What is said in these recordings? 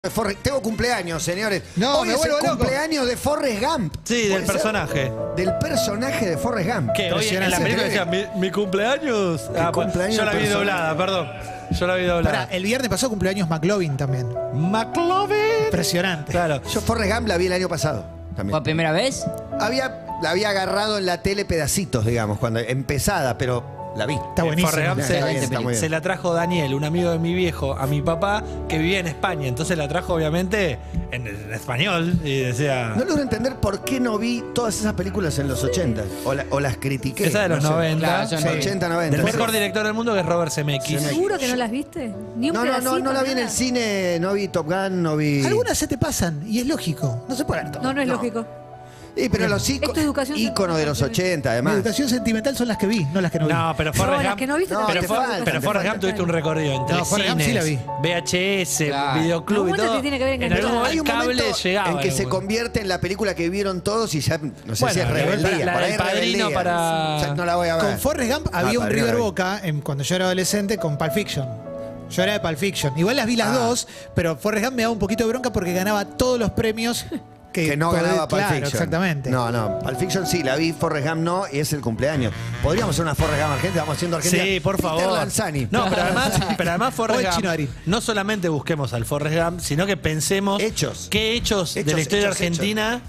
Tengo cumpleaños, señores. No, hoy me es vuelvo el loco. cumpleaños de Forrest Gump. Sí, del personaje. Del personaje de Forrest Gump. Que hoy en la película decía, ¿mi cumpleaños? Cumpleaños yo la vi personaje. doblada, perdón. Yo la vi doblada. Pará, el viernes pasó cumpleaños McLovin también. McLovin. Impresionante. Claro. Yo Forrest Gump la vi el año pasado. También. ¿Por primera vez? La había agarrado en la tele pedacitos, digamos, cuando empezada, pero la vi. Está buenísimo. Forrest Gump Está bien, está muy bien. se la trajo Daniel, un amigo de mi viejo, a mi papá, que vivía en España. Entonces la trajo, obviamente, en español. Y decía... No logro entender por qué no vi todas esas películas en los 80 o las critiqué. Esa de los no sé. 90. Claro, son Sí. 80, 90. Del mejor director del mundo, que es Robert Zemeckis. ¿Seguro que no las viste? Ni un No pedacito, la vi en el nada. cine, no vi Top Gun, no vi... Algunas se te pasan y es lógico. No se puede ver todo. No es No. lógico. Sí, pero los Es tu educación íconos de los sentimental. 80, Mi además. educación sentimental son las que vi, no las que no vi. No, pero No, Forrest las Gump... que no viste No, también te son falta, educación Pero Forrest Gump tuviste un recorrido entre No, Forrest Gump cines, sí VHS, Claro. videoclub y Algún momento todo. te tiene que haber En algún enganchado. momento Hay un el momento cable llegaba. en que se algún- convierte en la película que vieron todos y ya, no sé Bueno, si es rebeldía. la por ahí del es Padrino rebeldía. para- Ya no la voy a ver. Con Forrest Gump había un Padrino River la vi. Boca cuando yo era adolescente con Pulp Fiction. Yo era de Pulp Fiction. Igual las vi las dos, pero Forrest Gump me daba un poquito de bronca porque ganaba todos los premios Que no ganaba Pulp Claro, Fiction. exactamente. No, Pulp Fiction sí, la vi, Forrest Gump no, y es el cumpleaños. Podríamos hacer una Forrest Gump argentina, vamos haciendo Argentina. Sí, por Peter favor. Lanzani. No, pero además O Forrest el Gump, Chino Darín. no solamente busquemos al Forrest Gump, sino que pensemos Hechos. qué hechos de la historia argentina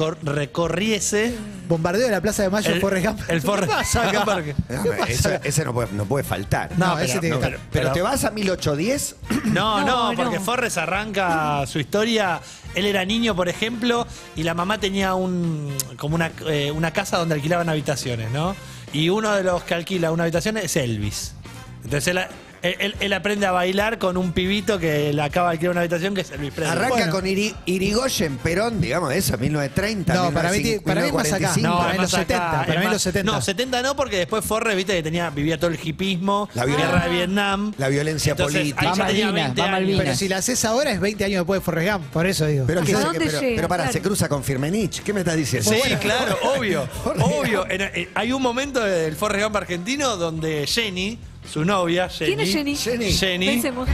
recorriese Bombardeo de la Plaza de Mayo, Forrest Gump. el Forrest Gump. No, ese no puede faltar. No, ese tiene que estar. Pero te vas a 1810. No, No, porque no. Forrest arranca su historia. Él era niño, por ejemplo, y la mamá tenía como una casa donde alquilaban habitaciones, ¿no? Y uno de los que alquila una habitación es Elvis. Entonces él aprende a bailar con un pibito que le acaba de alquilar una habitación, que es Elvis Presley. Arranca Bueno. con Irigoyen, Perón, digamos, eso, 1930. No, para mí es más acá. 1945. No, es en los más 70, acá, para es mí en más- los 70. No, 70 no, porque después Forrest, viste, que vivía todo el hipismo, La la guerra de Vietnam. La violencia Entonces, política. ahí Va ya tenía Malvinas, 20 va años. Malvinas. Pero si la haces ahora es 20 años después de Forrest Gump, por eso digo. Pero, ¿A dónde llega? pero pará, Claro. se cruza con Firmenich. ¿Qué me estás diciendo? Sí, claro, obvio. Obvio. Hay un momento del Forrest Gump argentino donde Jenny, su novia, ¿Quién es Jenny? Jenny. Pensemos.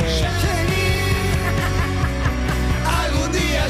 Algún día,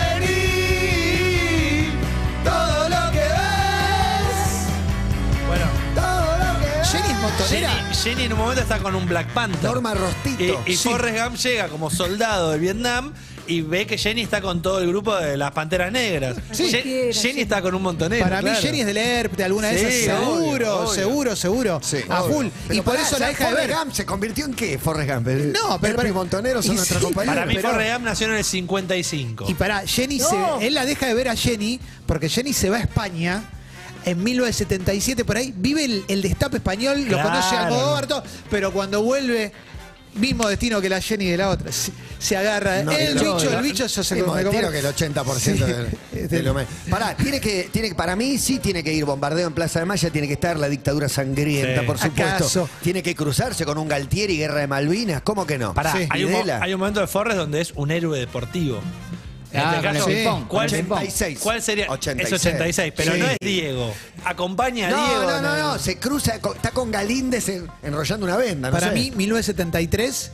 Jenny, todo lo que ves, Bueno, todo lo que ves. Jenny es montonera. Jenny en un momento está con un Black Panther. Norma Rostito. Y Sí. Forrest Gump llega como soldado de Vietnam y ve que Jenny está con todo el grupo de las Panteras Negras. Sí. Jenny está con un montonero. Para mí claro. Jenny es del ERP, de alguna de Sí, esas, seguro, obvio. seguro. Sí, A obvio. full. Pero Y por pará, eso la ya deja de Forrest ver. Gump se convirtió en qué, Forrest Gump? No, pero Herpes y Montoneros son y nuestros sí, compañeros. Para mí pero- Forrest Gump nació en el 55. Y para Jenny, No. él la deja de ver a Jenny porque Jenny se va a España. En 1977 por ahí, vive el destape español, lo Claro. conoce a Almodóvar, todo, pero cuando vuelve, mismo destino que la Jenny de la otra. Se agarra. No, el no, bicho se Mismo come. destino que el 80% Sí. de lo me- Pará, para mí sí tiene que ir bombardeo en Plaza de Mayo, tiene que estar la dictadura sangrienta, Sí. por supuesto. ¿Acaso? Tiene que cruzarse con un Galtieri, Guerra de Malvinas, ¿cómo que no? Pará, Sí. hay un momento de Forrest donde es un héroe deportivo. En Ah, este con el caso, ping-pong, ¿cuál, con el ping-pong. 86. ¿Cuál sería? 86. Es 86, pero Sí. no es Diego. Acompaña a Diego. No, se cruza, está con Galíndez enrollando una venda. No Para sé. mí, 1973,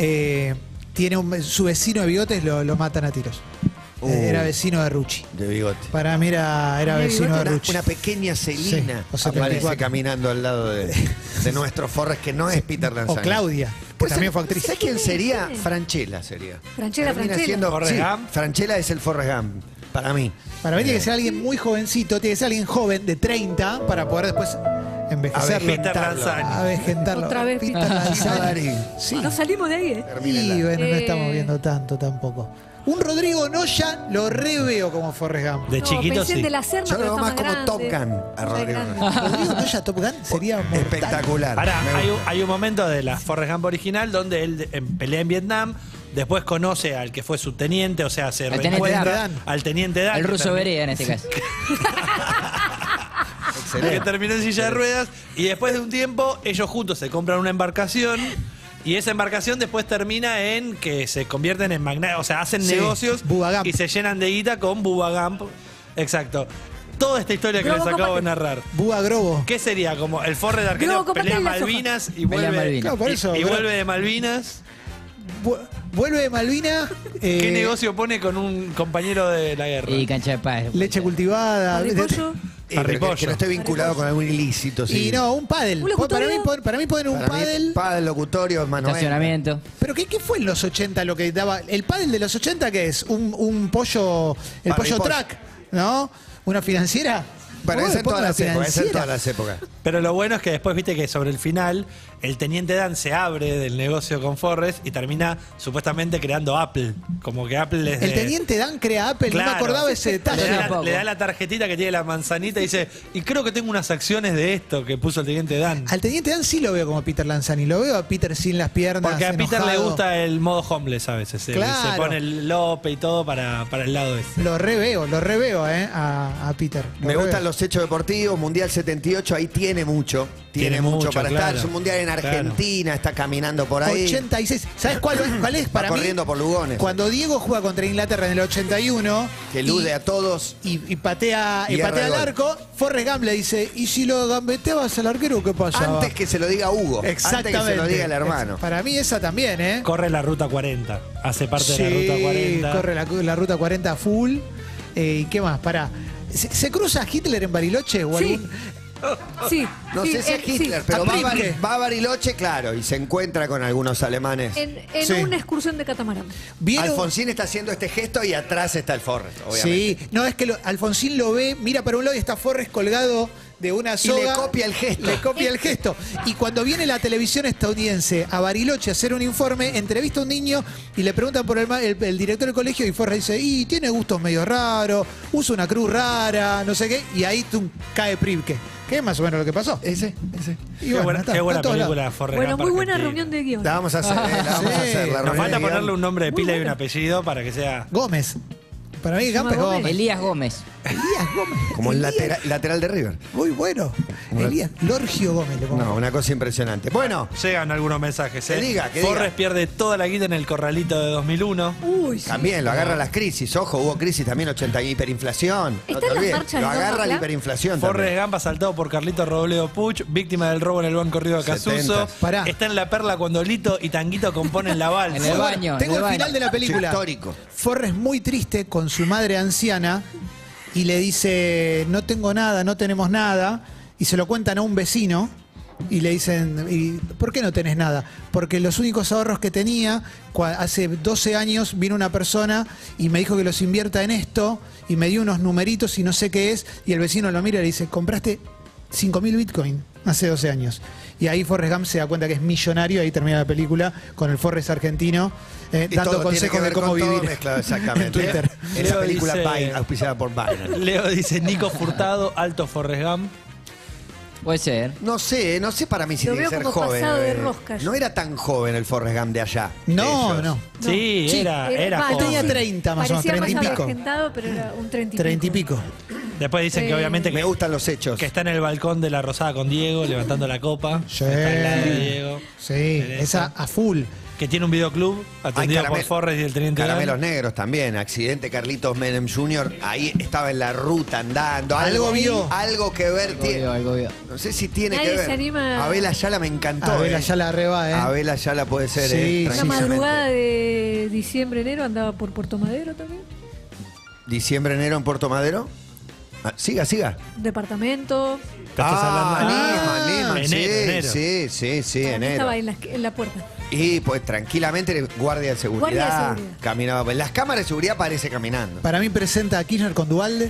tiene su vecino de bigotes, lo matan a tiros. Era vecino de Rucci. De bigote. Para mí era ¿De vecino de bigote? Rucci. Una pequeña Celina Sí, o aparece 74. caminando al lado de nuestro Forrest, que no es Peter O Lanzani. Claudia, que Pues, también fue actriz. ¿Sabes quién sería? ¿Quién es? Franchella sería. Franchella. ¿Forrest sí, Gump? Franchella es el Forrest Gump, para mí. Para mí tiene que ser alguien muy jovencito, tiene que ser alguien joven de 30 para poder después envejecerlo. Peter Lanzani. Avejentarlo. Otra vez Peter Peter Lanzani. Sí. No salimos de ahí, ¿eh? Y bueno, no Eh. estamos viendo tanto tampoco. Un Rodrigo Noya lo reveo como Forrest Gump. De No, chiquito pensé sí. en De la Serna, Yo lo pero veo está más como grande. Top Gun a Ya es Rodrigo grande. Noya. Rodrigo Noya Top Gun sería mortal. Espectacular. Pará, Me gusta. hay un momento de la Forrest Gump original donde él pelea en Vietnam, después conoce al que fue su teniente, o sea, se Al teniente reencuentra Dan. al teniente Dan. El que ruso terminó- Berea en este caso. que Excelente. terminó en silla de ruedas, y después de un tiempo ellos juntos se compran una embarcación y esa embarcación después termina en que se convierten en magnates, o sea, hacen Sí, negocios Bubba Gump. y se llenan de guita con Bubba Gump. Exacto. Toda esta historia que Globo les acabo de combate. narrar. Búa Grobo. ¿Qué sería? Como el Forrest argentino Globo combate pelea en en las Malvinas y Pelea en vuelve, Malvinas. Claro, por eso, y Gro- vuelve de Malvinas. Vuelve de Malvina. ¿Qué negocio pone con un compañero de la guerra? Y cancha de paz. Leche cultivada. Parripollo. Parripollo. Que no esté vinculado con algún ilícito. Sí. Y no, un pádel. ¿Un locutorio? Para mí ponen un Para mí, pádel. pádel, locutorio, Manuel. Estacionamiento. ¿Pero qué fue en los 80 lo que daba? ¿El pádel de los 80 qué es? Un pollo, el pollo Parripollo. track, ¿no? ¿Una financiera? Bueno, ¿Cómo es le en pongo todas una las épocas. Es en financiera? todas las épocas. Pero lo bueno es que después viste que sobre el final el teniente Dan se abre del negocio con Forrest y termina supuestamente creando Apple. Como que Apple es El de- teniente Dan crea Apple, no Claro. me acordaba ese Le detalle. da, tampoco. le da la tarjetita que tiene la manzanita y dice, y creo que tengo unas acciones de esto que puso el teniente Dan. Al teniente Dan sí lo veo como Peter Lanzani, lo veo a Peter sin las piernas. Porque a Peter le enojado. gusta el modo homeless a veces. Se Claro. pone el lope y todo para el lado ese. Lo reveo, a Peter. Lo Me gustan reveo. los hechos deportivos. Mundial 78, ahí tiene mucho. Tiene mucho para claro. estar. Es un mundial en Argentina, está caminando por ahí. 86. ¿Sabes cuál es Va para mí? corriendo por Lugones. Cuando Diego juega contra Inglaterra en el 81 Que elude a todos. y patea, Y erra patea el al gol. arco, Forrest Gump le dice, ¿y si lo gambeteabas al arquero qué pasaba? Antes que se lo diga Hugo. Exactamente. Antes que se lo diga el hermano. Para mí esa también, ¿eh? Corre la ruta 40. Hace parte Sí, de la ruta 40. corre la ruta 40 full. ¿Y qué más? Pará. ¿Se cruza Hitler en Bariloche o Sí. algún...? Sí. No sí, sé si es sí. Hitler, pero va a, Prímke. va a Bariloche, claro, y se encuentra con algunos alemanes. En Sí. una excursión de catamarán. ¿Vieron? Alfonsín está haciendo este gesto y atrás está el Forrest, obviamente. Sí, no, es que Alfonsín lo ve, mira para un lado y está Forrest colgado de una Y soga. le copia el gesto. Le copia el gesto. Y cuando viene la televisión estadounidense a Bariloche a hacer un informe, entrevista a un niño y le preguntan por el director del colegio y Forrest dice, y tiene gustos medio raros, usa una cruz rara, no sé qué, y ahí cae Prímke. Que es más o menos lo que pasó. Ese. Y Qué bueno, buena, está, qué buena está en todos película, lados. Forrest Bueno, Gump muy buena argentina. reunión de guión. La vamos a hacer, la vamos a Sí. hacer. La Nos reunión falta de ponerle guión. un nombre de Muy pila y un buena. apellido para que sea. Gómez. Para mí Gump es Gómez. Gómez. Elías Gómez. Elías Gómez. Como el Elías. lateral de River. Muy bueno. Elías Lorgio Gómez le pongo. No, una cosa impresionante. Bueno, Llegan algunos mensajes. Que diga, que Forrest diga. pierde toda la guita en el corralito de 2001. Uy, sí. también lo agarran las crisis. Ojo, hubo crisis también 80 y hiperinflación. ¿Está No te en las olvides. marchas Lo de agarra Don la Pablo? hiperinflación Forrest también. Gump asaltado por Carlito Robledo Puch, víctima del robo en el Banco Río de Casuso. 70. Pará. Está en La Perla cuando Lito y Tanguito componen la balsa. En el baño. Tengo en el el final baño. de la película. Histórico. Forrest muy triste con su madre anciana y le dice, no tengo nada, no tenemos nada. Y se lo cuentan a un vecino y le dicen, ¿y por qué no tenés nada? Porque los únicos ahorros que tenía, hace 12 años vino una persona y me dijo que los invierta en esto y me dio unos numeritos y no sé qué es. Y el vecino lo mira y le dice, compraste 5.000 Bitcoin hace 12 años. Y ahí Forrest Gump se da cuenta que es millonario, ahí termina la película con el Forrest argentino Y dando todo tiene que consejos de ver cómo con todo vivir mezclado, exactamente. en Twitter. En esa Leo película dice- Byron, auspiciada por Byron. Leo dice Nico Furtado, alto Forrest Gump. Puede ser. No sé para mí si Lo tiene que veo ser como joven. pasado de rosca yo. No era tan joven el Forrest Gump de allá. No, de ellos. no. Sí, Sí, era va, joven. tenía 30 más o menos, Parecía 30 y más pico. avejentado, pero era un 30 y pico. 30 y pico. Después dicen que obviamente Me que, gustan los hechos. que está en el balcón de la Rosada con Diego, levantando la copa. Sí. Está al lado de Diego. Sí, Teresa. esa a full. Que tiene un videoclub atendido por Forrest y el teniente Caramelos Dan. negros también. Accidente Carlitos Menem Jr. Ahí estaba en la ruta andando. Algo vio. Algo que ver tiene. Algo vio. No sé si tiene Nadie que ver. se anima. Abel Ayala me encantó. A ver, allá la reba, ¿eh? Abel Ayala puede ser. Sí, Una tranquilamente. madrugada de diciembre-enero andaba por Puerto Madero también. Diciembre, enero en Puerto Madero. Ah, siga. Departamento. Estás hablando Nima, enero, sí, enero. sí, Para mí enero. estaba en la puerta. Y pues tranquilamente, guardia de seguridad. Guardia de seguridad. Caminaba. En las cámaras de seguridad aparece caminando. Para mí presenta a Kirchner con Dualde.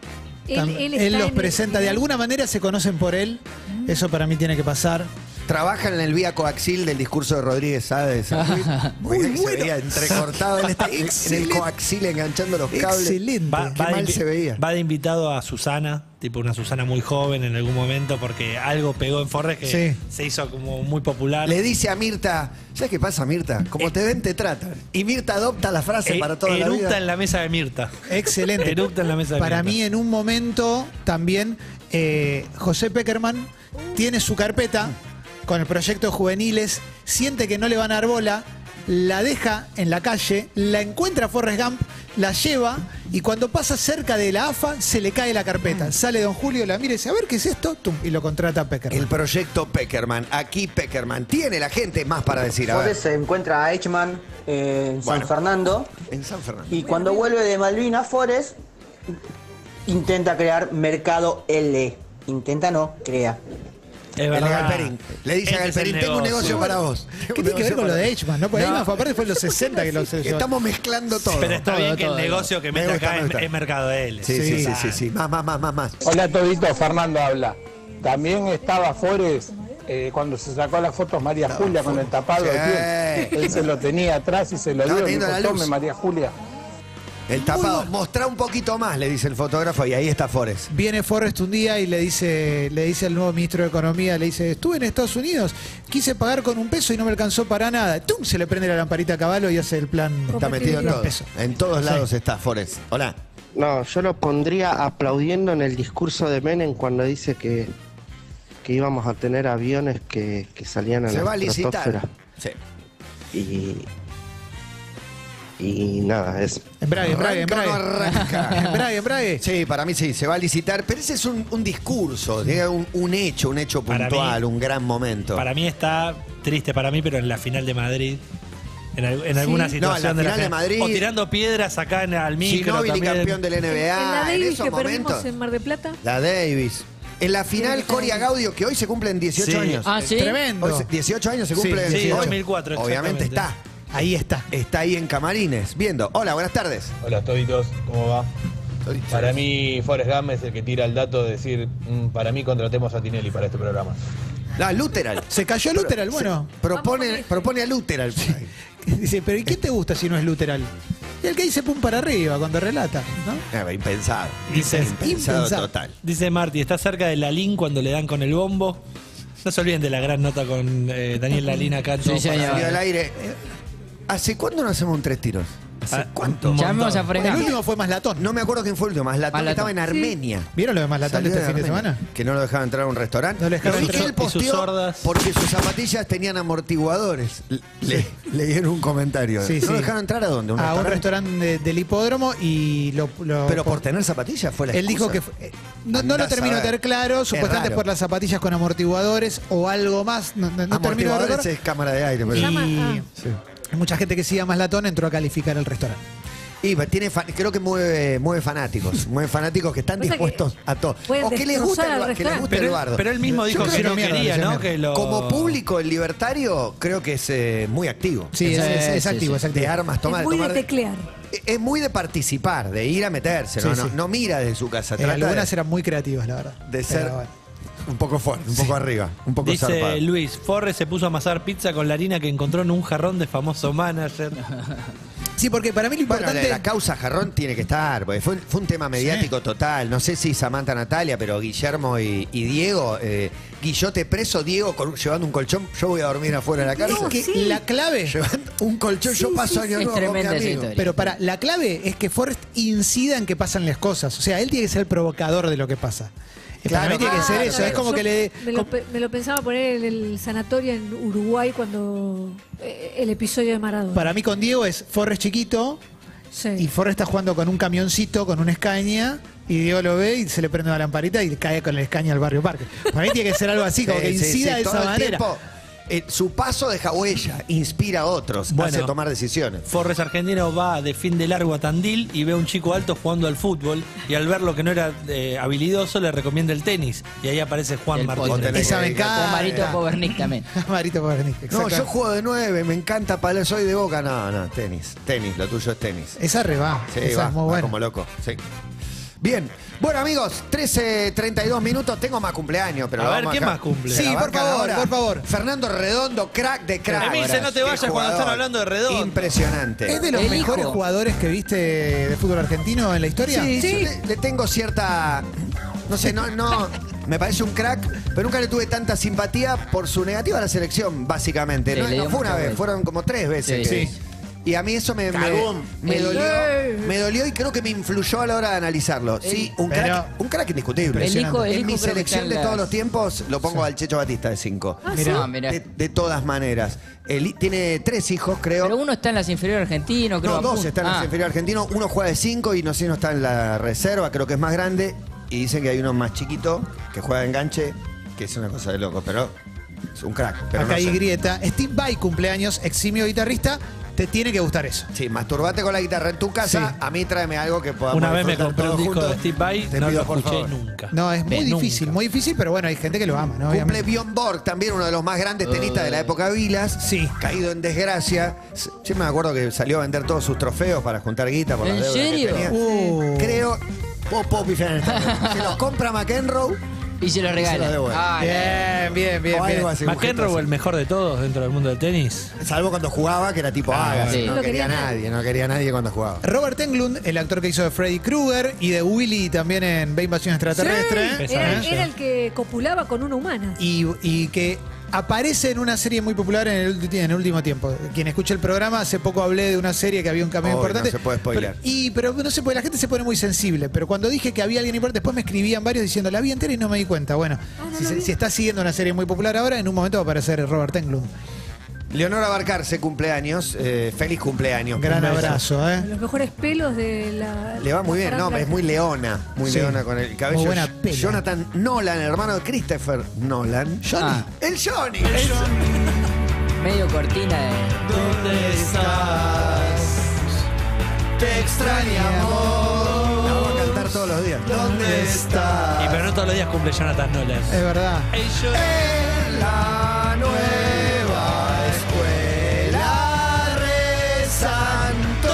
Él está los en el- presenta, de alguna manera se conocen por él. Eso para mí tiene que pasar. Trabaja en el vía coaxil del discurso de Rodríguez Sade de San Luis. Muy Se bueno. veía entrecortado. Él está en el Excelente. coaxil enganchando los cables. Excelente. Qué mal se veía. Va de invitado a Susana, tipo una Susana muy joven en algún momento, porque algo pegó en Forrest que Sí. se hizo como muy popular. Le dice a Mirta, ¿sabes qué pasa, Mirta? Como te ven, te tratan. Y Mirta adopta la frase para toda la Eructa vida. en la mesa de Mirta. Excelente. Eructa en la mesa de Para Mirta. mí, en un momento, también, José Peckerman tiene su carpeta con el proyecto juveniles, siente que no le van a dar bola, la deja en la calle, la encuentra Forrest Gump, la lleva Y cuando pasa cerca de la AFA, se le cae la carpeta. Sale don Julio, la mira y dice, a ver, ¿qué es esto? Tum, y lo contrata a Peckerman. El proyecto Peckerman. Aquí Peckerman. Tiene la gente más para decir. A ver. Forrest se encuentra a Eichmann en Bueno. San Fernando. En San Fernando. Y cuando vuelve de Malvinas, Forrest intenta crear Mercado L. Intenta, no, crea. Es El verdad. Galperín. Le dice a Ese es el Galperín, tengo un negocio para vos. ¿Qué tiene que ver con lo de Eichmann? ¿No? Porque Eichmann fue, aparte fue en los 60 que lo se llevó. Estamos mezclando todo. Pero está Todo, bien que el todo. negocio que Me mete gusta, acá me gusta. es Mercado L. Sí. Más. Hola Todito, Fernando habla. También estaba Forrest cuando se sacó las fotos María Julia con el tapado Sí. de piel. Él se lo tenía atrás y se lo Estaba dio y teniendo dijo, la luz. tome María Julia. El tapado. Mostrá un poquito más, le dice el fotógrafo, y ahí está Forrest. Viene Forrest un día y le dice al nuevo ministro de Economía, le dice, estuve en Estados Unidos, quise pagar con $1 y no me alcanzó para nada. ¡Tum! Se le prende la lamparita a caballo y hace el plan. Está metido en todo. peso. En todos lados está Forrest. Hola. No, yo lo pondría aplaudiendo en el discurso de Menem cuando dice que íbamos a tener aviones que salían a Se la va a licitar. estratosfera. Sí. Y nada, eso. Embrague. ¿Arranca o no arranca? Embrague. Sí, para mí sí, se va a licitar, pero ese es un discurso, un hecho Para puntual, mí- un gran momento. Para mí está triste para mí, pero en la final de Madrid. En alguna Sí. situación No, en la final de Madrid- O tirando piedras acá al micro Ginóbili, también. campeón del En la NBA, en Davis esos que perdimos momentos. en Mar del Plata. La Davis. En la final, Coria Gaudio, que hoy se cumplen 18 Sí. años. Ah, sí. Tremendo. Hoy 18 años se Sí, cumplen. sí, 2004, Obviamente exactamente. Ahí está. está ahí en Camarines, viendo. Hola, buenas tardes. Hola Toditos, ¿cómo va? Para mí Forrest Gump es el que tira el dato de decir, para mí contratemos a Tinelli para este programa. La Luteral. Se cayó Luteral, bueno. Propone a Luteral. Dice, pero ¿y qué te gusta si no es Luteral? Y el que dice pum para arriba cuando relata, ¿no? Impensado. Dice, Impensado total. Dice Marty, está cerca de Lalín cuando le dan con el bombo. No se olviden de la gran nota con Daniel Lalín acá en Sí, Todo señor. Pasa. Salió al aire. ¿Hace cuándo no hacemos un 3 tiros? ¿Hace Ah, cuánto? un Ya montón. vamos a El fregar. último fue Maslatón. No me acuerdo quién fue el último. Maslatón, que Maslatón. estaba en Armenia. ¿Vieron lo de Maslatón Salió este fin de Armenia, semana? Que no lo dejaban entrar a un restaurante. No lo dejaron Vi que entrar. él Y sus posteó sordas. porque sus zapatillas tenían amortiguadores. Le dieron un comentario. Sí, ¿No sí. lo dejaron entrar a dónde? A un restaurante del hipódromo y lo Pero por tener zapatillas fue la Él dijo que excusa. no Andá lo a terminó de saber. tener claro, Es supuestamente raro. por las zapatillas con amortiguadores o algo más. No terminó de Amortiguadores recordar. es cámara de aire. Y Pero... hay mucha gente que sigue a Maslatón entró a calificar el restaurante. Y tiene creo que mueve fanáticos. Mueve fanáticos que están Pasa que dispuestos a todo. pueden O que les gusta destrozar al que les guste Pero, el bardo. pero él mismo Yo dijo creo que que no mierda, quería, que ¿no? mierda. Que lo... Como público, el libertario creo que es muy activo. Sí, Sí, es sí, activo, sí. es activo. De armas, Es muy de tomar. teclear. Es muy de participar, de ir a meterse. Sí, No, sí. no mira desde su casa. Trata Algunas de, eran muy creativas, la verdad. de Pero ser bueno. un poco fuerte, un poco arriba, un poco Dice zarpado. Luis, Forrest se puso a amasar pizza con la harina que encontró en un jarrón de famoso manager. Sí, porque para mí lo Bueno, importante. la causa Jarrón tiene que estar, porque fue un tema mediático total. No sé si Samantha Natalia, pero Guillermo y Diego, Guillote preso, Diego llevando un colchón. Yo voy a dormir afuera de la cárcel. No, que sí. la clave. Llevando un colchón, yo paso año Es nuevo con mi tremenda esa amigo. historia. Pero la clave es que Forrest incida en que pasan las cosas. O sea, él tiene que ser el provocador de lo que pasa. Para mí tiene que ser eso. Es como que le. Me lo pensaba poner en el sanatorio en Uruguay cuando el episodio de Maradona. Para mí con Diego es Forrest chiquito Sí. y Forrest está jugando con un camioncito, con una Escaña, y Diego lo ve y se le prende una lamparita y cae con la Escaña al barrio Parque. Para mí tiene que ser algo así, como que Sí, sí, incida sí, de todo esa el manera. tiempo, su paso deja huella, inspira a otros, Bueno. hace tomar decisiones. Forrest argentino va de fin de largo a Tandil y ve a un chico alto jugando al fútbol y al verlo que no era habilidoso le recomienda el tenis y ahí aparece Juan El Martín. postre. Esa me encanta. Con Marito Pobernic también. Marito Pobernic, No, exacto. yo juego de 9, me encanta soy de Boca. No, tenis, lo tuyo es tenis. Esa reba. Sí, esa va, es muy va buena. como loco. Sí. Bien. Bueno, amigos, 13:32 minutos. Tengo más cumpleaños, pero A lo ver, vamos ¿quién dejar. más cumple? Sí, ¿La por bancan favor, ahora? por favor. Fernando Redondo, crack de crack. Emilce, no te Qué vayas cuando jugador. están hablando de Redondo. Impresionante. ¿Es de los El mejores hijo. jugadores que viste de fútbol argentino en la historia? Sí, yo le tengo cierta. No sé, no. Me parece un crack, pero nunca le tuve tanta simpatía por su negativa a la selección, básicamente. Sí, No, le dio no fue una mucha vez, vuelta. fueron como 3 veces. Sí, que- sí. Y a mí eso me dolió y creo que me influyó a la hora de analizarlo. Sí, un crack indiscutible. El hijo En mi creo que selección está de en todos las- los tiempos lo pongo al Checho Batista de 5. Mirá. De todas maneras. Tiene 3 hijos, creo. Pero uno está en las inferiores argentinos, creo. No, 2 apunta. están en el inferior argentino. Uno juega de 5 y no sé, no está en la reserva, creo que es más grande. Y dicen que hay uno más chiquito que juega de enganche, que es una cosa de loco, pero es un crack. Pero Acá no hay sé. grieta. Steve Vai, cumpleaños, eximio guitarrista. Te tiene que gustar eso. Sí, masturbate con la guitarra en tu casa. Sí. A mí tráeme algo que podamos Una vez me disfrutar compré un todos disco de juntos. Steve Vai, Te no pido, lo por escuché favor. nunca. No, es muy Nunca. difícil, pero bueno, hay gente que lo ama, ¿no? Cumple Obviamente. Bjorn Borg, también uno de los más grandes tenistas de la época Vilas. Sí. Caído en desgracia. Yo me acuerdo que salió a vender todos sus trofeos para juntar guita por las ¿En deudas que serio? tenía. Creo. Puedo pifiar en esta. Se los compra McEnroe. Y se lo se regala. lo devuelve. Bien. O algo así, un gesto McEnroe, así. el mejor de todos dentro del mundo del tenis. Salvo cuando jugaba, que era tipo Agassi. sí. No No quería quería nadie, no quería nadie cuando jugaba. Robert Englund, el actor que hizo de Freddy Krueger y de Willy también en Ve Invasión Extraterrestre. Sí, era el que copulaba con una humana. Y que aparece en una serie muy popular en el último tiempo. Quien escucha el programa, hace poco hablé de una serie que había un cambio Hoy importante. no se puede spoilear. Pero no se puede, la gente se pone muy sensible. Pero cuando dije que había alguien importante, después me escribían varios diciendo, la vi entera y no me di cuenta. Bueno, si estás siguiendo una serie muy popular ahora, en un momento va a aparecer Robert Englund. Leonora Barcarce, cumpleaños. Feliz cumpleaños. Gran Un beso. abrazo, ¿eh? Los mejores pelos de la. Le va muy la bien, no, farándula. es muy leona. Muy Sí. leona con el cabello. Muy buena pela. Jonathan Nolan, hermano de Christopher Nolan. Johnny. El Johnny. Medio cortina de. ¿Dónde estás? Te extrañamos. La vamos a cantar todos los días. ¿Dónde estás? Y pero no todos los días cumple Jonathan Nolan. Es verdad. En la nueva escuela rezan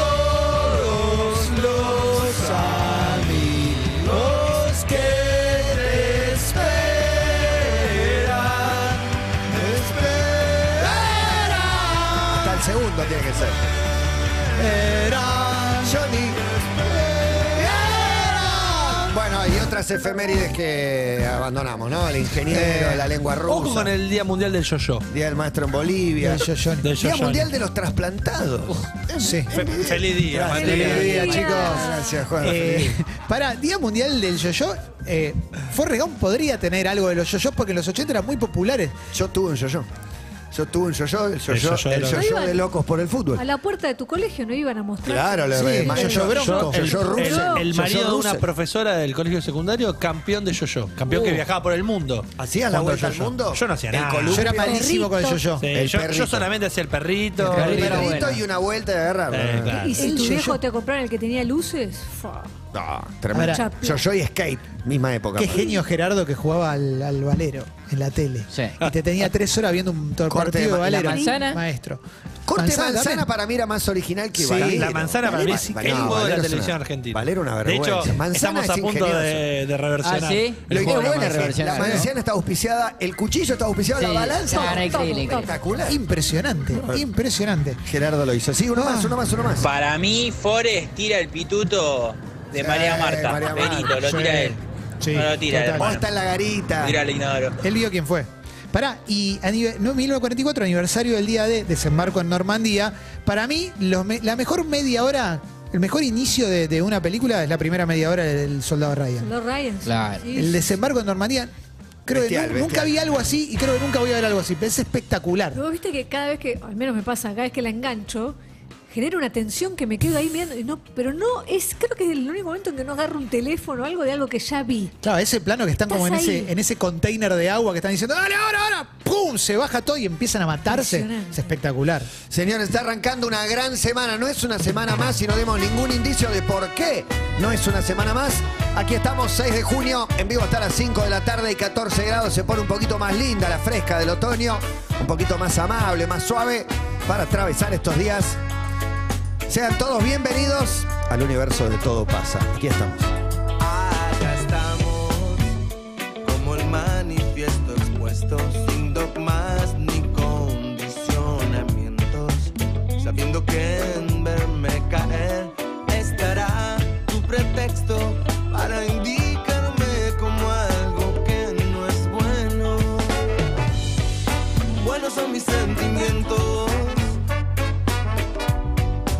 todos los amigos que te esperan. Hasta el segundo tiene que ser. Johnny. Bueno, y otras efemérides que abandonamos, ¿no? El ingeniero, la lengua rusa. Ojo con el Día Mundial del Yo-Yo. Día del Maestro en Bolivia. Del Johnny. Del Día Yo-Yo. Mundial de los Trasplantados. Sí. Feliz día, Gracias. Mateo. Feliz día, Feliz chicos. Gracias, Juan. Feliz día. Para Día Mundial del Yo-Yo, Forrest Gump podría tener algo de los yo-yo porque en los 80 eran muy populares. Yo tuve un yo-yo. Yo tuve un yo-yo, el yo-yo yo-yo de el locos. yo-yo de locos por el A fútbol. la puerta de tu colegio no iban a mostrar. Claro, Sí, yo-yo bronco. El, Yo-yo el- ruso. el Yo-yo marido de una ruso. profesora del colegio secundario, campeón de yo-yo. Campeón que viajaba por el mundo. ¿Hacías la Jugando vuelta al yo-yo. mundo? Yo no hacía El nada. columpio. Yo era malísimo con el yo-yo. Sí, El yo perrito. solamente hacía el perrito. El El perrito. perrito bueno. y una vuelta de agarrarlo. Claro. Y si El tu yo-yo. viejo te compraron el que tenía luces, fa. No, tremendo. Ahora, Yo-yo y skate, misma época. Qué genio Gerardo que jugaba al valero en la tele. Sí. Y te tenía 3 horas viendo un Corte partido de de valero. ¿La manzana? Maestro. Corte manzana también. para mí era más original que Sí. Valero. La manzana para mí es el Valero juego de la es televisión una- argentina. Valero una De vergüenza. hecho, Manzana estamos a es punto ingenioso. de reversionar. Ah, ¿sí? el Lo juego de la buena manzana. reversionar, La ¿no? manzana está auspiciada, el cuchillo está auspiciado, Sí, la balanza. claro, increíble, increíble. Espectacular. Impresionante, impresionante. Gerardo lo hizo. Sí, uno más, uno más, uno más. Para mí, Forrest tira el pituto de María Marta. María Marta. Benito, lo tira él. Sí, No lo tira, total. hermano. Vos está en la garita. Tira al inodoro. Él vio quién fue. Pará, y 1944, aniversario del día de desembarco en Normandía. Para mí, la mejor media hora, el mejor inicio de una película es la primera media hora del Soldado Ryan. Los Ryan. Claro. Sí. El desembarco en Normandía, creo Bestial, que nunca bestial. vi algo así y creo que nunca voy a ver algo así. Pero es espectacular. Pero vos viste que cada vez que, al menos me pasa, cada vez que la engancho, genera una tensión que me quedo ahí mirando. Y no, pero no, creo que es el único momento en que no agarro un teléfono o algo de algo que ya vi. Claro, ese plano que están como en Estás ahí. en ese container de agua que están diciendo, dale, ahora, ¡pum! Se baja todo y empiezan a matarse. Impresionante. Es espectacular. Señores, está arrancando una gran semana. No es una semana más y no demos ningún indicio de por qué no es una semana más. Aquí estamos, 6 de junio, en vivo hasta las 5 de la tarde y 14 grados. Se pone un poquito más linda la fresca del otoño, un poquito más amable, más suave para atravesar estos días. Sean todos bienvenidos al universo de Todo Pasa. Aquí estamos. Acá estamos, como el manifiesto expuesto, sin dogmas ni condicionamientos, sabiendo que en verme caer estará tu pretexto para indicarme como algo que no es bueno. Buenos son mis sentimientos,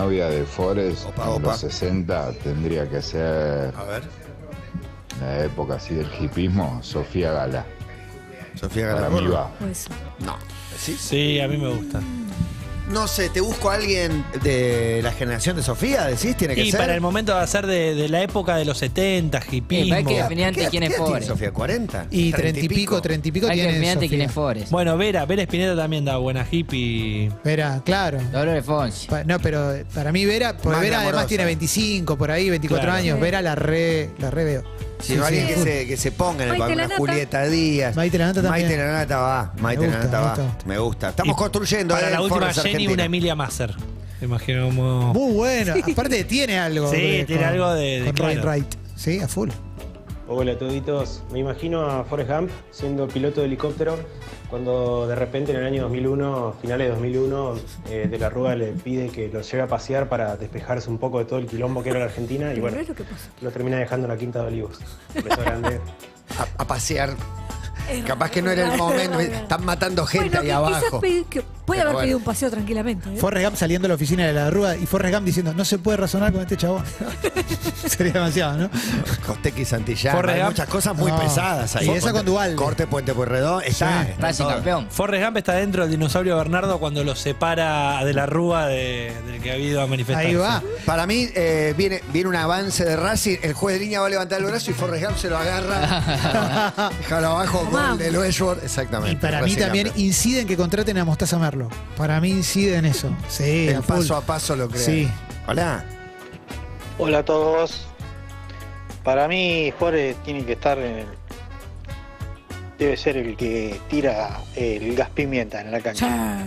novia de Forrest en los 60 tendría que ser, A ver. en la época así del hipismo, Sofía Gala. Sofía Para Gala. mí va. Pues, No. ¿Sí? Sí, a mí me gusta. No sé, te busco a alguien de la generación de Sofía, decís, tiene que Y ser. para el momento va a ser de la época de los 70, hipismo. hay que definir antes quién es ¿Qué edad tiene Forrest. Sofía? ¿40? Y 30 y pico Hay que tiene definir antes Sofía. quién es Forrest. Bueno, Vera Espineta también da buena hippie. Vera, claro. Dolores Fonsi. No, pero para mí Vera, porque Más Vera además glamorosa. tiene 25, por ahí, 24 Claro. años. Sí. Vera la re veo. Si Sí, no, alguien sí. que se ponga en el Maite papel, una Lanata. Julieta Díaz. Maite Lanata también. Maite Lanata va. Maite gusta, Lanata me va. gusta. Me gusta. Estamos Y construyendo. Para la última Forrest Jenny, Argentina. una Emilia Masser. Me imagino como... Muy bueno. Aparte tiene algo. Sí, tiene algo de con Robin claro. Wright. Sí, a full. Hola toditos, me imagino a Forrest Gump siendo piloto de helicóptero cuando de repente en el año 2001, finales de 2001, De la Rúa le pide que lo lleve a pasear para despejarse un poco de todo el quilombo que era la Argentina y pero bueno, es lo que pasa. lo termina dejando en la Quinta de Olivos. Un beso grande. A pasear. Es Capaz que no era el raro, momento. es raro. Están matando gente Bueno, ahí que abajo. que puede Pero haber bueno. pedido un paseo tranquilamente. ¿eh? Forrest Gump saliendo a la oficina de la Rúa y Forrest Gump diciendo, no se puede razonar con este chabón. Sería demasiado, ¿no? Costequi y Santillán. Forrest Hay Gump. muchas cosas muy No. pesadas ahí. Y esa con Duvalde. Corte Puente Pueyrredón. Está. Sí. está Racing todo. campeón. Forrest Gump está dentro del dinosaurio Bernardo cuando lo separa de la Rúa del que ha habido a manifestarse. Ahí va. Para mí viene un avance de Racing. El juez de línea va a levantar el brazo y Forrest Gump se lo agarra. Déjalo abajo con el Westworld. Exactamente. Y para mí Racing también campeón. incide en que contraten a Mostaza Merlo. Para mí incide en eso. Sí, El a full. paso a paso lo crea. Sí. Hola. Hola a todos. Para mí, Forrest tiene que estar en el. Debe ser el que tira el gas pimienta en la cancha.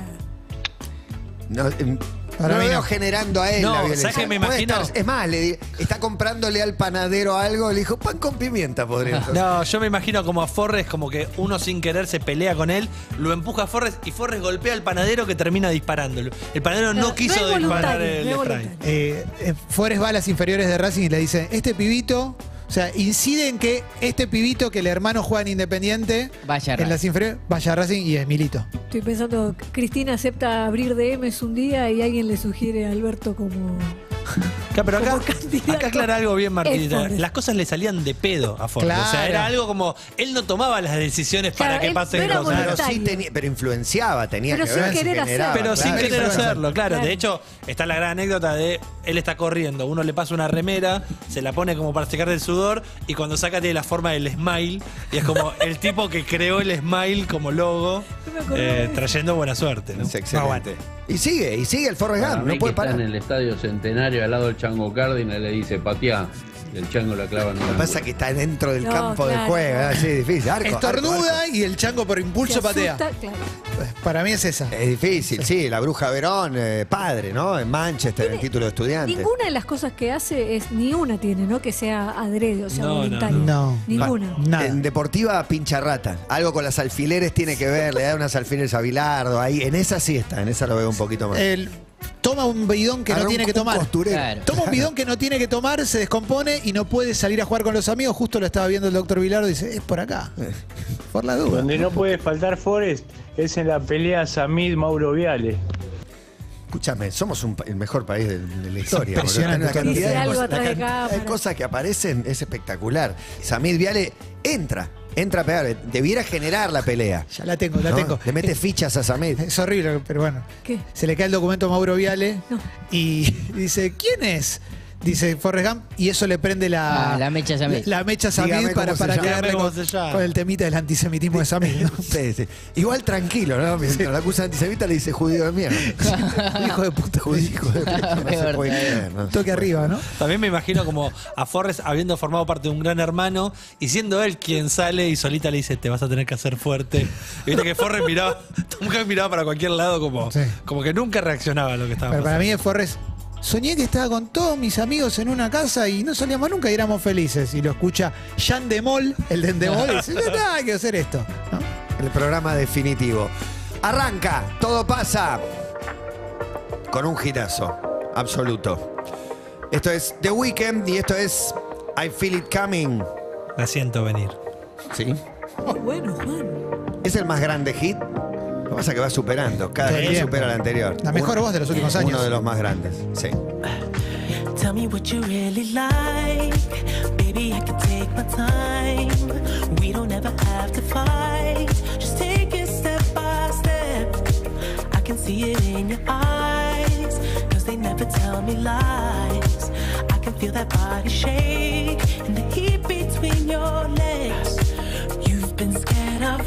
No, Para no mí lo veo no. generando a él No, la violencia. ¿sabes qué me Puede imagino? estar- es más, está comprándole al panadero algo, le dijo pan con pimienta podría ser. No, yo me imagino como a Forrest, como que uno sin querer se pelea con él, lo empuja a Forrest y Forrest golpea al panadero que termina disparándolo. El panadero no quiso es disparar voluntario, el no es spray. voluntario. Forrest va a las inferiores de Racing y le dice, este pibito, o sea, incide en que este pibito que el hermano juega en Independiente, Vaya a en las Racing. inferiores, vaya a Racing y es Milito. Estoy pensando, Cristina acepta abrir DMs un día y alguien le sugiere a Alberto como... Acá, pero acá, Como candidato. acá aclara algo bien, Es Martita. Forrest. Las cosas le salían de pedo a Forrest. O sea, Claro. era algo como. Él no tomaba las decisiones Claro, para que él pasen no era cosas. Pero sí voluntario. tenía, pero influenciaba, tenía Pero que sin ver, querer generaba, Pero sin claro. querer hacerlo, claro. Claro. De hecho, está la gran anécdota de él está corriendo, uno le pasa una remera, se la pone como para secar el sudor y cuando saca tiene la forma del smile y es como el tipo que creó el smile como logo, No me acordaba de eso. trayendo buena suerte, ¿no? Es excelente. Y sigue el Forrest Para Gump, mí no puede que está parar. en el Estadio Centenario al lado del Chango Cárdenas le dice pateá, y el Chango la clava en Lo una que pasa es que está dentro del No, campo de claro. juego, así difícil. Arco, Estornuda arco. y el chango por impulso Se patea. asusta, claro. Para mí es esa. Es difícil, sí, la Bruja Verón, padre, ¿no? En Manchester, el título de estudiante. Ninguna de las cosas que hace es, ni una tiene, ¿no? Que sea adrede, o sea, No, voluntario. no. Ninguna. Nada. En Deportiva, pincha rata. Algo con las alfileres tiene que ver, le da unas alfileres a Bilardo. Ahí, en esa sí está, en esa lo veo un poquito más. Toma un bidón que Agarra no tiene un- que un tomar. costurero. Claro. Toma un bidón que no tiene que tomar, se descompone y no puede salir a jugar con los amigos. Justo lo estaba viendo el doctor Vilardo y dice, es por acá. Por la duda. Donde no puede faltar Forrest es en la pelea Samid-Mauro Viale. Escúchame, somos el mejor país de la historia. impresionante boludo. todo. Una cantidad Dice de algo cosas- atrás la de cantidad cámara. de cosas que aparecen es espectacular. Samid Viale entra a pegar. Debiera generar la pelea. Ya la tengo, la ¿no? tengo. Le mete fichas a Samid. Es horrible, pero bueno. ¿Qué? Se le cae el documento a Mauro Viale No. y dice, ¿quién es? Dice Forrest Gump y eso le prende La mecha Samid. La mecha Dígame Samid para cómo se llama. caerle Dígame con, cómo se llama. con el temita del antisemitismo de Samid. ¿no? Sí, sí. Igual tranquilo, ¿no? Mientras la acusa de antisemita le dice judío de mierda. Hijo de puta. Judío, hijo de puta, no se puede creer, ¿no? Toque arriba, ¿no? También me imagino como a Forrest habiendo formado parte de un gran hermano y siendo él quien sale y solita le dice, te vas a tener que hacer fuerte. Y viste que Forrest nunca miraba para cualquier lado Sí. como que nunca reaccionaba a lo que estaba Pero para pasando. mí es Forrest. Soñé que estaba con todos mis amigos en una casa y no salíamos nunca y éramos felices. Y lo escucha Jean Demol, el de Endemol, y dice, ya está, hay que hacer esto. ¿no? El programa definitivo. Arranca, todo pasa con un girazo absoluto. Esto es The Weeknd y esto es I Feel It Coming. La siento venir. ¿Sí? Qué bueno, Juan. ¿Es el más grande hit? Lo que pasa es que va superando, cada vez supera la anterior. La mejor voz de los últimos años. Uno de los más grandes, sí. Tell me what you really like. Baby, I can take my time. We don't ever have to fight. Just take it step by step. I can see it in your eyes. Cause they never tell me lies. I can feel that body shake and the heat between your legs. You've been scared of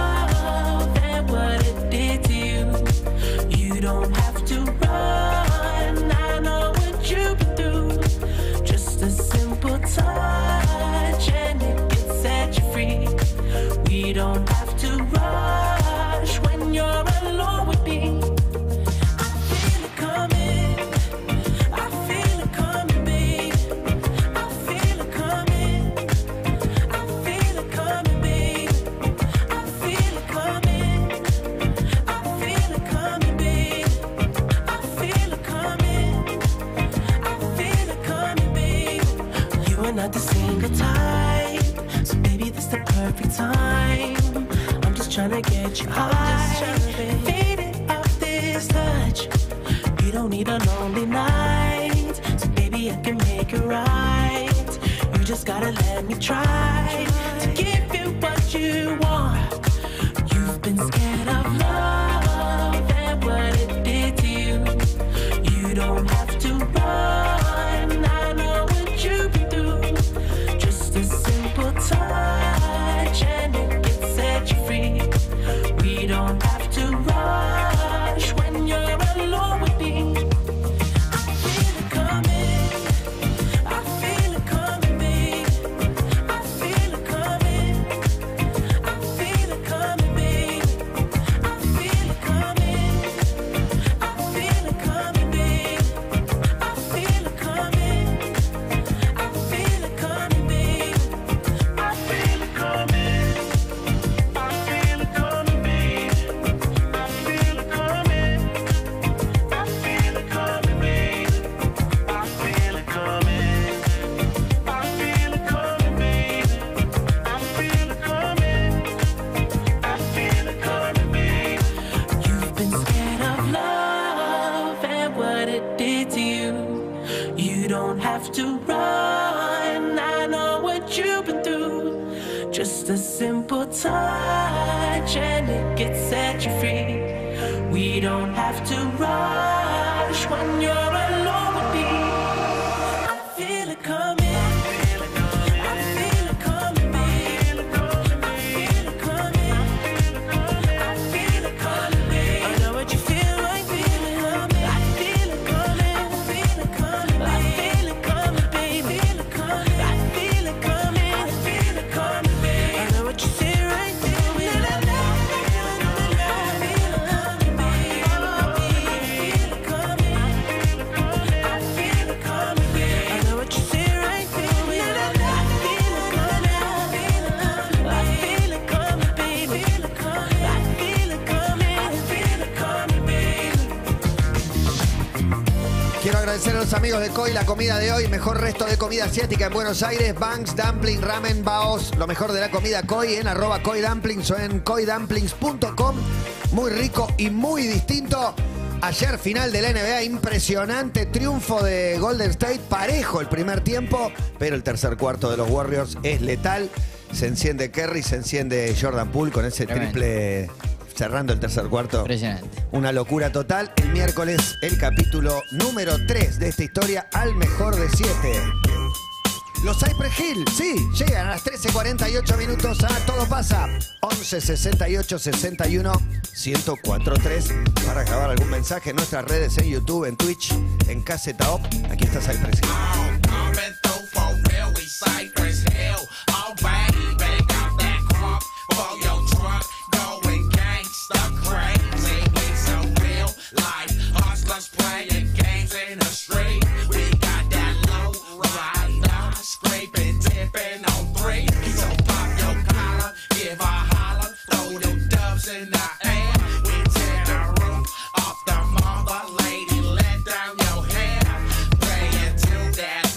love and what it did to you. You don't have to run. I know what you've been through. Just a simple touch and it can set you free. We don't have to rush when you're alone with me. I feel it coming. I feel it coming, babe. I feel it coming. I feel it coming, babe. I feel it coming. I feel it coming, babe. I feel it coming. I feel it coming, babe. You are not the single type, so maybe this the perfect time. I'm just trying to get you high, faded off this touch. You don't need a lonely night, so baby I can make it right. You just gotta let me try to give you what you want. You've been scared of love and what it did to you. You don't have to run. I know what you've been through. Just a simple touch and it can set you free. We don't have to rush when you're alone with me. I feel it coming. I feel it coming, babe. I feel it coming. I feel it coming, babe. I feel it coming. I feel it coming, babe. I feel it coming. I feel it coming, babe. I feel it coming. I feel it coming, babe. I feel it coming. I feel it coming, babe. I feel it coming. I feel it coming, babe. I feel it coming. I feel it coming, babe. You've been scared of love and what it did to you. You don't have to run. I know what you've been through. Just a simple touch and it gets set you free. We don't have to rush when you're alone with me. I feel it coming. I feel it coming, babe. I feel it coming. I feel it coming, babe. I know what you feel like feeling. I feel it coming. I feel it coming, babe. I feel it coming, babe. I feel it coming. I feel it coming, babe. I know what you feel right there. Quiero agradecer a los amigos de Koi la comida de hoy. Mejor resto de comida asiática en Buenos Aires. Banks, Dumpling, Ramen, Baos. Lo mejor de la comida Koi en @KoiDumplings o en koidumplings.com. Muy rico y muy distinto. Ayer final de la NBA, impresionante triunfo de Golden State, parejo el primer tiempo, pero el tercer cuarto de los Warriors es letal. Se enciende Curry, se enciende Jordan Poole con ese triple cerrando el tercer cuarto. Impresionante. Una locura total. El miércoles, el capítulo número 3 de esta historia, al mejor de 7. Los Cypress Hill, sí, llegan a las 13:48 minutos a Todo Pasa. 11 68 61 1043 para grabar algún mensaje en nuestras redes, en YouTube, en Twitch, en Caseta Op. Aquí está Cypress Hill. In the air, we tear the roof off the mother lady, let down your hair, praying to that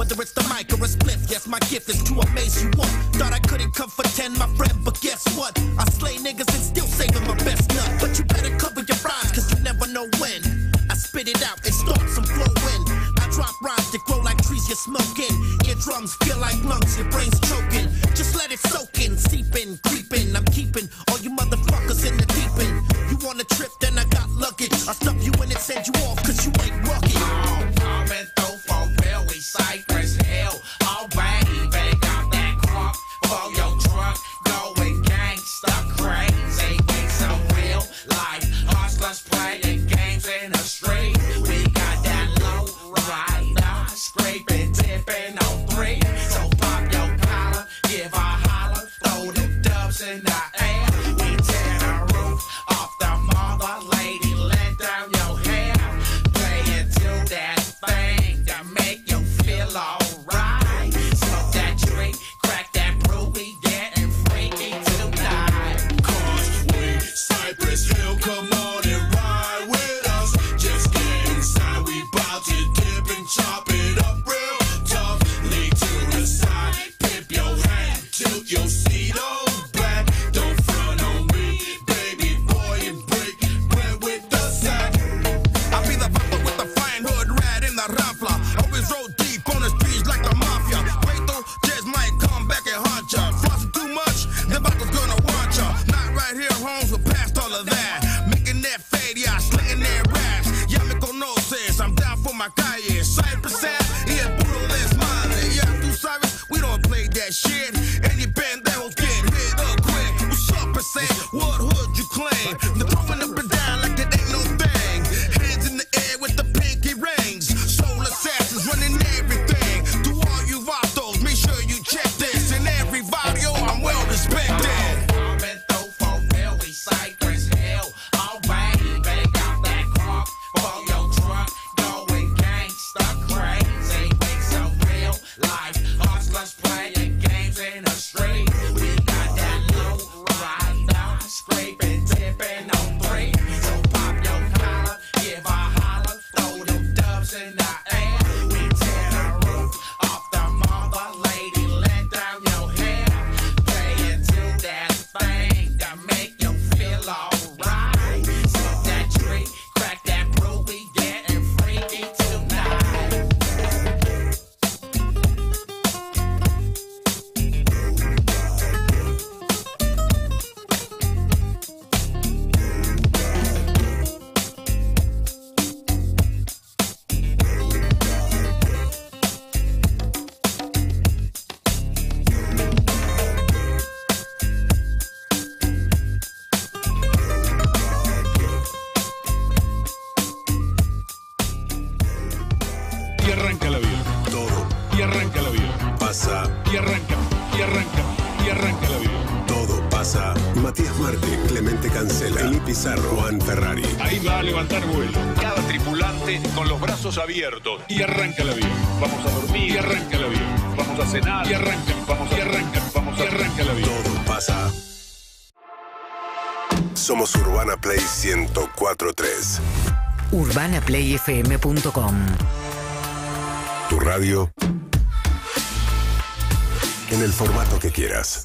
whether it's the mic or a spliff. Yes, my gift is to amaze you all. Thought I couldn't come for 10, my friend, but guess what? I slay niggas and still saving my best nut. But you better cover your rhymes, cause you never know when I spit it out and start some flowing. I drop rhymes that grow like trees you're smoking. Eardrums feel like lungs, your brain's choking. Just let it soak in, seeping, creeping. I'm keeping all you motherfuckers in the deep end. You want a trip, then I got luggage. I stuff you in and send you off, cause you ain't rugged. Coming through for real, we Cypress Hill. All baby, got that crunk for your truck. Going gangsta crazy, we so real life. Hustlers playing games in the street. We got that low rider, scraping, tipping on 3. So pop your collar, give a holler, throw the dubs in the air. We tear the roof off the mother, lady, let down your hair. Play into that thing that make you feel alright. Smoke that drink, crack that brew, we getting freaky tonight. Cause we Cypress Hill, come on and ride with us. Just get inside, we bout to dip and chop it up real tough. Lean to the side, pimp your hat, tilt your seat on back. Don't front on me, baby boy, and break bread with the sack. I be the rapper with the flying hood rat in the raffla. Always roll deep on the streets like the mafia. Wait though, just might come back and haunt ya. Flossing too much, the battle's gonna want ya. Not right here, Holmes, we're past all of that. Making that fade, yeah, slinging that raps. Ya me conoces, I'm down for my calle. Cypress Ave, y el puro desmadre. Ya tú sabes, we don't play that shit. Any pendejos get hit up quick. What's up, I what hood you claim? They're throwing up and down like it ain't no thing. Hands in the air with the pinky rings. Soul assassins running everything. To all you vatos, make sure you check this. And every barrio, I'm well respected. Coming through for real, we Cypress Hill. All baby, got that crunk for your truck. Going gangsta crazy, we so real life. Hustlers playing games in the street. We got that low rider, scraping, tipping on 3. So pop your collar, give a holler, throw them dubs in the air. We tear the roof off the mother, lady, let down your hair. Play into that thing that make you feel alright. Smoke that tree, crack that brew, we getting freaky tonight. Y arranca el avión. Todo. Y arranca el avión. Pasa. Y arranca. Y arranca. Y arranca el avión. Todo pasa. Matías Martín, Clemente Cancela, Eli Pizarro, Juan Ferrari. Ahí va a levantar vuelo. Cada tripulante con los brazos abiertos. Y arranca el avión. Vamos a dormir. Y arranca el avión. Vamos a cenar. Y arranca. Vamos y arranca. Vamos y arranca el avión. Todo pasa. Somos Urbana Play 104.3. UrbanaPlayFM.com. Tu radio en el formato que quieras.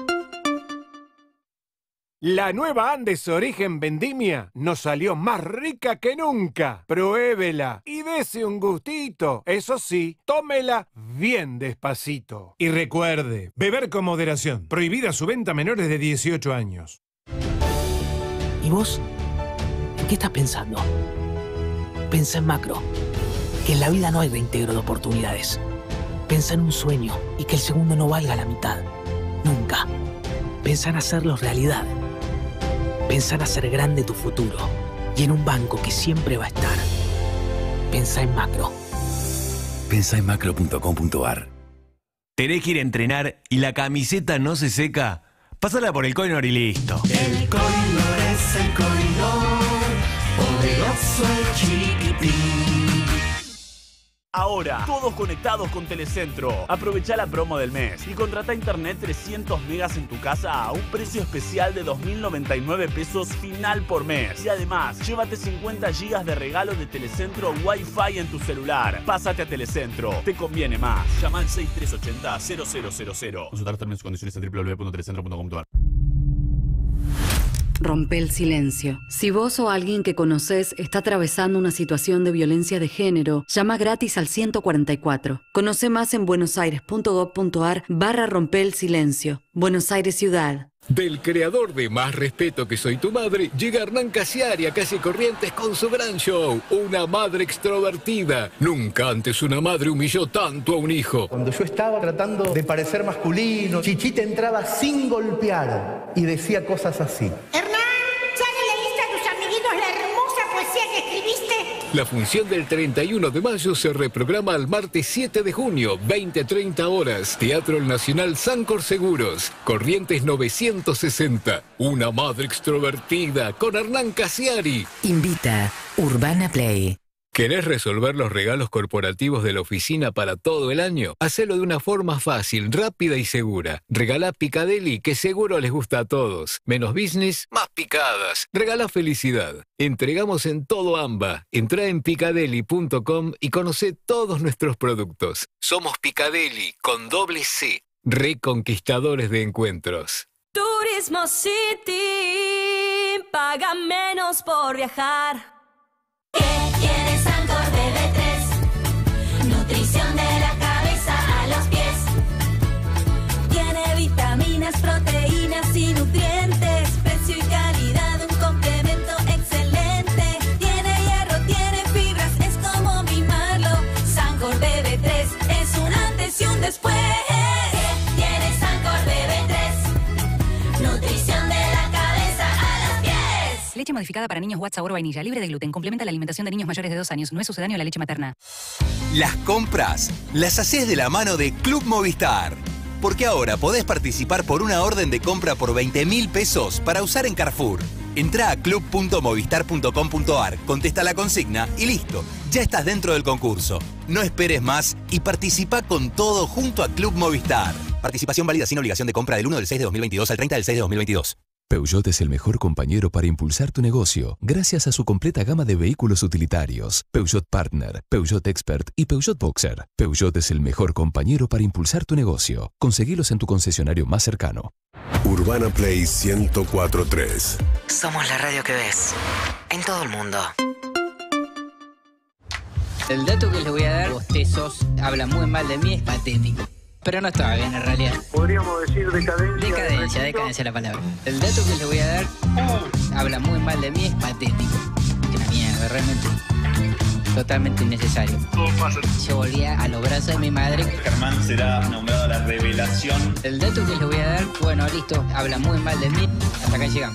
La nueva Andes Origen Vendimia nos salió más rica que nunca. Pruébela y dese un gustito. Eso sí, tómela bien despacito. Y recuerde, beber con moderación. Prohibida su venta a menores de 18 años. ¿Y vos? ¿En qué estás pensando? Pensa en macro. Que en la vida no hay reintegro de oportunidades. Pensa en un sueño y que el segundo no valga la mitad. Nunca. Pensa en hacerlo realidad. Pensa en hacer grande tu futuro y en un banco que siempre va a estar. Pensa en macro. Pensa en macro.com.ar. ¿Tenés que ir a entrenar y la camiseta no se seca? Pásala por el Coinor y listo. El Coinor es el Coinor, poderoso el chiquitín. Ahora, todos conectados con Telecentro. Aprovecha la promo del mes y contrata internet 300 megas en tu casa a un precio especial de 2.099 pesos final por mes. Y además, llévate 50 gigas de regalo de Telecentro Wi-Fi en tu celular. Pásate a Telecentro. Te conviene más. Llama al 6380-0000. Consultar términos y condiciones en www.telecentro.com.ar. Rompe el silencio. Si vos o alguien que conoces está atravesando una situación de violencia de género, llama gratis al 144. Conoce más en buenosaires.gov.ar/rompe el silencio. Buenos Aires Ciudad. Del creador de Más Respeto que Soy Tu Madre, llega Hernán Casiari a Calle Corrientes con su gran show, Una Madre Extrovertida. Nunca antes una madre humilló tanto a un hijo. Cuando yo estaba tratando de parecer masculino, Chichita entraba sin golpear y decía cosas así. Hernán, ¿ya le leíste a tus amiguitos la hermosa poesía que escribiste? La función del 31 de mayo se reprograma al martes 7 de junio, 20:30 horas. Teatro El Nacional Sancor Seguros, Corrientes 960. Una madre extrovertida con Hernán Casiari. Invita Urbana Play. ¿Querés resolver los regalos corporativos de la oficina para todo el año? Hacelo de una forma fácil, rápida y segura. Regalá Picadeli, que seguro les gusta a todos. Menos business, más picadas. Regalá felicidad. Entregamos en todo AMBA. Entrá en picadeli.com y conocé todos nuestros productos. Somos Picadeli, con doble C. Reconquistadores de encuentros. Turismo City, paga menos por viajar. ¿Qué tiene Sancor BB3? Nutrición de la cabeza a los pies. Tiene vitaminas, proteínas y nutrientes. Precio y calidad, un complemento excelente. Tiene hierro, tiene fibras, es como mimarlo. Sancor BB3 es un antes y un después. ¿Qué tiene Sancor BB3? Nutrición de la cabeza a los pies. Leche modificada para niños Watt sabor vainilla, libre de gluten, complementa la alimentación de niños mayores de 2 años, no es sucedáneo a la leche materna. Las compras las haces de la mano de Club Movistar. Porque ahora podés participar por una orden de compra por 20.000 pesos para usar en Carrefour. Entrá a club.movistar.com.ar, contesta la consigna y listo. Ya estás dentro del concurso. No esperes más y participa con todo junto a Club Movistar. Participación válida sin obligación de compra del 1 del 6 de 2022 al 30 del 6 de 2022. Peugeot es el mejor compañero para impulsar tu negocio gracias a su completa gama de vehículos utilitarios. Peugeot Partner, Peugeot Expert y Peugeot Boxer. Peugeot es el mejor compañero para impulsar tu negocio. Conseguilos en tu concesionario más cercano. Urbana Play 104.3. Somos la radio que ves en todo el mundo. El dato que les voy a dar, bostezos, habla muy mal de mí, es patético. Pero no estaba bien en realidad. Podríamos decir decadencia. Decadencia la palabra. El dato que les voy a dar, habla muy mal de mí, es patético. Que la mierda, realmente. Totalmente innecesario. Yo volvía a los brazos de mi madre. Germán será nombrado la revelación. El dato que les voy a dar, bueno, listo, habla muy mal de mí. Hasta acá llegamos.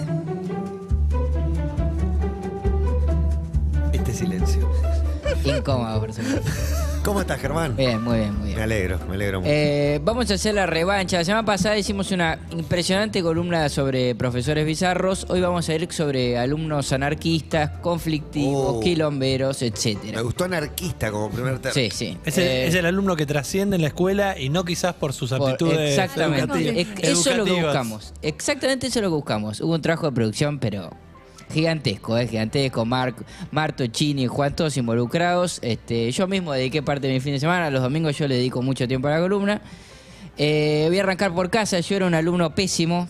Este silencio. Incómodo, por supuesto. ¿Cómo estás, Germán? Bien, muy bien, muy bien. Me alegro mucho. Vamos a hacer la revancha. La semana pasada hicimos una impresionante columna sobre profesores bizarros. Hoy vamos a ir sobre alumnos anarquistas, conflictivos, quilomberos, etcétera. Me gustó anarquista como primer término. Sí, sí. Es el alumno que trasciende en la escuela y no quizás por sus aptitudes exactamente. Eso es lo que educativas. buscamos. Exactamente eso es lo que buscamos. Hubo un trabajo de producción, pero gigantesco, gigantesco. Marto, Chini, Juan, todos involucrados. Yo mismo dediqué parte de mi fin de semana. Los domingos yo le dedico mucho tiempo a la columna. Voy a arrancar por casa. Yo era un alumno pésimo.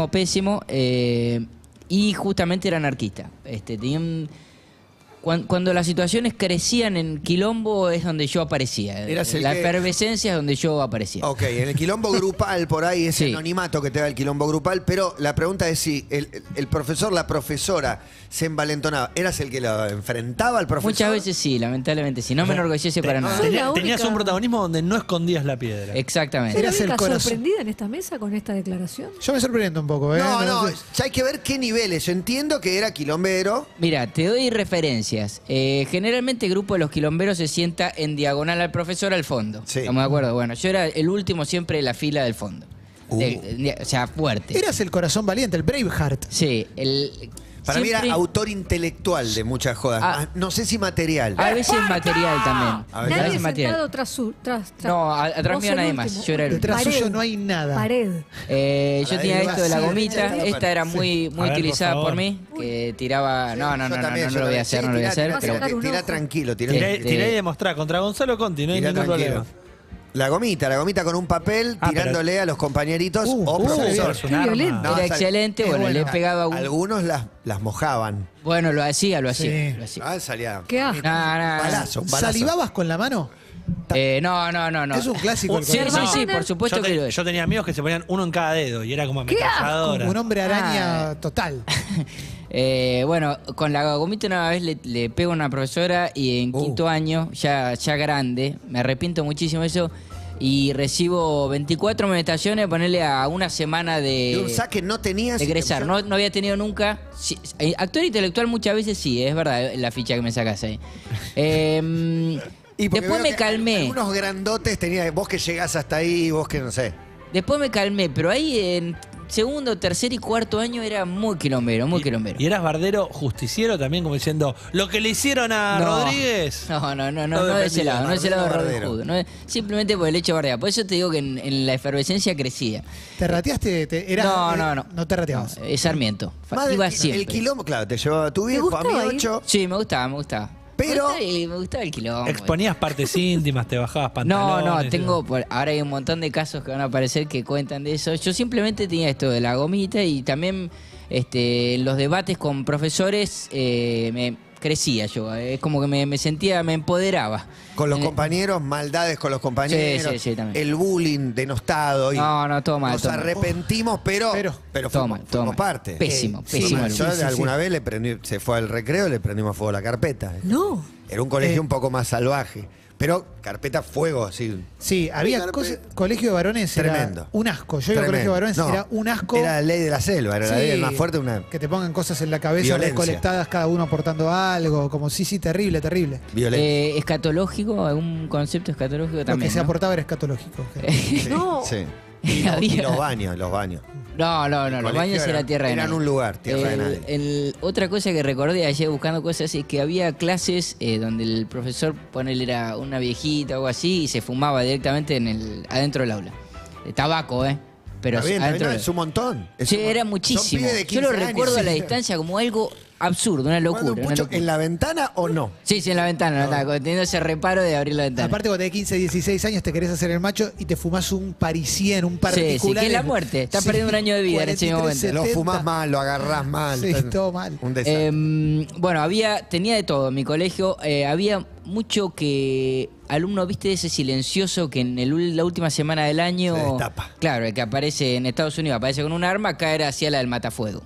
Y justamente era anarquista. Tenía cuando las situaciones crecían en quilombo es donde yo aparecía. La efervescencia es donde yo aparecía. Ok, en el quilombo grupal, por ahí, ese anonimato que te da el quilombo grupal, pero la pregunta es si el profesor, la profesora se envalentonaba. ¿Eras el que lo enfrentaba al profesor? Muchas veces sí, lamentablemente sí. No me enorgullece para nada. Tenías un protagonismo donde no escondías la piedra. Exactamente. ¿Eras la única sorprendida en esta mesa con esta declaración? Yo me sorprendo un poco, ¿eh? No, ya hay que ver qué niveles. Yo entiendo que era quilombero. Mira, te doy referencias. Generalmente el grupo de los quilomberos se sienta en diagonal al profesor al fondo. Sí. ¿Estamos de acuerdo? Bueno, yo era el último siempre de la fila del fondo. O sea, fuerte. Eras el corazón valiente, el Braveheart. Sí, Para mí siempre- era autor intelectual de muchas jodas. Ah. No sé si material. A veces material también. A ver, A Nadie veces material. sentado tras No, atrás vos mío el nadie último. más. Yo era el último. Detrás suyo no hay nada. Pared. Yo La tenía de esto de la vacío. gomita. Sí. Esta era muy A ver, utilizada por por favor. mí. Que tiraba. No yo también, lo yo voy también. a hacer, Sí, no lo voy a tirá, hacer. tirá, Pero tirá. Tira tranquilo, tira Sí. tranquilo. Tirá y demostrá. Contra Gonzalo Conti, no hay Tirá ningún tranquilo. problema. La gomita con un papel Ah, tirándole a los compañeritos o profesor. es un arma. violento. Era excelente. Bueno, le he pegado a un. Algunos las mojaban. Bueno, lo hacía. Sí. Lo hacía. Ah, salía. ¿Qué asco? No, no, no. Balazo. ¿Salivabas con la mano? No. Es un clásico el Sí, colegio. sí, por supuesto que lo es. Yo tenía amigos que se ponían uno en cada dedo y era como ¡Qué asco! ametralladora. Un hombre araña total. Bueno, con la gomita una vez le pego a una profesora y en quinto año, ya grande, me arrepiento muchísimo de eso, y recibo 24 amonestaciones, ponerle a una semana Y un de saque no tenías. egresar. No había tenido nunca. Sí, actor intelectual muchas veces sí, es verdad, la ficha que me sacas ahí. Y porque Después veo me que calmé. Algunos grandotes tenías, vos que llegás hasta ahí, vos que no sé. Después me calmé, pero ahí en segundo, tercer y cuarto año era muy quilombero, muy quilombero. Y eras bardero justiciero también, como diciendo, lo que le hicieron a No. Rodríguez. No de defendía, ese lado, no de ese lado de Robin bardero. Hood. No, simplemente por el hecho de bardear. Por eso te digo que en la efervescencia crecía. ¿Te rateaste? No te rateabas. Es Sarmiento. Madre, Iba siempre. el quilombo, claro, te llevaba a tu viejo, a mi gustaba ir? 8. Sí, me gustaba. Pero- Me gustaba el quilombo. Exponías partes íntimas, te bajabas No, pantalones. ahora hay un montón de casos que van a aparecer que cuentan de eso. Yo simplemente tenía esto de la gomita y también en los debates con profesores me crecía yo. Es como que me sentía, me empoderaba. Con los compañeros, maldades con los compañeros, Sí, también. el bullying denostado. Y No, todo mal. nos todo mal. arrepentimos, pero Todo mal, fuimos mal. parte. Pésimo. Yo alguna vez le prendí, se fue al recreo, le prendimos fuego a la carpeta. No. Era un colegio un poco más salvaje. Pero carpeta fuego, así. Sí, había colegio de varones, Tremendo. era un asco. Yo iba a Tremendo. colegio de varones, No, era un asco. Era la ley de la selva, era la Sí, ley más fuerte. Que te pongan cosas en la cabeza Violencia. recolectadas, cada uno aportando algo. Como sí, terrible. Violencia. Escatológico, algún concepto escatológico Lo también. que se ¿no? aportaba era escatológico. No. Sí. Y los baños. No, El los colegio baños era tierra de eran nadie. un lugar, tierra de nadie. Otra cosa que recordé ayer buscando cosas es que había clases donde el profesor, ponele, era una viejita o algo así y se fumaba directamente adentro del aula. De tabaco, Pero Está bien, adentro es un montón. Es Sí, un era son muchísimo. pibes de Yo lo 15 años, recuerdo a la sí. distancia como algo absurdo, una Bueno, locura. mucho, ¿en la ventana o no? Sí, en la ventana, teniendo ese reparo de abrir la ventana. Aparte, cuando tenés 15, 16 años, te querés hacer el macho y te fumás un parisien, un particular. que es la muerte. Estás perdiendo un año de vida en ese momento. Lo fumás mal, lo agarrás mal. Sí, todo mal. Un desastre. Bueno, tenía de todo en mi colegio. Había mucho que alumno, viste, ese silencioso que en la última semana del año. Se destapa. Claro, el que aparece en Estados Unidos, aparece con un arma, acá era hacia la del matafuego.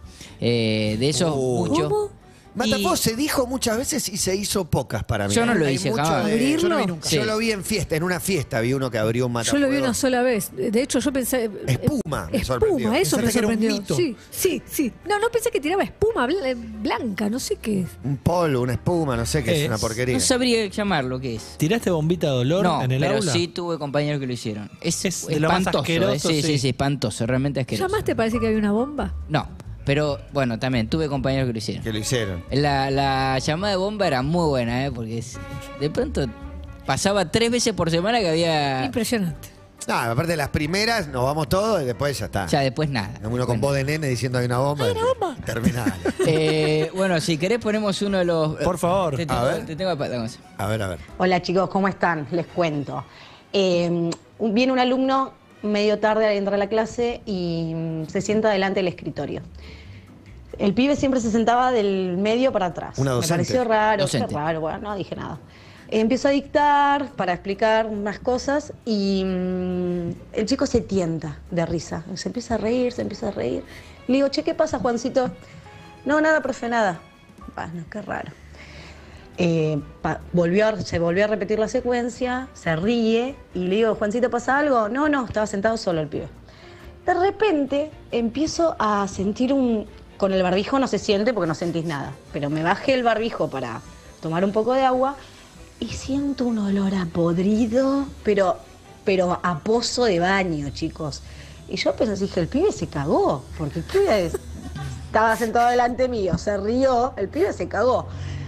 De esos, mucho. ¿Cómo? Matafuego se dijo muchas veces y se hizo pocas para mí. Yo no lo Hay hice mucho jamás. de- ¿Abrirlo? Yo no vi nunca. Sí. Yo lo vi en una fiesta, vi uno que abrió un Yo matafuego. lo vi una sola vez. De hecho, yo pensé. Espuma, me sorprendió. Espuma, eso me Pensaste que era un sorprendió. mito. Sí. No pensé que tiraba espuma blanca, no sé qué es. Un polvo, una espuma, no sé qué es, Es- una porquería. No sabría llamarlo qué es. ¿Tiraste bombita de olor No, en el pero aula? sí tuve compañeros que lo hicieron. Es Es de lo más espantoso. asqueroso, Sí, sí. espantoso, realmente asqueroso. ¿Llamaste? Parece que había una bomba. No, pero bueno, también tuve compañeros que lo hicieron. Que lo hicieron. La llamada de bomba era muy buena, porque de pronto pasaba 3 veces por semana que había. Impresionante. No, aparte de las primeras, nos vamos todos y después ya está. Ya después nada. Uno con voz de nene diciendo hay una bomba. Terminal. Bueno, si querés ponemos uno de los. Por favor. Te tengo, A ver. te tengo vamos. A ver. Hola chicos, ¿cómo están? Les cuento. Viene un alumno medio tarde al entrar a la clase y se sienta delante del escritorio. El pibe siempre se sentaba del medio para atrás. Una Me docente. pareció raro, Docente. qué raro, bueno, no dije nada. Empiezo a dictar para explicar unas cosas y el chico se tienta de risa. Se empieza a reír. Le digo, che, ¿qué pasa, Juancito? No, nada, profe, nada. Bueno, qué raro. Se volvió a repetir la secuencia, se ríe y le digo, Juancito, ¿pasa algo? No, estaba sentado solo el pibe. De repente empiezo a sentir con el barbijo no se siente porque no sentís nada, pero me bajé el barbijo para tomar un poco de agua y siento un olor a podrido, pero a pozo de baño, chicos. Y yo pensé, dije, el pibe se cagó, porque el pibe estaba sentado delante mío, se rió, el pibe se cagó.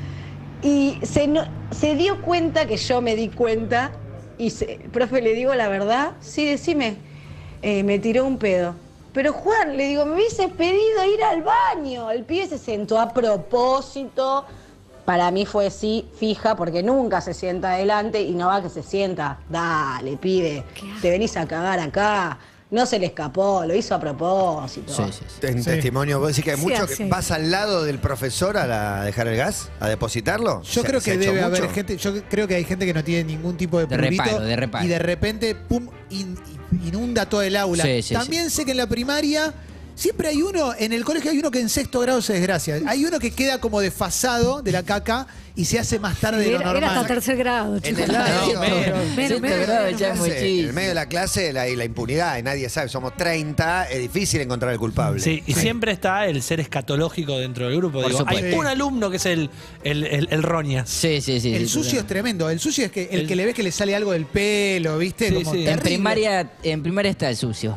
Y se dio cuenta que yo me di cuenta y profe, le digo la verdad, sí, decime, me tiró un pedo. Pero Juan, le digo, me hubieses pedido ir al baño. El pibe se sentó a propósito. Para mí fue sí, fija, porque nunca se sienta adelante y no va que se sienta. Dale, pibe, te venís a cagar acá. No se le escapó, lo hizo a propósito. En testimonio, vos decís que hay mucho que vas al lado del profesor a dejar el gas, a depositarlo. Yo creo que debe haber gente, yo creo que hay gente que no tiene ningún tipo de prurito reparo. Y de repente, pum, inunda todo el aula. También sé que en la primaria siempre hay uno, en el colegio hay uno que en sexto grado se desgracia. Hay uno que queda como desfasado de la caca y se hace más tarde de lo normal. Era hasta tercer grado, chicos. En el medio de la clase la impunidad, y nadie sabe, somos 30, es difícil encontrar el culpable. Sí, y siempre está el ser escatológico dentro del grupo. Digo, hay un alumno que es el roña. Sí. El sucio es tremendo. El sucio es que el que le ves que le sale algo del pelo, ¿viste? Sí, como sí. En primaria está el sucio.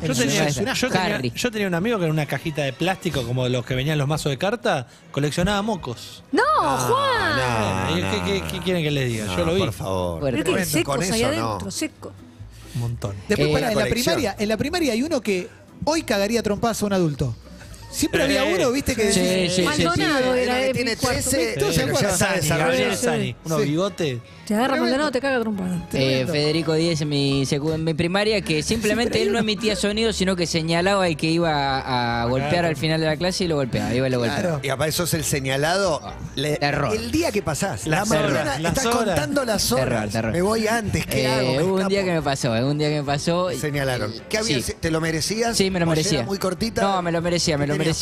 Yo tenía un amigo que en una cajita de plástico, como de los que venían los mazos de carta, coleccionaba mocos. ¡No, Juan! ¿Qué quieren que les diga? Yo lo vi. Por favor. Pero que secos con ahí eso adentro, seco. Un montón. Después, en la primaria hay uno que hoy cagaría trompadas a un adulto. Siempre había uno, ¿viste? Que Maldonado era de tiene mi cuarto. 13, ¿Todos se acuerdan? Gabriel Sani, unos bigotes. Te agarra Maldonado, te caga trompada. Federico Díez en mi primaria, que simplemente él no emitía sonido, sino que señalaba al que iba a golpear al final de la clase y lo golpeaba. Iba y lo golpeaba. Y para eso es el señalado. Terror. El día que pasás, la Las mañana horas, estás las horas. contando las horas. Terror. Me voy antes, ¿qué hago? Hubo un día que me pasó. Señalaron. ¿Qué había? Sí. ¿Te lo merecías? Sí, me lo merecía. ¿Muy cortita? No, me lo merecía.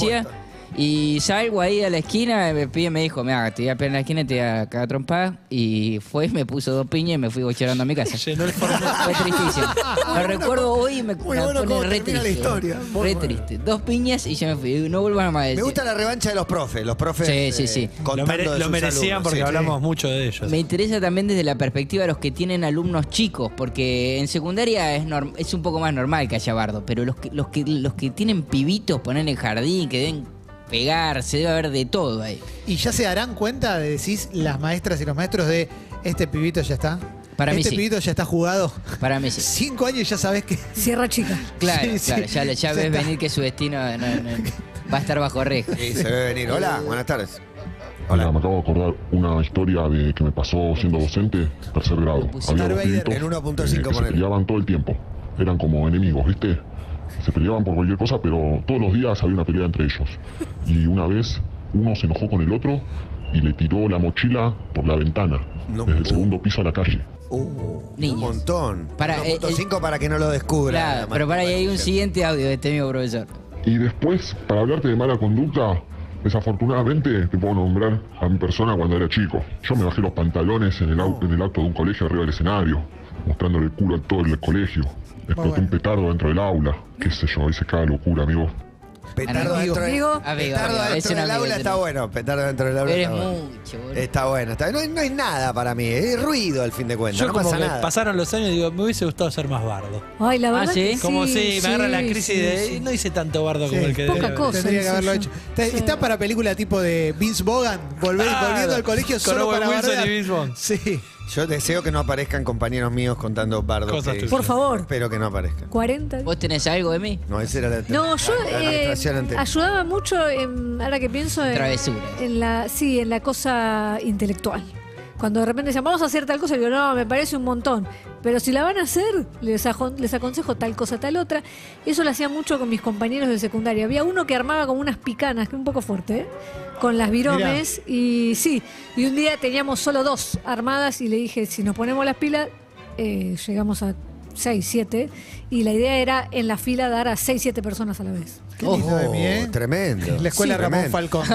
Y salgo ahí a la esquina, me dijo, mira, te voy a pegar en la esquina y te voy a cagar trompada. Y fue, me puso 2 piñas y me fui bocherando a mi casa. Fue tristísimo. Lo recuerdo hoy y me pone re triste. La historia. Re triste. 2 piñas y yo me fui. No vuelvas más a decir. Me gusta la revancha de los profes. Los profes Sí. Lo merecían porque hablamos mucho de ellos. Me interesa también desde la perspectiva de los que tienen alumnos chicos, porque en secundaria es un poco más normal que haya bardo, pero los que tienen pibitos, poner en el jardín, que deben pegarse, debe haber de todo ahí. Y ya se darán cuenta, decís, las maestras y los maestros, de este pibito ya está. Para mí sí. Pibito ya está jugado. Para mí sí. 5 años ya sabes que. Sierra chica. Claro, Sí, ya ves venir que su destino va a estar bajo reja. Sí, se ve venir. Hola, buenas tardes. Hola, me acabo de acordar una historia que me pasó siendo docente, tercer grado. Había dos pibitos, en 1.5 que se peleaban todo el tiempo. Eran como enemigos, ¿viste? Se peleaban por cualquier cosa, pero todos los días había una pelea entre ellos. Y una vez uno se enojó con el otro y le tiró la mochila por la ventana, desde el segundo piso a la calle. Un montón. 1.5 para que no lo descubra. Claro, pero para ahí hay un siguiente audio de este mismo profesor. Y después, para hablarte de mala conducta, desafortunadamente te puedo nombrar a mi persona cuando era chico. Yo me bajé los pantalones en el acto de un colegio arriba del escenario, mostrándole el culo a todo el colegio. Exploté un petardo dentro del aula. Qué sé yo, ahí se cae locura, amigo. Petardo dentro del aula está bueno. Petardo dentro del aula está bueno. Está bueno. No es nada para mí. Es ruido al fin de cuentas. Yo no como pasa que nada. pasaron los años y digo, me hubiese gustado ser más bardo. Ay, la verdad ¿sí? que Como sí, me agarra la crisis de no hice tanto bardo como el que poca debe. cosa. Tendría que haberlo hecho. Está para película tipo de Vince Vaughan, volviendo al colegio con solo Owen para Wilson bardear. y Vince Vaughn. Sí. Yo deseo que no aparezcan compañeros míos contando bardos. Cosas tuyas. Por favor. Espero que no aparezcan. 40. ¿Vos tenés algo de mí? No, esa era la No, yo la administración anterior. ayudaba mucho, ahora que pienso, Travesuras. en la cosa intelectual. Cuando de repente decían, vamos a hacer tal cosa, digo, no, me parece un montón. Pero si la van a hacer, les aconsejo tal cosa, tal otra. Y eso lo hacía mucho con mis compañeros de secundaria. Había uno que armaba como unas picanas, que un poco fuerte, ¿eh? Con las viromes. Y sí, y un día teníamos solo 2 armadas y le dije, si nos ponemos las pilas, llegamos a 6, 7. Y la idea era en la fila dar a 6, 7 personas a la vez. Qué lindo de mí, ¿eh? Tremendo. La escuela Sí, Ramón tremendo. Falcón.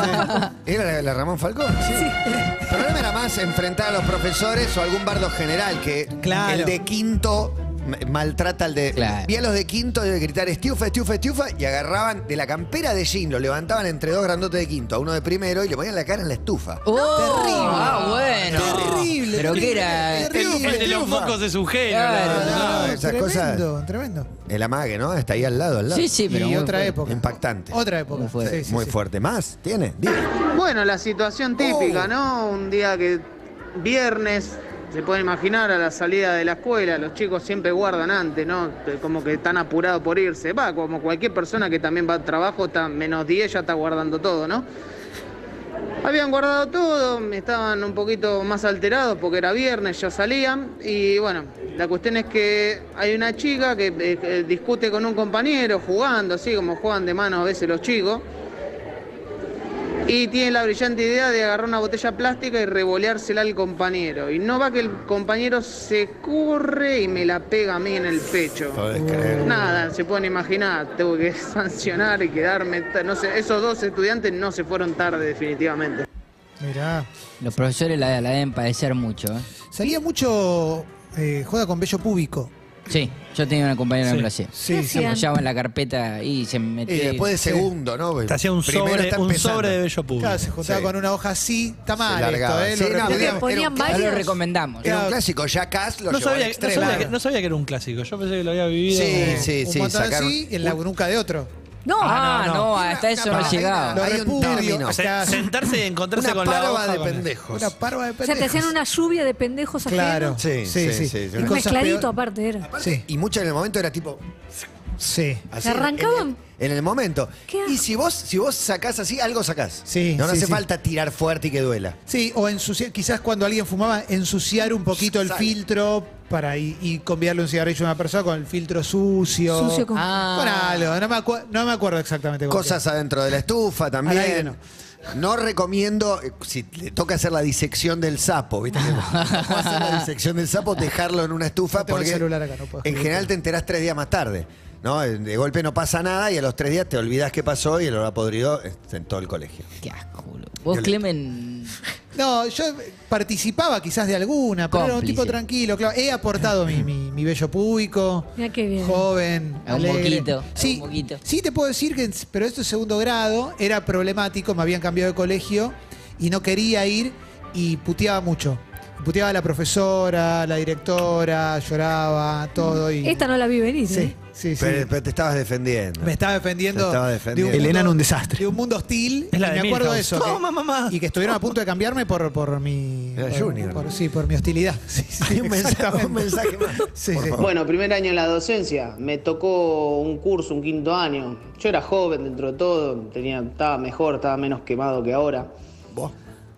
¿Era la Ramón Falcón? Sí. El problema era más enfrentar a los profesores o algún bardo general que Claro. el de quinto maltrata al de... Claro. Vi a los de quinto de gritar estiufa, estiufa, estiufa y agarraban de la campera de jean, lo levantaban entre dos grandotes de quinto, a uno de primero y le ponían la cara en la estufa. Terrible. Ah, bueno. Terrible. Pero que era. El de los mocos es un genio. Esas cosas... Tremendo. El amague, ¿no? Está ahí al lado. Sí, pero Y muy otra fuerte. época. Impactante. Otra época. Muy fuerte. Sí, Muy sí. fuerte. ¿Más? ¿Tiene? Diga. Bueno, la situación típica, ¿no? Un día que viernes, se pueden imaginar a la salida de la escuela, los chicos siempre guardan antes, ¿no? Como que están apurados por irse. Va, como cualquier persona que también va al trabajo, está menos 10, ya está guardando todo, ¿no? Habían guardado todo, estaban un poquito más alterados porque era viernes, ya salían. Y bueno, la cuestión es que hay una chica que discute con un compañero jugando, así como juegan de mano a veces los chicos. Y tiene la brillante idea de agarrar una botella plástica y revoleársela al compañero. Y no va que el compañero se corre y me la pega a mí en el pecho. Podés creer. Nada, se pueden imaginar, tengo que sancionar y quedarme... No sé, esos dos estudiantes no se fueron tarde definitivamente. Mirá. Los profesores la deben padecer mucho. Salía mucho joda con vello púbico. Sí, yo tenía una compañera en clase. Sí, Se apoyaba en la carpeta y se Y metía. después de segundo, ¿no? Te hacía un Primero está empezando. sobre de vello público. Claro, se juntaba con una hoja así. Está mal esto, largaba. ¿eh? Sí, Lo no, recomendamos. ponían era un- No lo varios. recomendamos. Era un clásico, Jackass lo No llevó al sabía, extremo. no sabía que era un clásico. Yo pensé que lo había vivido. Sí, Un sí, montón sacaron... así en la nuca de otro. No, No, hasta eso no llegaba. Lo Hay un repudio. término. Sentarse y encontrarse Una con la parva hoja. de con- pendejos. Una parva de o sea, pendejos. te hacían una lluvia de pendejos ajenos. Claro. Sí, Sí, sí, sí. sí. Y cosas Mezcladito peor- aparte era. Sí. Y mucho en el momento era tipo... Sí. así, ¿Se arrancaban? En el momento. ¿Qué hago? Y si vos sacás así, algo sacás. Sí, No sí, hace sí. falta tirar fuerte y que duela. Sí, o ensuciar, quizás cuando alguien fumaba, ensuciar un poquito el Sale. filtro para y conviarle un cigarrillo a una persona con el filtro sucio. Sucio con- Con algo, no me acuerdo exactamente. con Cosas qué. adentro de la estufa también. Al aire no. No recomiendo, si le toca hacer la disección del sapo, ¿viste? Cuando hacer la disección del sapo, dejarlo en una estufa No tengo el porque celular acá, no puedo en escribir. general te enterás 3 días más tarde. ¿No? De golpe no pasa nada y a los 3 días te olvidás qué pasó y el olor a podrido está en todo el colegio. Qué asco, boludo. Vos, Clemen. No, yo participaba quizás de alguna, pero era un Cómplice. tipo tranquilo. Claro. He aportado mi vello público, Mirá qué bien. joven, A un alegre. moquito, a Sí, un moquito. sí te puedo decir que, pero esto es segundo grado, era problemático, me habían cambiado de colegio y no quería ir y puteaba mucho. Puteaba a la profesora, la directora, lloraba, todo. Y... Esta no la vi venir, Sí, ¿eh? sí, sí. Pero te estabas defendiendo. Me estaba defendiendo, Te estaba defendiendo. de un Elena mundo- en un desastre. De un mundo hostil. Es la y de me acuerdo de Milhouse. eso. Toma, mamá. Y que estuvieron a punto de cambiarme por mi. Era por- Junior. por mi hostilidad. Sí, sí, Hay un mensaje, exactamente. un mensaje más. Sí, Por sí. favor. Bueno, primer año en la docencia, me tocó un curso, un quinto año. Yo era joven dentro de todo, estaba mejor, estaba menos quemado que ahora. ¿Vos?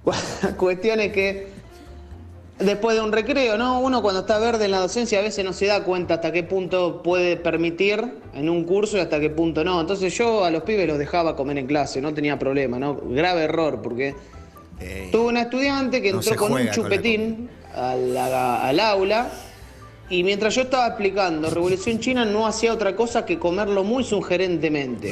La cuestión es que después de un recreo, ¿no? Uno cuando está verde en la docencia a veces no se da cuenta hasta qué punto puede permitir en un curso y hasta qué punto no. Entonces yo a los pibes los dejaba comer en clase, no tenía problema, ¿no? Grave error, porque tuve una estudiante que no entró se con un juega con la chupetín al aula y mientras yo estaba explicando Revolución China no hacía otra cosa que comerlo muy sugerentemente.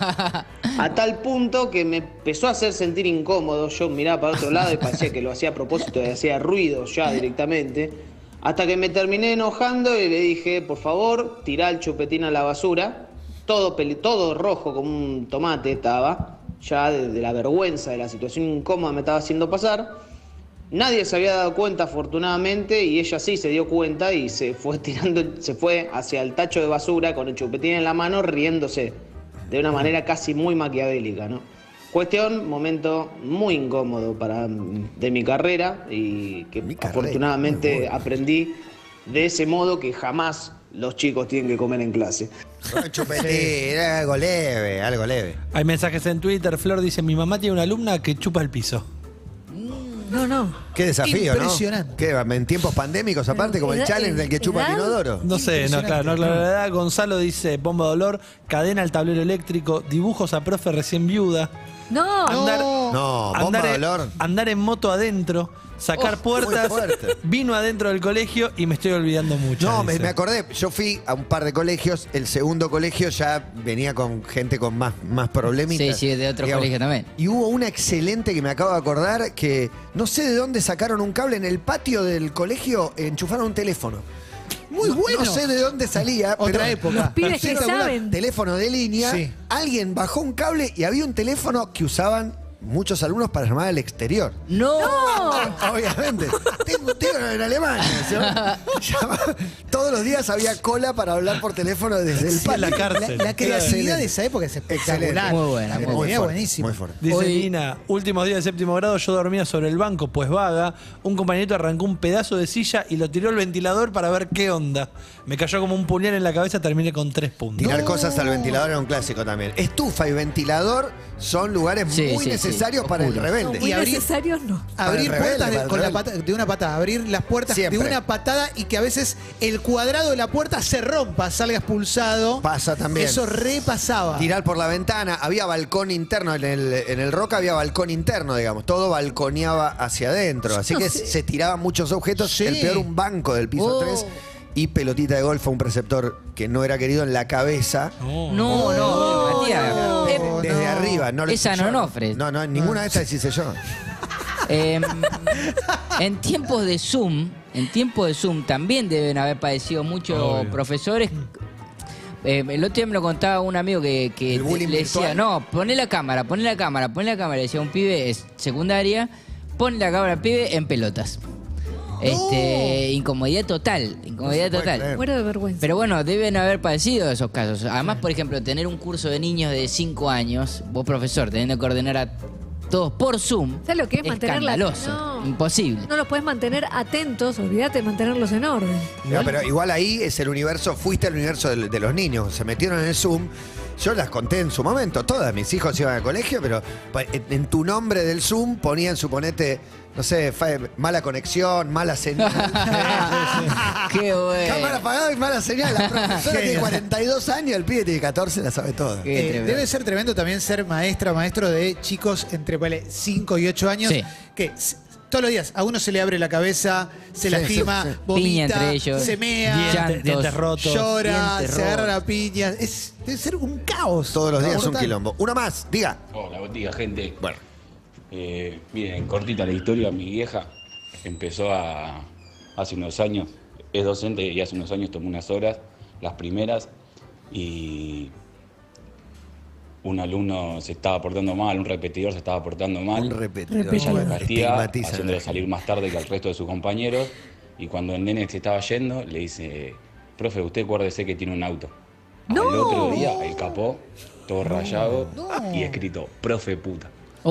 A tal punto que me empezó a hacer sentir incómodo. Yo miraba para otro lado y parecía que lo hacía a propósito y hacía ruido ya directamente. Hasta que me terminé enojando y le dije, por favor, tirá el chupetín a la basura. Todo rojo como un tomate estaba. Ya de la vergüenza, de la situación incómoda me estaba haciendo pasar. Nadie se había dado cuenta, afortunadamente, y ella sí se dio cuenta y se fue hacia el tacho de basura con el chupetín en la mano, riéndose de una manera casi muy maquiavélica, ¿no? Cuestión, momento muy incómodo de mi carrera y que afortunadamente aprendí de ese modo que jamás los chicos tienen que comer en clase. Un chupetín, era algo leve, algo leve. Hay mensajes en Twitter. Flor dice: mi mamá tiene una alumna que chupa el piso. No. Qué desafío, Impresionante. ¿no? ¿Qué, en tiempos pandémicos aparte, como el challenge del que chupa el inodoro? No sé, no, claro, no aclara la edad. Gonzalo dice: bomba de olor, cadena al tablero eléctrico, dibujos a profe recién viuda. No. No, bomba de olor. Andar en moto adentro, sacar puertas, muy fuerte. vino adentro del colegio y me estoy olvidando mucho. No, me acordé, yo fui a un par de colegios, el segundo colegio ya venía con gente con más problemitas. Sí, de otro digamos. colegio también. Y hubo una excelente que me acabo de acordar, que no sé de dónde sacaron un cable en el patio del colegio, enchufaron un teléfono. Muy bueno. No sé de dónde salía. Otra pero época. Los pibes que pusieron saben. Teléfono de línea. Sí. Alguien bajó un cable y había un teléfono que usaban muchos alumnos para llamar al exterior. ¡No! Obviamente. Tengo un tío en Alemania. Todos los días había cola para hablar por teléfono desde el Sí, en la patio. cárcel. La creatividad de esa época es espectacular. Muy buena, muy Muy fuerte, buenísimo. muy fuerte. Dice Hoy- Nina, últimos días de séptimo grado yo dormía sobre el banco, pues vaga. Un compañerito arrancó un pedazo de silla y lo tiró al ventilador para ver qué onda. Me cayó como un puñal en la cabeza, terminé con 3 puntos. Tirar cosas al ventilador era un clásico también. Estufa y ventilador son lugares Sí, muy sí, necesarios sí, para el oscuros. rebelde. Muy Y abrir- necesarios no. Abrir Para el rebelde, puertas para el con la rebelde. de una patada, abrir las puertas Siempre. de una patada y que a veces el cuadrado de la puerta se rompa, salga expulsado. Pasa también. Eso repasaba. Tirar por la ventana. Había balcón interno. En el Roca había balcón interno, digamos. Todo balconeaba hacia adentro. Así No que sé. se tiraban muchos objetos. Sí. El peor, un banco del piso Oh. 3. Y pelotita de golf a un preceptor que no era querido en la cabeza. No, Matías. Desde arriba. No lo Esa hice yo. no ofre. No, ninguna de estas hice yo. En tiempos de Zoom, también deben haber padecido muchos Obvio. profesores. El otro día me lo contaba un amigo que ¿El bullying le decía, virtual? no, poné la cámara. Le decía a un pibe es secundaria, pon la cámara al pibe en pelotas. Incomodidad total. Muero de vergüenza. Pero bueno, deben haber padecido esos casos. Además, por ejemplo, tener un curso de niños de 5 años, vos profesor, teniendo que ordenar a todos por Zoom, ¿Sabes lo que es mantenerla? escandaloso, No. imposible. No los puedes mantener atentos, olvídate de mantenerlos en orden. No, pero igual ahí es el universo, fuiste al universo de los niños, se metieron en el Zoom. Yo las conté en su momento, todas mis hijos iban al colegio, pero en tu nombre del Zoom ponían, suponete, no sé, mala conexión, mala señal. Qué bueno. Cámara apagada y mala señal. La profesora tiene 42 años, el pibe tiene 14, la sabe toda. Debe ser tremendo también ser maestro de chicos entre 5 y 8 años Sí. que todos los días a uno se le abre la cabeza, se Sí, lastima, sí, sí. vomita, Piña entre ellos. se mea, Llantos. Dientes rotos. llora, dientes se agarra rotos. la piña. Debe ser un caos. Todos los días un Mortal. quilombo. Uno más, diga. Hola, buen día, gente. Bueno. Miren, cortita la historia, mi vieja empezó hace unos años, es docente y hace unos años tomó unas horas, las primeras, y un alumno se estaba portando mal, un repetidor se estaba portando mal. Un repetidor. Ella lo castiga, Estigmatiza. haciéndole salir más tarde que al resto de sus compañeros, y cuando el nene se estaba yendo, le dice, profe, usted acuérdese que tiene un auto. ¡No! Al otro día, el capó, todo rayado, y escrito, profe puta.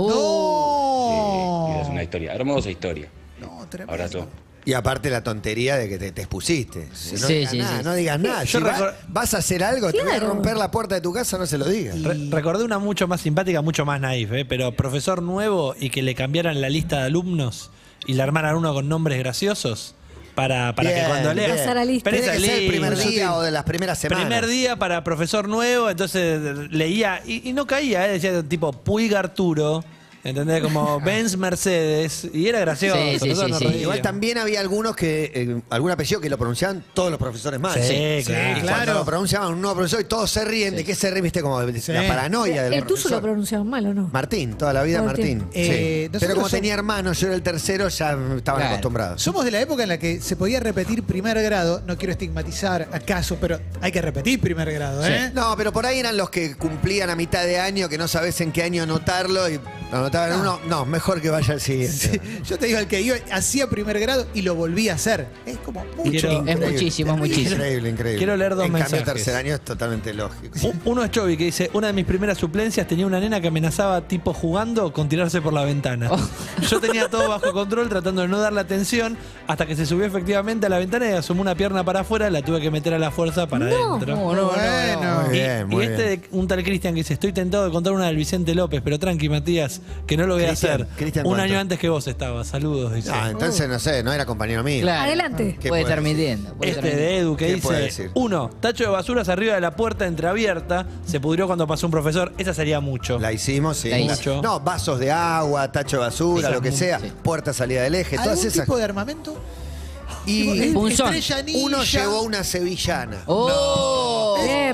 ¡No! Y es una historia, hermosa historia. No, tremendo. Abrazo. Y aparte la tontería de que te expusiste. Si no Sí, digas sí, nada, sí. no digas nada. Yo Si vas a hacer algo, te voy a Claro. romper la puerta de tu casa, no se lo digas. Recordé una mucho más simpática, mucho más naif, pero profesor nuevo y que le cambiaran la lista de alumnos y le armaran uno con nombres graciosos para Bien, que cuando lea. Pasar a lista. Pero Tiene esa que ser el primer lista. día o de las primeras semanas. Primer día para profesor nuevo, entonces leía y no caía, decía tipo Puig Arturo, ¿entendés? Como Benz Mercedes, y era gracioso. Sí, sí, nosotros sí, nos sí. reíamos. Igual también había algunos que, algún apellido que lo pronunciaban todos los profesores mal. Sí, Y claro. cuando lo pronunciaban un nuevo profesor y todos se ríen, ¿de qué se ríen? ¿Viste? Como la paranoia del ¿El tuyo profesor. lo pronunciaban mal o no? Martín, toda la vida Todo el Martín. tiempo. Sí. Nosotros Pero como somos- tenía hermanos, yo era el tercero, ya estaban Claro. acostumbrados. Somos de la época en la que se podía repetir primer grado. No quiero estigmatizar acaso, pero hay que repetir primer grado, ¿eh? No, pero por ahí eran los que cumplían a mitad de año, que no sabes en qué año anotarlo y anotaban en uno. No, mejor que vaya al siguiente. Sí, yo te digo, el que yo hacía primer grado y lo volví a hacer. Es como mucho. Quiero- Es muchísimo, muchísimo. Increíble, increíble. Quiero leer dos en cambio, mensajes. tercer año es totalmente lógico. Uno es Chovy que dice, una de mis primeras suplencias tenía una nena que amenazaba tipo jugando con tirarse por la ventana. Yo tenía todo bajo control tratando de no darle atención hasta que se subió efectivamente a la ventana y asomó una pierna para afuera, la tuve que meter a la fuerza para adentro. Bueno. Muy bien, muy y este bien. de un tal Cristian que dice, estoy tentado de contar una del Vicente López, pero tranqui Matías, que no lo voy a Cristian, hacer. Cristian, Un ¿cuánto? año antes que vos estabas. Saludos, dice. Ah, entonces no sé, no era compañero mío. Claro. Adelante. ¿Qué Puede puede estar decir? mintiendo. puede estar Este de Edu que ¿Qué puede dice, decir? 1, tacho de basuras arriba de la puerta entreabierta, se pudrió cuando pasó un profesor, esa sería mucho. La hicimos, sí. La hice. No, vasos de agua, tacho de basura, Sí, lo que sí. sea, puerta salida del eje, todas ¿Algún esas. tipo de armamento? Y Punzón. Estrella ninja. uno llevó una sevillana. ¡Oh!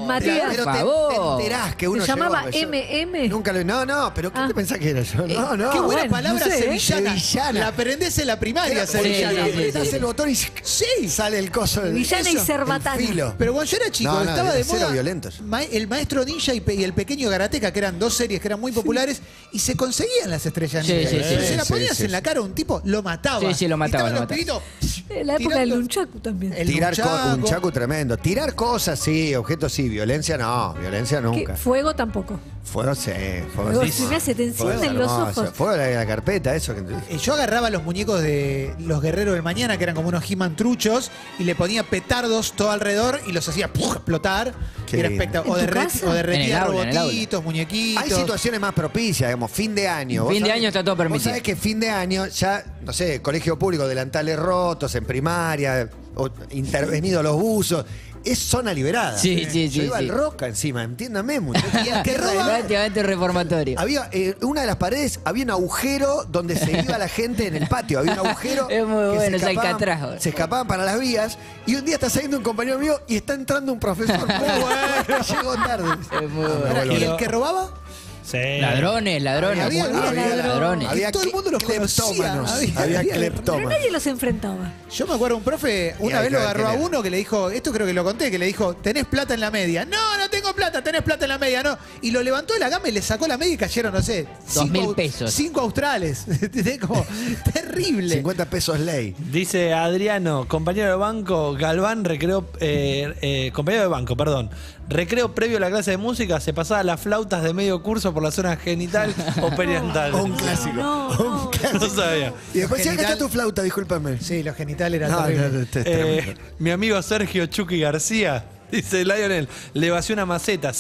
Matías. Pero Por te favor. enterás que uno ¿Se llamaba llegó, MM? Nunca lo... No, pero ¿qué te pensás que era yo? No, no. Qué buena bueno, palabra no sé, sevillana. Sevillana. La aprendés en la primaria, Sí, sevillana. sí, sí. Apretás el botón y sale el coso. Villana y eso, cerbatana. el filo. Pero cuando yo era chico, No, estaba de cero moda violentos. El Maestro Ninja y el Pequeño Karateka, que eran dos series que eran muy populares, y se conseguían las estrellas Sí, ninja. sí, sí, Pero sí, se la sí, ponías sí, en la cara a un tipo, lo mataba. Sí, sí, lo mataba, Y estaban lo los mataba. pibitos En la época del tirando- Nunchaku también. El Tirar nunchaku. un chacu tremendo. Tirar cosas, sí. Objetos, sí. Violencia, no. Violencia ¿Qué? nunca. Fuego tampoco. Fuego, sí. Fuego, sí. se me hace, te Fuego encienden los hermoso. ojos. Fuego de la carpeta, eso que Yo agarraba los muñecos de los guerreros del mañana, que eran como unos He-Man truchos, y le ponía petardos todo alrededor y los hacía ¡puf! Explotar. Qué Y era lindo. espectacular. ¿En tu casa? O derretía En el aula, en el aula. robotitos, muñequitos. Hay situaciones más propicias, digamos, fin de año. Vos Fin de sabés- año está todo permitido. Vos sabés que fin de año ya, no sé, colegio público, delantales rotos en primaria, o intervenido los buzos. Es zona liberada. Sí, sí, Yo sí, iba sí. al Roca encima, entiéndame, muchachos. que roba- Prácticamente reformatorio. Había una de las paredes, había un agujero donde se iba la gente en el patio. Había un agujero. Es muy que bueno, se es escapaban- Alcatraz. Se escapaban para las vías. Y un día está saliendo un compañero mío y está entrando un profesor. Muy bueno. Llegó tarde. Es muy Ahora, bueno. ¿y el que robaba? Sí. Ladrones. Había ladrones. Había todo el mundo los conocía. cleptómanos. Había Pero cleptómanos. nadie los enfrentaba. Yo me acuerdo un profe, Y una ahí vez lo saben agarró a quién era. uno que le dijo, esto creo que lo conté, que le dijo, tenés plata en la media. No, no tengo plata, tenés plata en la media, no. Y lo levantó de la cama y le sacó la media y cayeron, no sé, 2.000 pesos. 5 australes. Como terrible. 50 pesos ley. Dice Adriano, compañero de banco, Galván, compañero de banco, perdón. Recreo previo a la clase de música, se pasaba las flautas de medio curso por la zona genital o periantal. Un clásico. No. Un clásico. No sabía. Y después, acá Genital. está tu flauta, discúlpame. Sí, los genitales eran No, terribles. no, es tremendo. Mi amigo Sergio Chucky García, dice Lionel, le vació una maceta,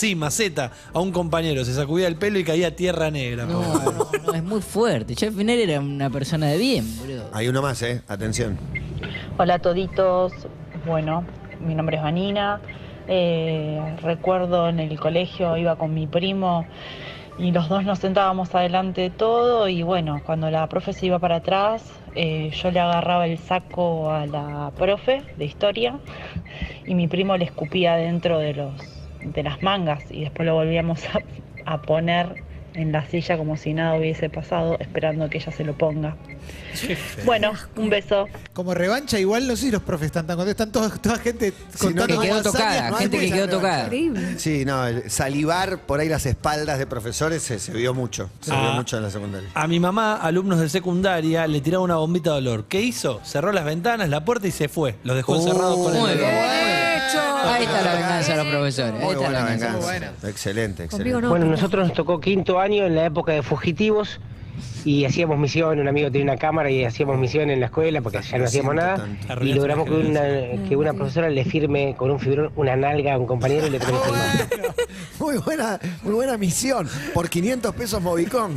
a un compañero. Se sacudía el pelo y caía tierra negra. No, es muy fuerte. Yo al final era una persona de bien, boludo. Hay uno más, atención. Hola toditos, bueno, mi nombre es Vanina. Recuerdo en el colegio iba con mi primo y los dos nos sentábamos adelante de todo y bueno, cuando la profe se iba para atrás, yo le agarraba el saco a la profe de historia y mi primo le escupía dentro de las mangas y después lo volvíamos a poner en la silla como si nada hubiese pasado, esperando que ella se lo ponga. Bueno, un beso. Como revancha, igual no sé si los profes están tan contentos. Están toda gente contando que quedó hazañas. tocada, no hay gente que mucha quedó revancha. tocada. Increíble. Sí, no, salivar por ahí las espaldas de profesores se vio mucho. Se vio Ah. mucho en la secundaria. A mi mamá, alumnos de secundaria, le tiraba una bombita de olor. ¿Qué hizo? Cerró las ventanas, la puerta y se fue. Los dejó encerrados con el Muy olor. bien. Hecho. Ahí está la venganza de los profesores. Ahí Muy está la buena venganza. venganza. Excelente, Conmigo excelente. no. Bueno, pero- nosotros nos tocó quinto año en la época de fugitivos y hacíamos misión, un amigo tenía una cámara y hacíamos misión en la escuela porque ya no hacíamos nada y logramos que una profesora le firme con un fibrón una nalga a un compañero y le tenemos firmado. Muy buena misión. Por 500 pesos Movicom.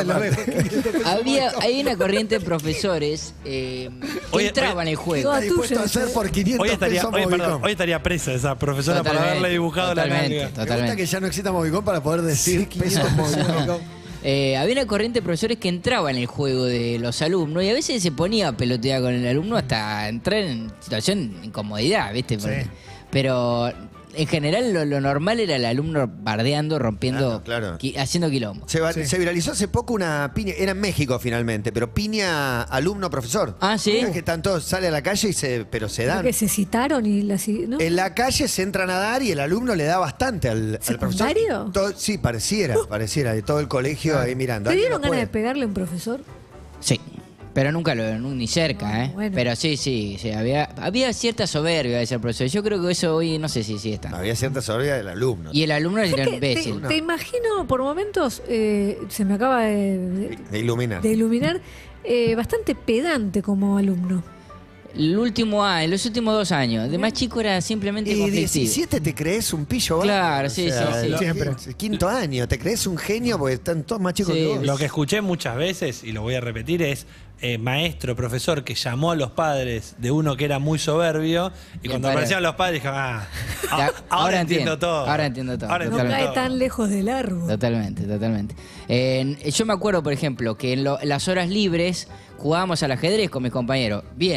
Hay una corriente de profesores que Oye, entraban en el juego. Toda Dispuesto tuya. a hacer por 500 Hoy estaría, pesos oye, Movicom. perdón, hoy estaría presa esa profesora por Totalmente, haberle dibujado totalmente, la nalga. Me gusta totalmente. que ya no exista Movicom para poder decir pesos Movicom. Había una corriente de profesores que entraba en el juego de los alumnos y a veces se ponía a pelotear con el alumno hasta entrar en situación de incomodidad, ¿viste? Porque- Pero en general lo normal era el alumno bardeando, rompiendo, Claro. haciendo quilombo. Se viralizó hace poco una piña, era en México finalmente, pero piña alumno-profesor. Ah, ¿sí? Que tanto sale a la calle pero se dan. Que se citaron y las... ¿no? En la calle se entra a nadar y el alumno le da bastante al profesor. ¿Secundario? Sí, pareciera, de todo el colegio ahí mirando. ¿Te ¿Alguien dieron lo ganas de puede? pegarle a un profesor? Sí. Pero nunca ni cerca, ¿eh? bueno. Pero sí, había cierta soberbia de ese profesor. Yo creo que eso hoy no sé si sigue estando. Había cierta soberbia del alumno. Y el alumno era ¿Sabes qué? imbécil. Te imagino por momentos, se me acaba De iluminar. de iluminar, bastante pedante como alumno. Los últimos 2 años. De más chico era simplemente Y conflictivo. 17 te crees un pillo. Claro, bárbaro, sí, sí. Siempre. Quinto año, te crees un genio porque están todos más chicos que vos. Lo que escuché muchas veces, y lo voy a repetir, es maestro, profesor que llamó a los padres de uno que era muy soberbio y cuando padre- aparecieron los padres dijo, ahora entiendo todo. Ahora entiendo todo. Ahora No entiendo cae todo. tan lejos del árbol. Totalmente. Yo me acuerdo, por ejemplo, que en las horas libres jugábamos al ajedrez con mis compañeros. Bien.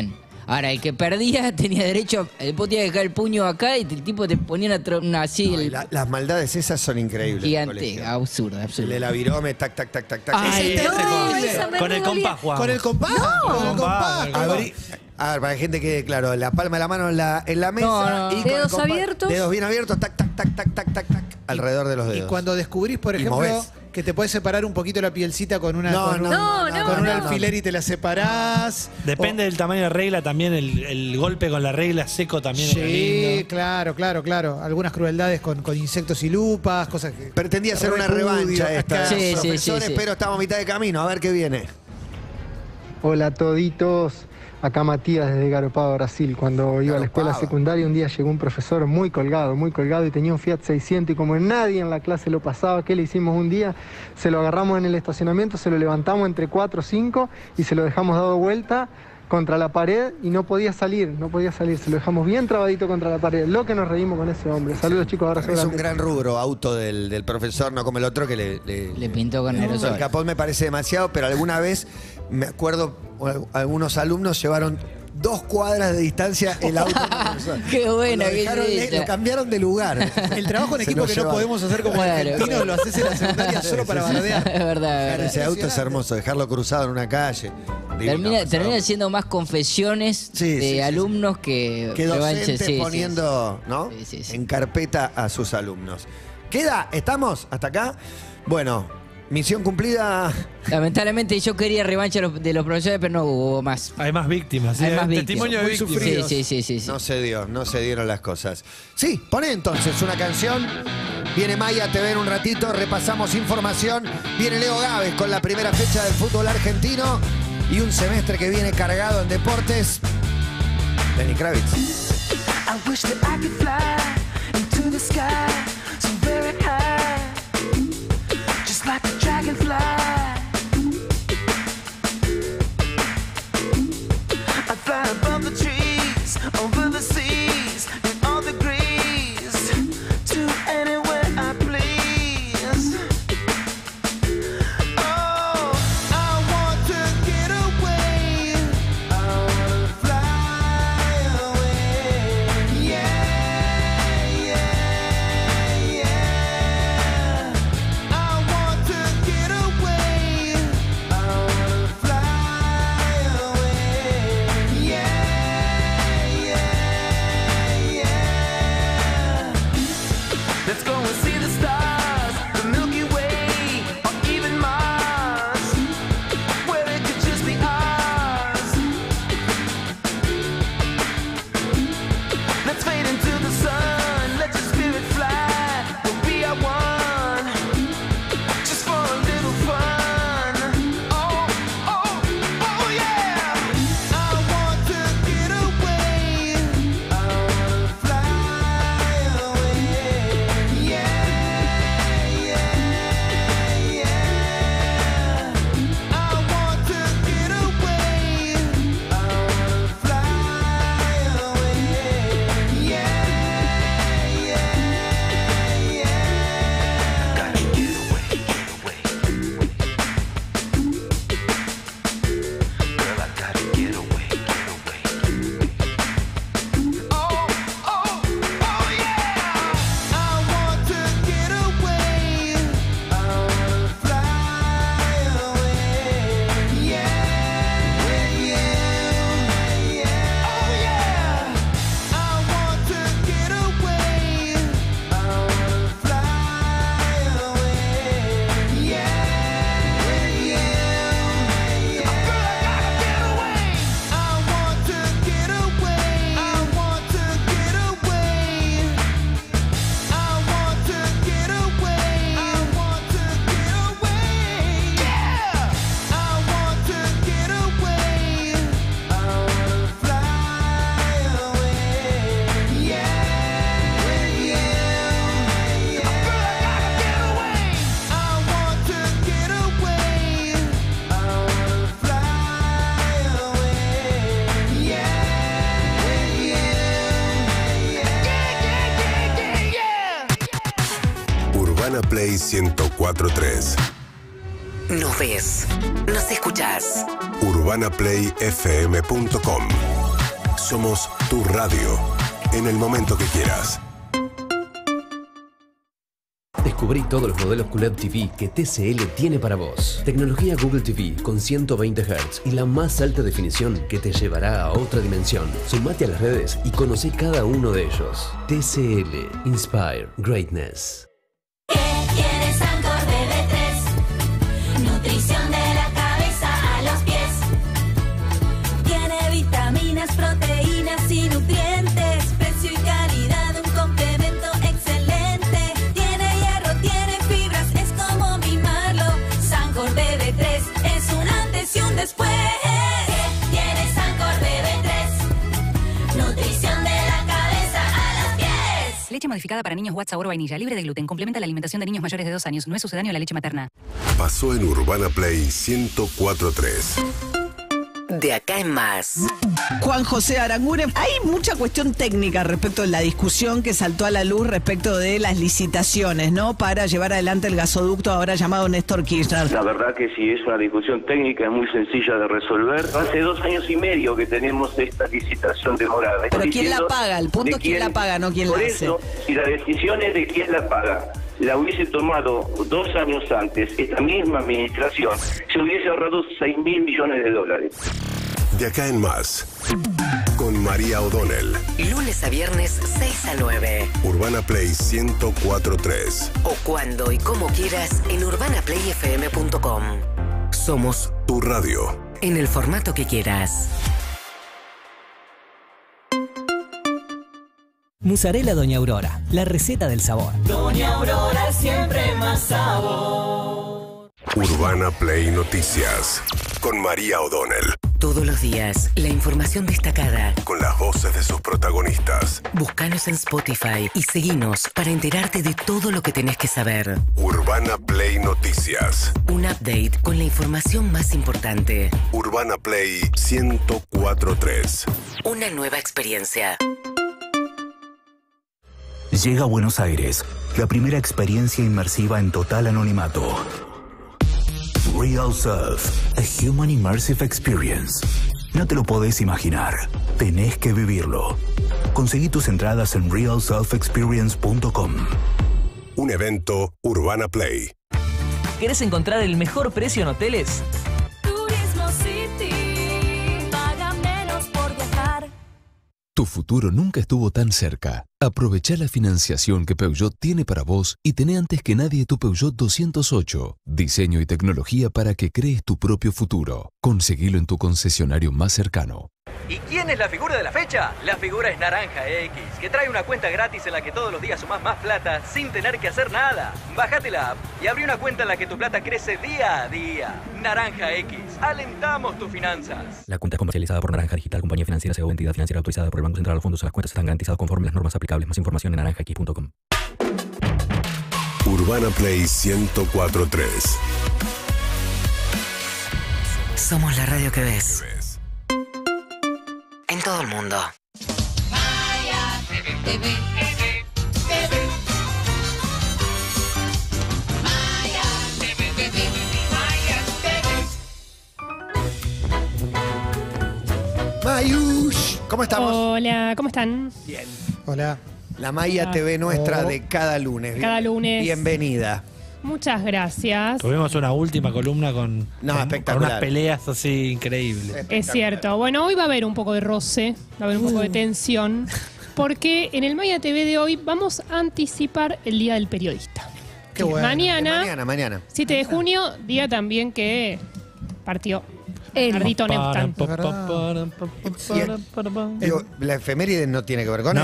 Ahora, el que perdía tenía derecho, vos tenías que dejar el puño acá y el tipo te ponía así. No, y las maldades esas son increíbles. Gigante, absurdo. El de la virome, tac, tac, tac, tac, tac. Ay, Ese es terrible. esa me Con el dolía. compás, Juan. Con el compás. Con el compás. A ver, para que gente quede claro, la palma de la mano en la mesa No. y con el Dedos compás, abiertos. Dedos bien abiertos, tac, tac, tac, tac, tac, tac, tac, alrededor de los Y dedos. cuando descubrís, por Y ejemplo, movés. que te puedes separar un poquito la pielcita con una No, con no, un, no, con un no. alfiler y te la separás. Depende del tamaño de regla también, el golpe con la regla seco también es Sí, lindo. claro. Algunas crueldades con insectos y lupas, cosas que... Pretendía ser una repudio. revancha esta, Sí, profesores, sí. pero estamos a mitad de camino, a ver qué viene. Hola toditos, acá Matías desde Garopaba, Brasil. Cuando iba a la escuela Garopaba. secundaria un día llegó un profesor muy colgado y tenía un Fiat 600 y como nadie en la clase lo pasaba, ¿qué le hicimos un día? Se lo agarramos en el estacionamiento, se lo levantamos entre 4 o 5 y se lo dejamos dado vuelta contra la pared y no podía salir, se lo dejamos bien trabadito contra la pared. Lo que nos reímos con ese hombre. Saludos chicos, abrazo Es un grande. gran rubro, auto del profesor, no como el otro que Le pintó con aerosol. El capó me parece demasiado, pero alguna vez me acuerdo, algunos alumnos llevaron 2 cuadras de distancia el auto del profesor. Qué buena, Lo qué dejaron, linda. lo cambiaron de lugar. El trabajo en Se equipo lo que no llevaron. podemos hacer como Claro. argentinos, lo haces en la secundaria solo para bardear. Es verdad. Dejar ese auto es hermoso, dejarlo cruzado en una calle. Divino, Termina siendo más confesiones de alumnos que que revanches, docentes sí, sí, poniendo ¿no? en carpeta a sus alumnos. ¿Queda? ¿Estamos? ¿Hasta acá? Bueno, misión cumplida. Lamentablemente yo quería revancha de los profesores, pero no hubo más. Hay más víctimas. Hay ¿sí? más Testimonio de víctimas. víctimas. Sí. No se dio, no se dieron las cosas. Sí, poné entonces una canción. Viene Maya TV en un ratito, repasamos información. Viene Leo Gávez con la primera fecha del fútbol argentino y un semestre que viene cargado en deportes. Lenny Kravitz. I wish that I could fly into the sky so very high, just like a dragonfly. I fly above the trees, over the seas, in all degrees, to anywhere I please. Oh, I want to get away. I want to fly away. Yeah, yeah, yeah. I want to get away. I want to fly away. Yeah, yeah, yeah. Let's go and see the stars, the Milky Way, or even Mars, where it could just be ours. Let's fade into the sun, let your spirit fly, we'll be our one, just for a little fun. Oh, oh, oh yeah! I want to get away, I want to fly away. Yeah, yeah, yeah. I want to get away, I want to fly away. Yeah, yeah, yeah. Gotta get away. Girl, I gotta get away. Oh, oh, oh yeah! I want to get away. I want to fly away. Yeah, yeah, yeah. Oh yeah! I want to get away. I want to fly away. Yeah, yeah, yeah. Girl, I gotta get away. I want to get away. I want to get away. I want to get away. I want to get away. Yeah. I want to get away. I want to fly away. Yeah, yeah, yeah. Girl, I gotta get away. I want to get away. I want to fly away. Yeah, yeah, yeah. Urbana Play 104.3. Nos ves, nos escuchás. UrbanaPlayFM.com. Somos tu radio. En el momento que quieras. Descubrí todos los modelos QLED TV que TCL tiene para vos. Tecnología Google TV con 120 Hz y la más alta definición que te llevará a otra dimensión. Sumate a las redes y conocí cada uno de ellos. TCL. Inspire Greatness. ¿Qué tiene Sancor BB3? Nutrición de la cabeza a los pies. Tiene vitaminas, proteínas y nutrientes. Precio y calidad, un complemento excelente. Tiene hierro, tiene fibras, es como mimarlo. Sancor BB3 es un antes y un después. ¿Qué tiene Sancor BB3? Nutrición de la cabeza a los pies. Leche modificada para niños Watt sabor vainilla, libre de gluten, complementa la alimentación de niños mayores de 2 años. No es sucedáneo a la leche materna. Pasó en Urbana Play 104.3. De acá en más. Juan José Aranguren, hay mucha cuestión técnica respecto de la discusión que saltó a la luz respecto de las licitaciones, ¿no? Para llevar adelante el gasoducto ahora llamado Néstor Kirchner. La verdad que sí, es una discusión técnica, es muy sencilla de resolver. Hace 2 años y medio que tenemos esta licitación demorada. Pero ¿quién la paga? El punto es quién la paga, no quién la hace. Por eso, si la decisión es de quién la paga, la hubiese tomado 2 años antes, esta misma administración, se hubiese ahorrado $6.000 millones. De acá en más. Con María O'Donnell. Lunes a viernes, 6 a 9. Urbana Play 104.3. O cuando y como quieras en urbanaplayfm.com. Somos tu radio. En el formato que quieras. Mozzarella Doña Aurora, la receta del sabor. Doña Aurora siempre más sabor. Urbana Play Noticias. Con María O'Donnell. Todos los días, la información destacada. Con las voces de sus protagonistas. Búscanos en Spotify y seguinos para enterarte de todo lo que tenés que saber. Urbana Play Noticias. Un update con la información más importante. Urbana Play 104.3. Una nueva experiencia. Llega a Buenos Aires, la primera experiencia inmersiva en total anonimato. Real Surf, a Human Immersive Experience. No te lo podés imaginar, tenés que vivirlo. Conseguí tus entradas en realsurfexperience.com. Un evento Urbana Play. ¿Querés encontrar el mejor precio en hoteles? Turismo City. Paga menos por viajar. Tu futuro nunca estuvo tan cerca. Aprovecha la financiación que Peugeot tiene para vos y tené antes que nadie tu Peugeot 208. Diseño y tecnología para que crees tu propio futuro. Conseguilo en tu concesionario más cercano. ¿Y quién es la figura de la fecha? La figura es Naranja X, que trae una cuenta gratis en la que todos los días sumás más plata sin tener que hacer nada. Bájate la app y abrí una cuenta en la que tu plata crece día a día. Naranja X, alentamos tus finanzas. La cuenta es comercializada por Naranja Digital, compañía financiera o entidad financiera autorizada por el Banco Central. Los fondos a las cuentas están garantizados conforme las normas aplicables. Más información en naranjax.com. Urbana Play 104.3. Somos la radio que ves. En todo el mundo. Maya TV. Maya TV. Maya TV. Mayush, ¿cómo estamos? Hola, ¿cómo están? Bien. Hola. La Maya TV nuestra de cada lunes. Cada lunes. Bienvenida. Muchas gracias. Tuvimos una última columna con espectacular. unas peleas así increíbles. Es cierto. Bueno, hoy va a haber un poco de roce, va a haber un poco de tensión, porque en el Maya TV de hoy vamos a anticipar el Día del Periodista. Qué bueno. Mañana, 7 de junio, día también que partió Ardito Neustán. Digo, la efeméride no tiene que ver con él.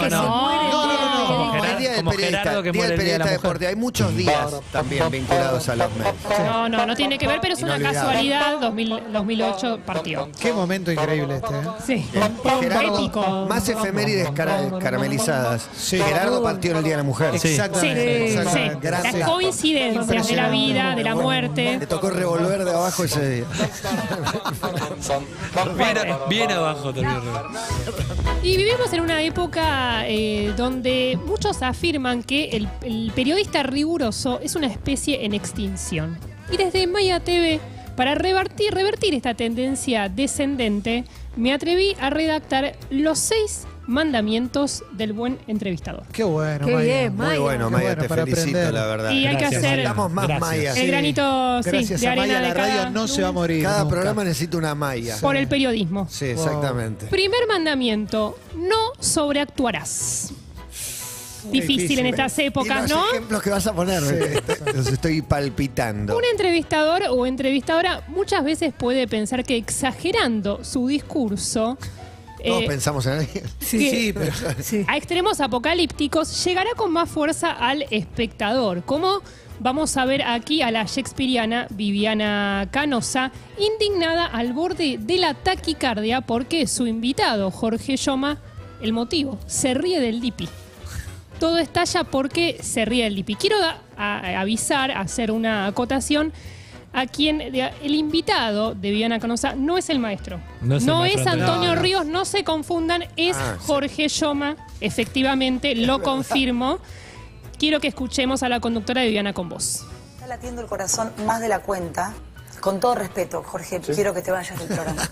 El Día del Periodista, Día del Periodista Deportivo. Hay muchos días también vinculados a los medios. No tiene que ver, pero es una casualidad. 2008 partió. Qué momento increíble este, ¿eh? Sí. Gerardo, Épico. más efemérides caramelizadas. Gerardo partió en el Día de la Mujer. Exactamente. Sí. Las coincidencias de la vida, de la muerte. Le tocó revolver de abajo ese día. Bien abajo también. Y vivimos en una época donde muchos afirman que el periodista riguroso es una especie en extinción. Y desde Maya TV Para revertir esta tendencia descendente, me atreví a redactar los 6 mandamientos del buen entrevistador. Qué bueno, Qué Maya. bien, Muy bueno, Maya, bueno te para felicito, aprender. la verdad. Y hay que hacer Necesitamos más Mayas. el granito Gracias de a arena Maya, de la cada radio no se va a morir. Cada nunca. programa necesita una Maya. por el periodismo. Sí, exactamente. Primer mandamiento, no sobreactuarás. Difícil en estas épocas, y los ¿no? ejemplos que vas a poner, los estoy palpitando. Un entrevistador o entrevistadora muchas veces puede pensar que exagerando su discurso Todos pensamos en alguien. a extremos apocalípticos llegará con más fuerza al espectador. Como vamos a ver aquí a la shakespeariana Viviana Canosa, indignada al borde de la taquicardia porque su invitado, Jorge Yoma, el motivo, se ríe del Dipi. Todo estalla porque se ríe del Dipi. Quiero avisar, hacer una acotación a quien el invitado de Viviana Canosa no es el maestro. No es Antonio Ríos, no se confundan, es Jorge Yoma, efectivamente, lo confirmo. Quiero que escuchemos a la conductora de Viviana con voz. Está latiendo el corazón más de la cuenta. Con todo respeto, Jorge, quiero que te vayas del programa.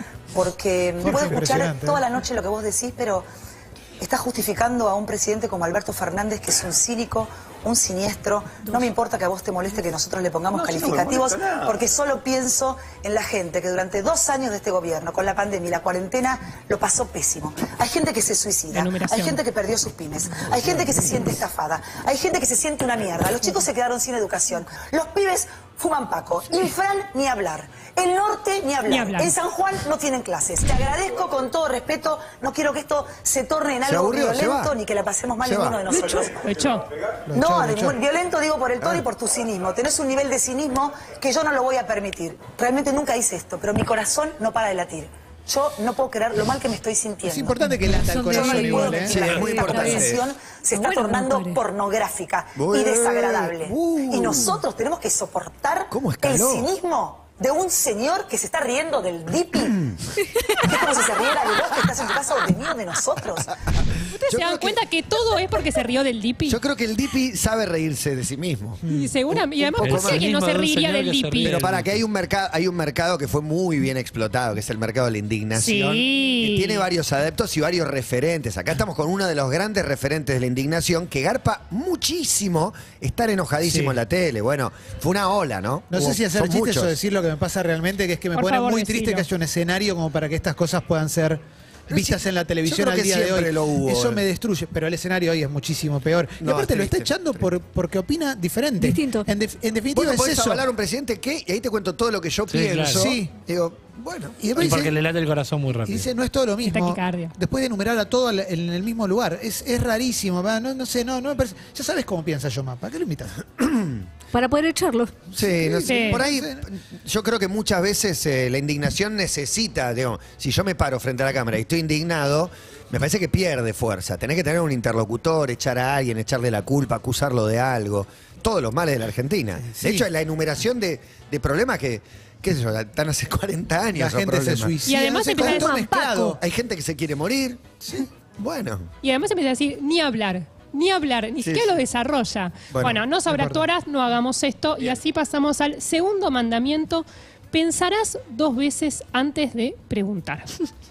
Porque puedo escuchar toda la noche lo que vos decís, pero estás justificando a un presidente como Alberto Fernández, que es un cínico, un siniestro. No me importa que a vos te moleste que nosotros le pongamos calificativos, porque solo pienso en la gente que durante 2 años de este gobierno, con la pandemia y la cuarentena, lo pasó pésimo. Hay gente que se suicida, hay gente que perdió sus pymes, hay gente que se siente estafada, hay gente que se siente una mierda. Los chicos se quedaron sin educación, los pibes fuman paco, Infran ni hablar, el norte ni hablar, en San Juan no tienen clases. Te agradezco con todo respeto, no quiero que esto se torne en algo violento ni que la pasemos mal ninguno de nosotros. Lo echó. No, violento digo por el todo y por tu cinismo. Tenés un nivel de cinismo que yo no lo voy a permitir. Realmente nunca hice esto, pero mi corazón no para de latir. Yo no puedo creer lo mal que me estoy sintiendo. Es importante que lata el corazón igual, ¿eh? Sí, es muy importante. Esta conversación se está tornando pornográfica y desagradable. Y nosotros tenemos que soportar el cinismo de un señor que se está riendo del Dipi. Es como si se riera de vos que estás en tu casa o de mí o de nosotros. ¿Ustedes se dan cuenta que todo es porque se rió del Dipi? Yo creo que el Dipi sabe reírse de sí mismo. Y seguramente, y además, ¿por qué alguien no se reiría del Dipi? Pero para que hay un mercado que fue muy bien explotado, que es el mercado de la indignación. Sí. Que tiene varios adeptos y varios referentes. Acá estamos con uno de los grandes referentes de la indignación, que garpa muchísimo estar enojadísimo en la tele. Bueno, fue una ola, ¿no? No sé si hacer chistes o decir lo que me pasa realmente, que es que me pone muy triste que haya un escenario como para que estas cosas puedan ser vistas en la televisión al día de hoy. Lo hubo, eso me destruye, pero el escenario hoy es muchísimo peor. Y aparte lo está echando porque opina diferente. Distinto. En definitiva ¿Vos es podés eso. hablar a un presidente que, y ahí te cuento todo lo que yo pienso. Claro. Sí. Digo, bueno. Y Y porque le late el corazón muy Y rápido. dice, no es todo lo mismo. Taquicardia. Después de enumerar a todo en el mismo lugar. Es rarísimo. No sé, no me parece. Ya sabes cómo piensa Yoma. ¿Para qué lo invitas? Para poder echarlo. Sí, no sé. Sí. Por ahí yo creo que muchas veces la indignación necesita, digo, si yo me paro frente a la cámara y estoy indignado, me parece que pierde fuerza. Tenés que tener un interlocutor, echar a alguien, echarle la culpa, acusarlo de algo. Todos los males de la Argentina. De hecho, la enumeración de problemas que, qué sé yo, están hace 40 años. La gente se suicida. Y además se empieza a todo decir, mezclado. Hay gente que se quiere morir. Sí. Bueno. Y además empieza a decir, ni hablar, ni siquiera lo desarrolla. Bueno, no sobreactuarás, no hagamos esto. Y así pasamos al segundo mandamiento. Pensarás 2 veces antes de preguntar.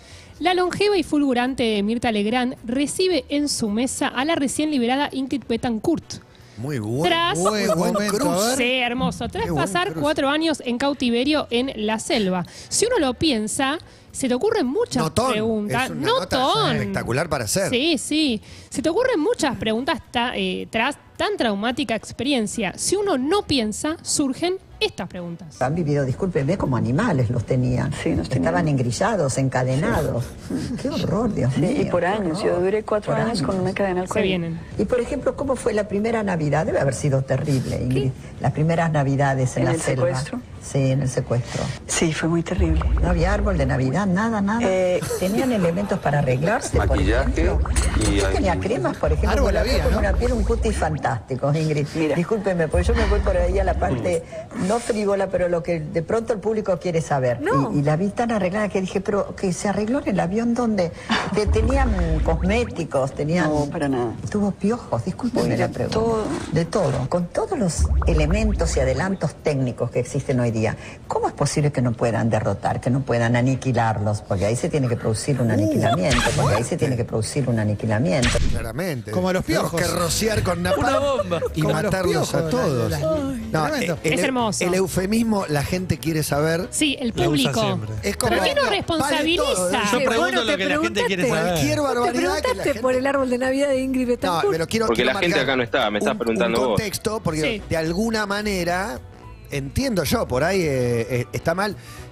La longeva y fulgurante Mirta Legrand recibe en su mesa a la recién liberada Ingrid Betancourt. Muy bueno. Tras, Muy buen momento, sí, hermoso. Tras Qué buen pasar cruce. 4 años en cautiverio en la selva. Si uno lo piensa, se te ocurren muchas Notón. preguntas. Es una nota Notón. espectacular para hacer. Sí. Se te ocurren muchas preguntas tras tan traumática experiencia. Si uno no piensa, surgen estas preguntas. Han vivido, discúlpeme, como animales los tenían. Sí, nos tenían. Estaban engrillados, encadenados. Qué horror, Dios mío. Y por qué años, horror. yo duré 4 Por años con una cadena al Se cuello. vienen. Y por ejemplo, ¿cómo fue la primera Navidad? Debe haber sido terrible, Ingrid. Las primeras Navidades en ¿En la el selva. secuestro? Sí, en el secuestro. Sí, fue muy terrible. No había árbol de Navidad, nada. Tenían elementos para arreglarse, Maquillaje por ejemplo. Yo tenía cremas, por ejemplo, Árbol para había, con ¿no? una piel, un cutis fantástico, Ingrid. Mira. Discúlpeme, porque yo me voy por ahí a la parte no frívola, pero lo que de pronto el público quiere saber. No. Y la vi tan arreglada que dije, pero que se arregló en el avión donde que tenían cosméticos, tenían... No, para nada. Tuvo piojos, discúlpeme Uy, la de pregunta. todo. De todo. Con todos los elementos y adelantos técnicos que existen hoy hoy día, ¿cómo es posible que no puedan derrotar, que no puedan aniquilarlos? Porque ahí se tiene que producir un aniquilamiento, porque ahí se tiene que producir un aniquilamiento. Claramente. Como a los piojos. Tenemos que rociar con napalm Una bomba. y Como a los matarlos piojos, a todos. No, tremendo. Es hermoso. El eufemismo, la gente quiere saber. Sí, el La usa público. siempre. Es como, ¿Por qué no vale responsabiliza? todo. Yo pregunto lo que la gente quiere saber. Cualquier ¿Te barbaridad que la preguntaste gente... por el árbol de Navidad de Ingrid No, Betancourt? pero quiero Porque la marcar gente acá no está, me estás preguntando un vos. contexto, porque Sí. de alguna manera, entiendo yo, por ahí está mal,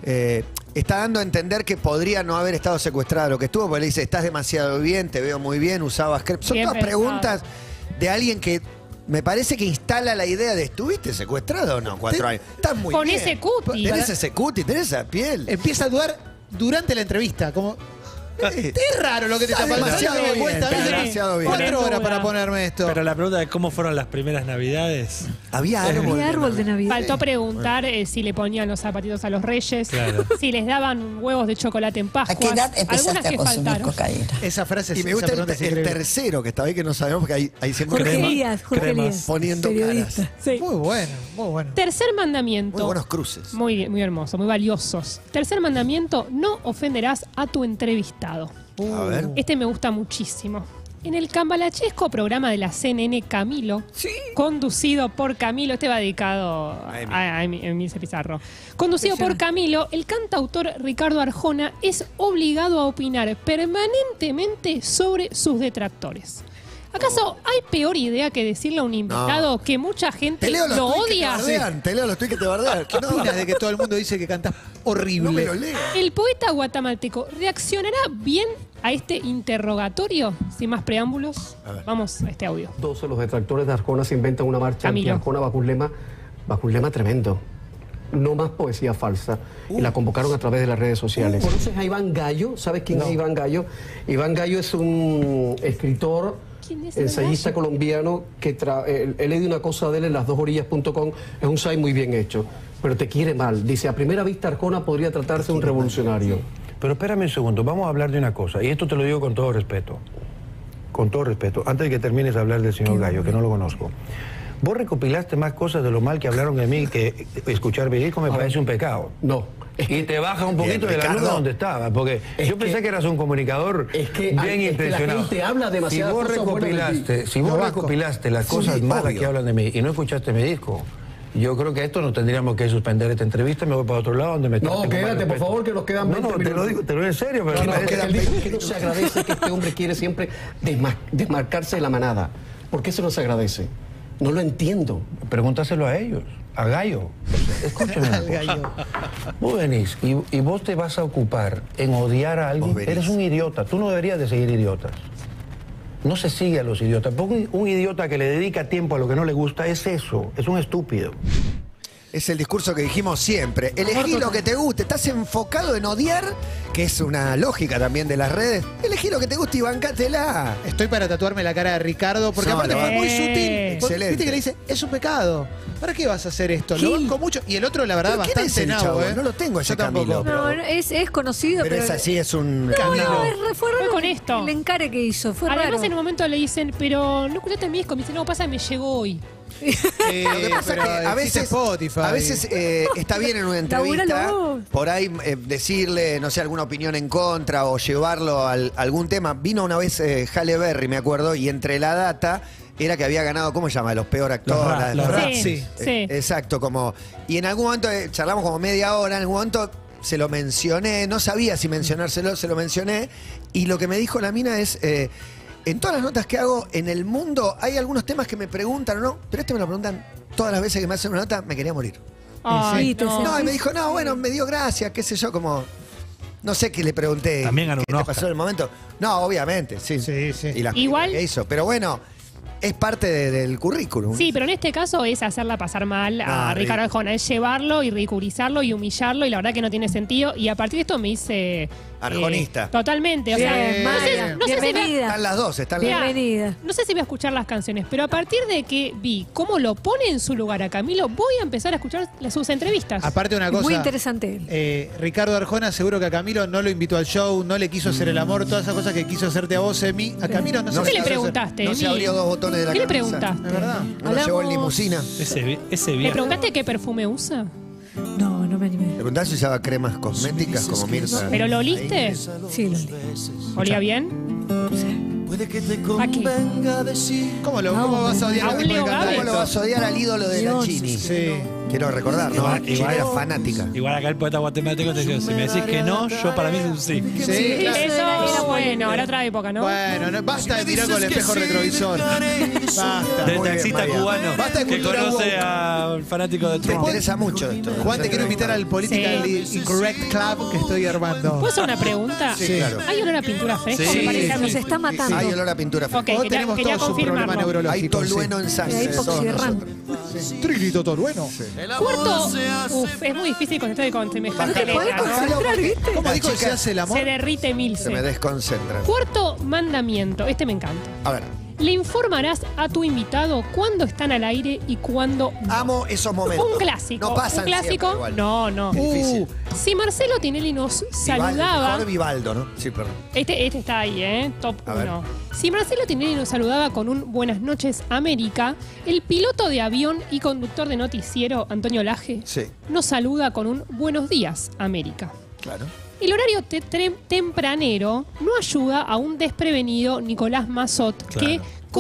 está dando a entender que podría no haber estado secuestrada lo que estuvo, porque le dice, estás demasiado bien, te veo muy bien, usabas crep. Son Bien todas pensado. preguntas de alguien que me parece que instala la idea de, ¿estuviste secuestrado o no? 4 años. Estás muy Con bien. ese cutis. Tenés ese cutis, tenés esa piel. Empieza a dudar durante la entrevista, como... Es raro lo que te está pasando. demasiado Dale bien, vuelta, está ¿viste? demasiado bien. 4 horas Duda. para ponerme esto. Pero la pregunta de cómo fueron las primeras navidades. Había árbol. Había árbol de Navidad. Faltó preguntar si le ponían los zapatitos a los reyes, Claro. si les daban huevos de chocolate en Pascua. ¿A qué edad empezaste Algunas a que consumir faltaron. cocaína? Esa frase Y me esa gusta pregunta es el increíble. tercero que está ahí que no sabemos porque hay siempre Jorge crema. Elías, Jorge cremas. Elías. Poniendo periodista. caras. Sí. Muy bueno, muy bueno. Tercer mandamiento. Muy buenos cruces. Muy, muy hermoso, muy valiosos. Tercer mandamiento, no ofenderás a tu entrevistado. A ver. Este me gusta muchísimo. En el cambalachesco programa de la CNN Camilo, conducido por Camilo, este va dedicado a Emilce Pizarro. Conducido por Camilo, el cantautor Ricardo Arjona es obligado a opinar permanentemente sobre sus detractores. ¿Acaso hay peor idea que decirle a un invitado que mucha gente Te leo los lo tweets que te odia? bardean, te leo los tweets que te bardean. ¿Qué opinas de que todo el mundo dice que cantas horrible? No me lo leo. ¿El poeta guatemalteco reaccionará bien a este interrogatorio? Sin más preámbulos, vamos a este audio. Todos los detractores de Arjona se inventan una marcha Camilo. anti-Arjona bajo un lema tremendo. No más poesía falsa. Y la convocaron a través de las redes sociales. ¿Conoces a Iván Gallo? ¿Sabes quién es Iván Gallo? Iván Gallo es un escritor, ensayista colombiano que he leído una cosa de él en las2orillas.com. Es un site muy bien hecho, pero te quiere mal. Dice, a primera vista Arjona podría tratarse de un revolucionario. Pero espérame un segundo, vamos a hablar de una cosa, y esto te lo digo con todo respeto, antes de que termines de hablar del señor Gallo, que no lo conozco. Vos recopilaste más cosas de lo mal que hablaron de mí que escuchar mi disco me parece un pecado. No. Y te baja un poquito de la nube donde estaba, porque yo pensé que eras un comunicador bien intencionado. La gente habla demasiadas cosas buenas de ti. Si vos recopilaste las cosas malas obvio. que hablan de mí y no escuchaste mi disco, yo creo que esto no tendríamos que suspender esta entrevista, me voy para otro lado donde me No, quédate, por favor, que nos quedan 20 minutos. te lo digo en serio, pero No, me parece que no se agradece que este hombre quiere siempre desmarcarse de la manada. ¿Por qué se nos agradece? No lo entiendo. Pregúntaselo a ellos, a Gallo. Escúchame una cosa. Vos venís y vos te vas a ocupar en odiar a alguien. Eres un idiota. Tú no deberías de seguir idiotas. No se sigue a los idiotas. Porque un idiota que le dedica tiempo a lo que no le gusta es eso. Es un estúpido. Es el discurso que dijimos siempre. Elegí lo que te guste. Estás enfocado en odiar, que es una lógica también de las redes. Elegí lo que te guste y bancátela. Estoy para tatuarme la cara de Ricardo, porque No, aparte lo fue muy banco. sutil. Excelente. Viste que le dice, es un pecado. ¿Para qué vas a hacer esto? Lo banco mucho. Y el otro, la verdad, ¿Pero quién es bastante el nabo, chabón? ¿eh? No lo tengo ese Yo tampoco. Camilo. No, es conocido, Pero es así, es un... No, fue raro con esto. el encare que hizo. Fue Además, raro. en un momento le dicen, pero no escuchaste mi disco. Me dice, no pasa, me llegó hoy. Lo que pasa es que a veces está bien en una entrevista Laburalo. por ahí decirle, no sé, alguna opinión en contra o llevarlo a algún tema. Vino una vez Halle Berry, me acuerdo, y entre la data era que había ganado, ¿cómo se llama? Los peor actores. Los Razzie. Sí. Exacto, como... Y en algún momento, charlamos como media hora, en algún momento se lo mencioné, no sabía si mencionárselo, se lo mencioné, y lo que me dijo la mina es... en todas las notas que hago en el mundo hay algunos temas que me preguntan o no, pero este me lo preguntan todas las veces que me hacen una nota, me quería morir. Ay, No, y me dijo, no, bueno, me dio gracia, qué sé yo, como... No sé qué le pregunté. También ganó ¿Qué un te Oscar. pasó en el momento? No, obviamente, sí. Y las Igual- que hizo. Pero bueno, es parte del currículum. Sí, pero en este caso es hacerla pasar mal a Ah, Ricardo Arjona, es llevarlo y ridiculizarlo y humillarlo y la verdad que no tiene sentido y a partir de esto me hice... Arjonista. Totalmente, o sea, Bien, Maya, no sé si bienvenida. Están las dos, están las dos. Bienvenida. no sé si voy a escuchar las canciones, pero a partir de que vi cómo lo pone en su lugar a Camilo, voy a empezar a escuchar sus entrevistas. Aparte una cosa. Muy interesante él. Ricardo Arjona seguro que a Camilo no lo invitó al show, no le quiso hacer el amor, todas esas cosas que quiso hacerte a vos, Emi. A Camilo no se ¿Qué le quiso hacer. preguntaste, No se Emi? abrió 2 botones de la ¿Qué le camisa. preguntaste? Es verdad. No lo llevó en limusina. Ese ¿Le viejo. preguntaste qué perfume usa? No, no me animé. Le preguntás si usaba cremas cosméticas como Mirta. ¿Pero lo oliste? Sí, lo olí. ¿Olía bien? ¿A qué? ¿Cómo vas a odiar ¿A a un tipo de Leo cantante? ¿Cómo lo vas a odiar al ídolo de la Chini? Sí. Quiero recordar, ¿no? Chini era fanática. Igual acá el poeta guatemalteco te dice, si me decís que no, yo para mí es un sí. Sí, claro. Eso era bueno, era otra época, ¿no? Bueno, basta de tirar con el espejo retrovisor. Basta. Del Muy bien, taxista María. cubano Basta de que cultura conoce woke. al fanático de Te Trump. interesa mucho esto. Juan, te quiero invitar al Politically Incorrect Club que estoy armando. ¿Puedo hacer una pregunta? Sí, claro. ¿Hay olor a pintura fresca? Sí. Me parece a mí. Nos está matando. Hay olor a pintura fresca. Ok, Todos quería tenemos todos un confirmarlo. problema neurológico. Hay tolueno en sangre. Hay de todos hipoxirrán. nosotros. Trilito tolueno. Cuarto, es muy difícil contestar con semejante ¿Te podés letra, ¿no? concentrar, viste? ¿Cómo La dijo que chica se hace el amor? Se derrite Se me Milce. desconcentra. Cuarto mandamiento, este me encanta. A ver, Le informarás a tu invitado cuándo están al aire y cuándo no. amo esos momentos. Un clásico. No pasan un clásico. siempre igual. No, no. Qué difícil. Si Marcelo Tinelli nos saludaba. Mejor Vivaldo, ¿no? Sí, perdón. Este está ahí, ¿eh? Top A ver. 1. Si Marcelo Tinelli nos saludaba con un Buenas noches, América, el piloto de avión y conductor de noticiero, Antonio Laje, Sí, nos saluda con un Buenos días, América. claro. El horario tempranero no ayuda a un desprevenido Nicolás Mazot que,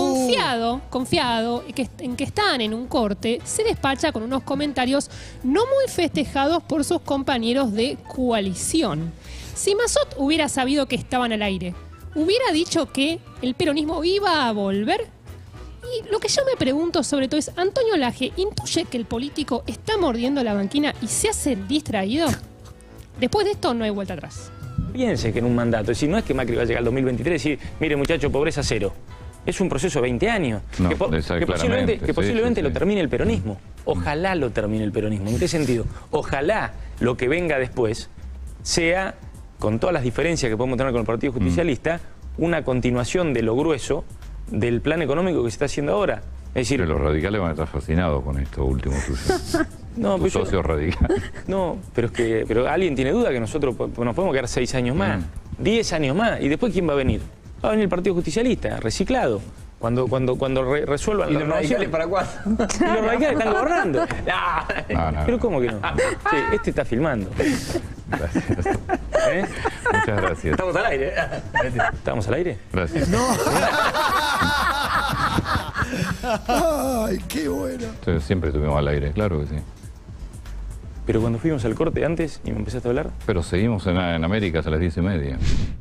confiado en que estaban en un corte, se despacha con unos comentarios no muy festejados por sus compañeros de coalición. Si Mazot hubiera sabido que estaban al aire, ¿hubiera dicho que el peronismo iba a volver? Y lo que yo me pregunto sobre todo es, ¿Antonio Laje intuye que el político está mordiendo la banquina y se hace distraído? Después de esto no hay vuelta atrás. Piense que en un mandato, es decir, no es que Macri va a llegar al 2023 y decir, mire muchacho, pobreza cero. Es un proceso de 20 años. No, que posiblemente sí. lo termine el peronismo. Ojalá lo termine el peronismo. ¿En qué sentido? Ojalá lo que venga después sea, con todas las diferencias que podemos tener con el Partido Justicialista, una continuación de lo grueso del plan económico que se está haciendo ahora. Es decir, Pero los radicales van a estar fascinados con esto último tuyo. no, Tus socios radicales. No, pero alguien tiene duda que nosotros nos podemos quedar 6 años más, 10 años más, y después ¿quién va a venir? Va a venir el Partido Justicialista, reciclado. Cuando resuelvan la renovación. ¿Para cuándo? Y los radicales están gobernando. No. Pero ¿cómo que no? Sí, este está filmando. Gracias. Muchas gracias. Estamos al aire. ¿Estamos al aire? Gracias. Ay, qué bueno. Siempre estuvimos al aire, claro que sí. Pero cuando fuimos al corte antes y me empezaste a hablar. Pero seguimos en Américas a las 10:30.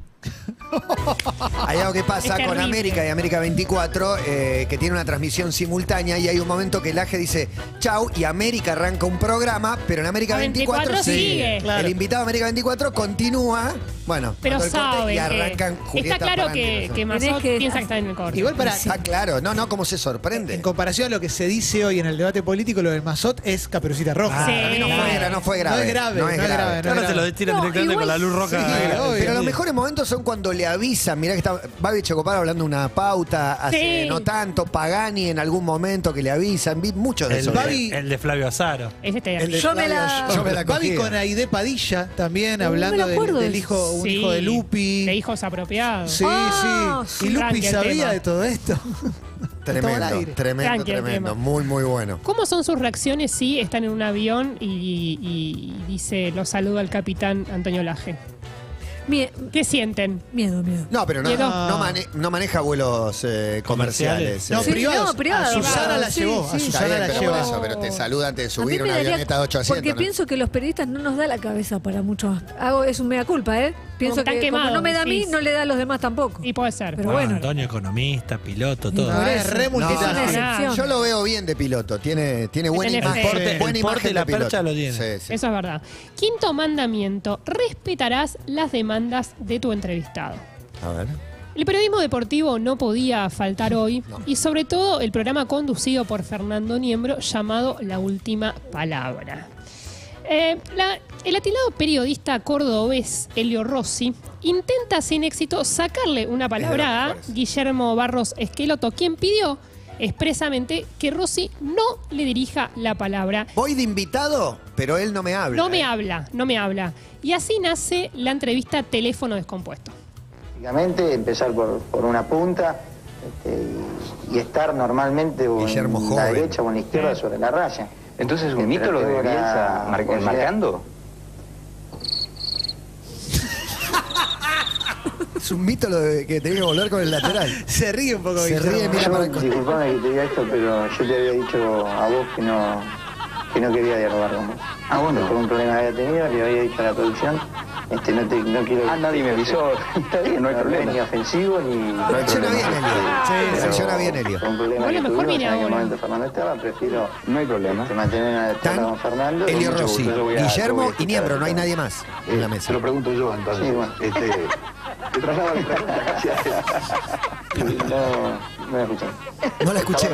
Hay algo que pasa con América y América 24, que tiene una transmisión simultánea y hay un momento que el Laje dice chau y América arranca un programa, pero en América 24 sigue. El invitado de América 24 continúa, bueno, pero cuando el corte, saben y arrancan que Julieta está claro Parante, que Mazot piensa que está en el corte. Igual para. Está claro, no, cómo se sorprende. En comparación a lo que se dice hoy en el debate político, lo del Mazot es Caperucita Roja. Sí. No fue grave. No es grave. No es grave. Ahora te lo tiran directamente con la luz roja. Sí, pero los mejores momentos son cuando le avisan. Mirá que está Babi Checopar hablando una pauta hace no tanto. Pagani en algún momento que le avisan. Vi muchos de esos. El de Flavio Azaro. Yo me la Babi cogía. con Aide Padilla también No hablando me acuerdo del de hijo, un eso. hijo de Sí, Lupi. de hijos apropiados. Sí, sí. Y Lupi Tranqui el sabía tema. de todo esto. Tremendo. Tranqui el tema. Muy, muy bueno. ¿Cómo son sus reacciones si están en un avión y dice, los saludo al capitán Antonio Laje? ¿Qué sienten? Miedo. No, pero ¿Miedo? no maneja vuelos comerciales. No, privados. A Susana la llevó. A Susana la llevó. Por eso, pero te saluda antes de subir A mí una me daría- avioneta de 8 asientos. Porque ¿no? pienso que los periodistas no nos da la cabeza para mucho. Es un mea culpa, ¿eh? Pienso Están que quemados, como no me da a mí, decís. no le da a los demás tampoco. Y puede ser. Pero bueno. Antonio, economista, piloto, todo. No, es re multitasking. Yo lo veo bien de piloto. Tiene buena Tiene imagen. fe. Buena El porte imagen y la de piloto. percha lo tiene. Sí, sí. Eso es verdad. Quinto mandamiento, respetarás las demandas de tu entrevistado. A ver. El periodismo deportivo no podía faltar hoy y sobre todo el programa conducido por Fernando Niembro llamado La Última Palabra. El atilado periodista cordobés Elio Rossi intenta sin éxito sacarle una palabra a Guillermo Barros Esqueloto, quien pidió expresamente que Rossi no le dirija la palabra. Voy de invitado, pero él no me habla. No me habla. Y así nace la entrevista Teléfono Descompuesto. Básicamente empezar por una punta y estar normalmente o en la derecha o en la izquierda sobre la raya. Entonces, ¿un mito lo de Bielsa marcando? Es un mito lo de que tenía que volver con el lateral. Se ríe un poco. Se ríe, mira para el Disculpame que te diga esto, pero yo te había dicho a vos que no quería dialogar con vos. Ah, bueno. Por un problema que había tenido, le había dicho a la producción, no quiero... Ah, nadie me avisó. Está bien, no hay problema. Ni ofensivo, ni... Reacciona bien, Elio. Sí, reacciona bien, Elio. Por un problema que tuvimos, en aquel momento Fernando estaba, prefiero... No hay problema. Mantener una charla con Fernando. Elio Rossi, Guillermo y Niembro, no hay nadie más en la mesa. Se lo pregunto yo, entonces. Sí, bueno. Te traslado la pregunta, gracias. No la escuché. No la escuché.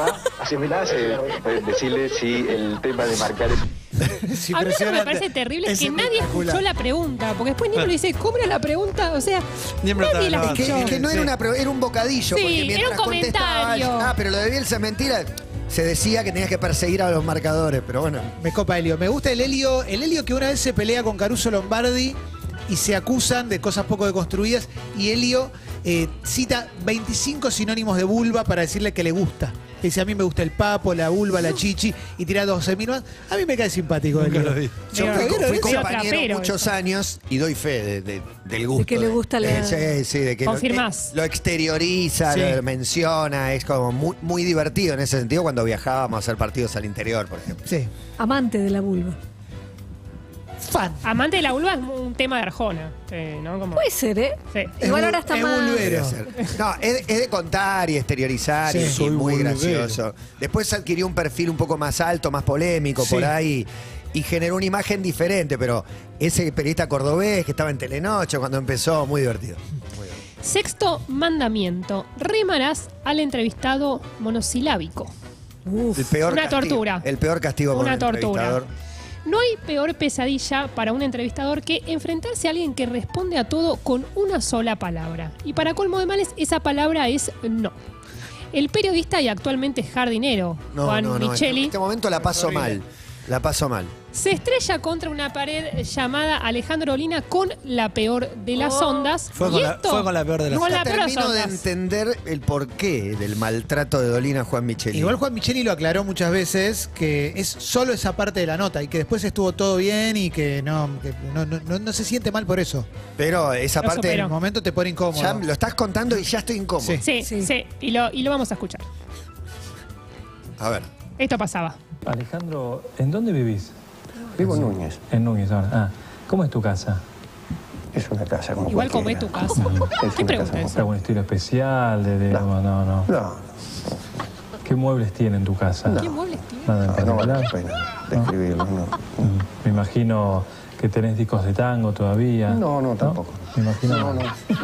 Decirle si el tema de marcar es... A mí lo que me parece terrible es que nadie escuchó la pregunta, porque después Niembro dice, ¿cómo era la pregunta? O sea, nadie la escuchó. Es que no era una pregunta, era un bocadillo. Sí, porque mientras era un comentario. pero lo de Bielsa es mentira. Se decía que tenías que perseguir a los marcadores, pero bueno. Me copa Elio. Me gusta el Elio que una vez se pelea con Caruso Lombardi y se acusan de cosas poco deconstruidas y Elio cita 25 sinónimos de vulva para decirle que le gusta. Dice, a mí me gusta el papo, la vulva, la chichi, y tira 12.000 más. A mí me cae simpático. Nunca lo vi. Yo fui compañero compañero muchos años y doy fe del gusto. De que le gusta la... Sí, de que Confirmás. lo exterioriza, Sí. lo menciona, es como muy, muy divertido en ese sentido cuando viajábamos a hacer partidos al interior, por ejemplo. Sí. Amante de la vulva. Fan. Amante de la vulva es un tema de Arjona, ¿no? Como... Puede ser, ¿eh? Sí. Igual ahora está es más... vulvero. No, es de contar y exteriorizar Sí, y soy muy vulvero. gracioso. Después adquirió un perfil un poco más alto, más polémico Sí. por ahí y generó una imagen diferente, pero ese periodista cordobés que estaba en Telenoche cuando empezó, muy divertido. Sexto mandamiento. Rimarás al entrevistado monosilábico. El peor Una castigo, tortura. El peor castigo para Una un tortura. entrevistador. No hay peor pesadilla para un entrevistador que enfrentarse a alguien que responde a todo con una sola palabra. Y para colmo de males, esa palabra es no. El periodista y actualmente jardinero, Juan Micheli, En este momento la paso mal. La paso mal. se estrella contra una pared llamada Alejandro Olina con la peor de las ondas. Fue con la peor de las Con la No peor de las termino de ondas. entender el porqué del maltrato de Dolina a Juan Micheli. Igual Juan Micheli lo aclaró muchas veces que es solo esa parte de la nota y que después estuvo todo bien y que no se siente mal por eso. Pero esa Lo parte En superó. el momento te pone incómodo. ya lo estás contando y ya estoy incómodo. Sí. Sí. Y lo vamos a escuchar. A ver. Esto pasaba. Alejandro, ¿en dónde vivís? Vivo en Núñez. En Núñez ahora. Ah, ¿cómo es tu casa? Es una casa como Igual como es cualquiera. tu casa. Es ¿Qué una pregunta casa es? ¿Algún estilo especial? No. No, ¿Qué muebles tiene en tu casa? ¿Qué muebles tiene? Nada en no vale particular. la pena describirlo, no. Me imagino que tenés discos de tango todavía. No, tampoco. Me imagino. No.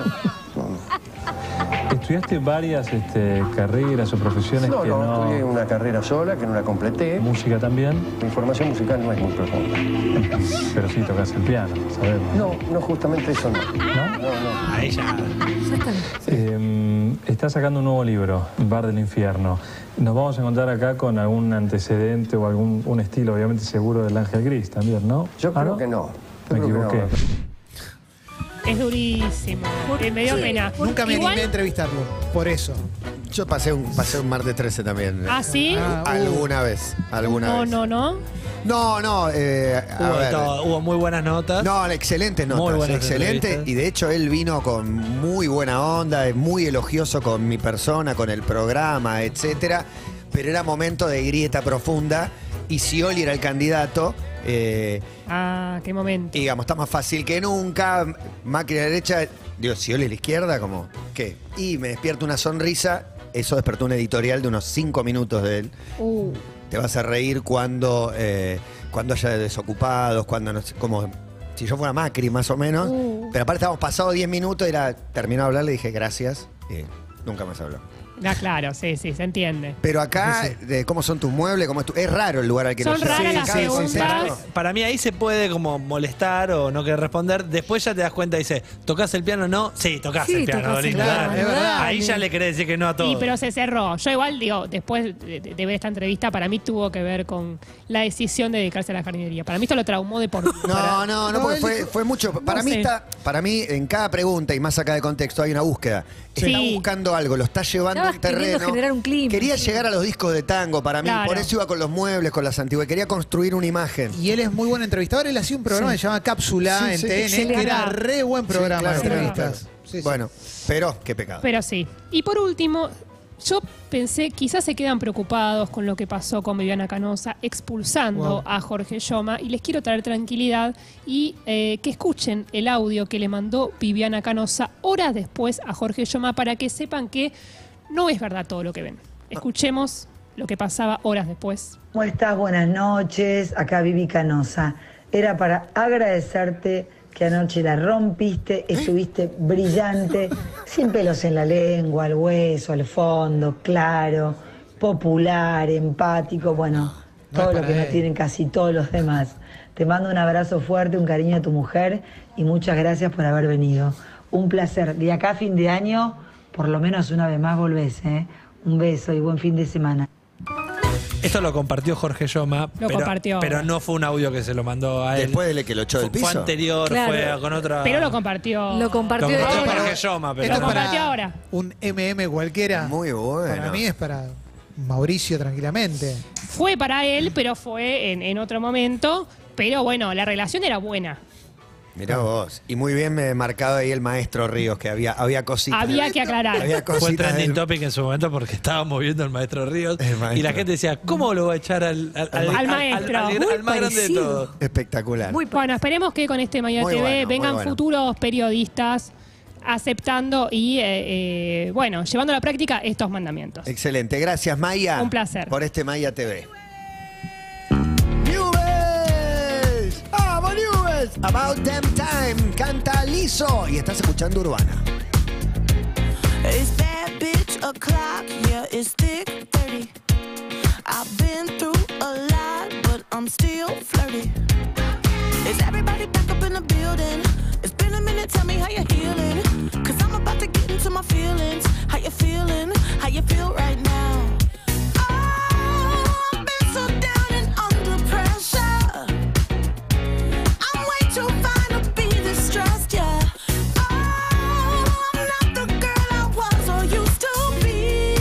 ¿Estudiaste varias carreras o profesiones que no...? Estudié una carrera sola que no la completé. ¿Música también? Mi formación musical no es muy profunda. Pero sí tocas el piano, sabemos. No, justamente eso no. ¿No? Ahí ya. Estás sacando un nuevo libro, Bar del Infierno. Nos vamos a encontrar acá con algún antecedente o un estilo, obviamente, seguro del Ángel Gris también, ¿no? Yo creo que no. Me equivoqué. Es durísimo. Me dio pena. Nunca me Igual- animé a entrevistarlo, por eso. Yo pasé un martes 13 también. ¿Ah, sí? Alguna vez. No. No, a ver. Hubo muy buenas notas. No, excelentes notas. Muy buenas excelente. entrevistas. Y de hecho él vino con muy buena onda, muy elogioso con mi persona, con el programa, etcétera. Pero era momento de grieta profunda. Y Scioli era el candidato. Qué momento. Y digamos, está más fácil que nunca. Macri a la derecha, digo, Scioli a la izquierda, como, ¿qué? Y me despierta una sonrisa. Eso despertó un editorial de unos 5 minutos de él. Te vas a reír cuando haya desocupados, cuando no sé, como si yo fuera Macri, más o menos. Pero aparte estábamos pasados 10 minutos, terminó de hablar, le dije gracias. Y nunca más habló. Claro, sí, se entiende. Pero acá, ¿cómo son tus muebles? Es raro el lugar al que Son lo llevas. raras las preguntas. Para mí ahí se puede como molestar o no querer responder. Después ya te das cuenta y dice, ¿tocás el piano? No. Sí, tocás el piano. tocás el Dolina, piano, dale. es verdad. Ahí ya le querés decir que no a todo. Sí, pero se cerró. Yo igual digo, después de ver esta entrevista, para mí tuvo que ver con la decisión de dedicarse a la jardinería. Para mí esto lo traumó de por vida. No, porque fue mucho. Para mí, en cada pregunta, y más acá de contexto, hay una búsqueda. Sí. Está buscando algo, lo está llevando Estabas un queriendo terreno. generar un clima. Quería llegar a los discos de tango para mí, Claro. por eso iba con los muebles, con las antigüedades. Quería construir una imagen. Y él es muy buen entrevistador. Él hacía un programa que se llama Cápsula Sí, en sí, TN, excelente. que era re buen programa claro, de claro, entrevistas. claro. Sí, sí. Bueno, pero qué pecado. Pero sí. Y por último, yo pensé, quizás se quedan preocupados con lo que pasó con Viviana Canosa, expulsando Wow. a Jorge Yoma, y les quiero traer tranquilidad y que escuchen el audio que le mandó Viviana Canosa horas después a Jorge Yoma para que sepan que no es verdad todo lo que ven. Escuchemos lo que pasaba horas después. ¿Cómo estás? Buenas noches. Acá Vivi Canosa. Era para agradecerte que anoche la rompiste, estuviste brillante, sin pelos en la lengua, al hueso, al fondo, claro, popular, empático, bueno, No todo es lo para que no él. tienen casi todos los demás. Te mando un abrazo fuerte, un cariño a tu mujer y muchas gracias por haber venido. Un placer. De acá a fin de año, por lo menos una vez más volvés, ¿eh? Un beso y buen fin de semana. Esto lo compartió Jorge Yoma, Lo compartió. pero no fue un audio que se lo mandó a él. Después de que lo echó del piso. Fue anterior, Claro. fue con otra... Pero lo compartió. Lo compartió Lo de compartió ahora. Jorge Yoma, pero... Esto Lo es compartió para ahora. un MM cualquiera. Muy bueno. Para mí es para Mauricio tranquilamente. Fue para él, pero fue en otro momento. Pero bueno, la relación era buena. Mirá vos. Y muy bien marcado ahí el maestro Ríos, que había cositas. Había que aclarar. Había Fue cositas trending del- topic en su momento porque estábamos viendo al maestro Ríos El maestro. y la gente decía, ¿cómo lo va a echar al maestro? al más grande de parecido. todos? Espectacular. Bueno, esperemos que con este Maya Muy TV bueno, muy vengan bueno. futuros periodistas aceptando y, bueno, llevando a la práctica estos mandamientos. Excelente. Gracias, Maya. Un placer. Por este Maya TV. Newell's. ¡Vamos, Newell's! About Damn Time. Canta Liso. Y estás escuchando Urbana. It's bad bitch o'clock, yeah, it's thick 30. I've been through a lot, but I'm still flirty. Is everybody back up in the building? It's been a minute, tell me how you're healing. Cause I'm about to get into my feelings. How you feeling? How you feel right now? Oh, I've been so down and under pressure. I'm way too fine to be this stressed, yeah. Oh, I'm not the girl I was or used to be.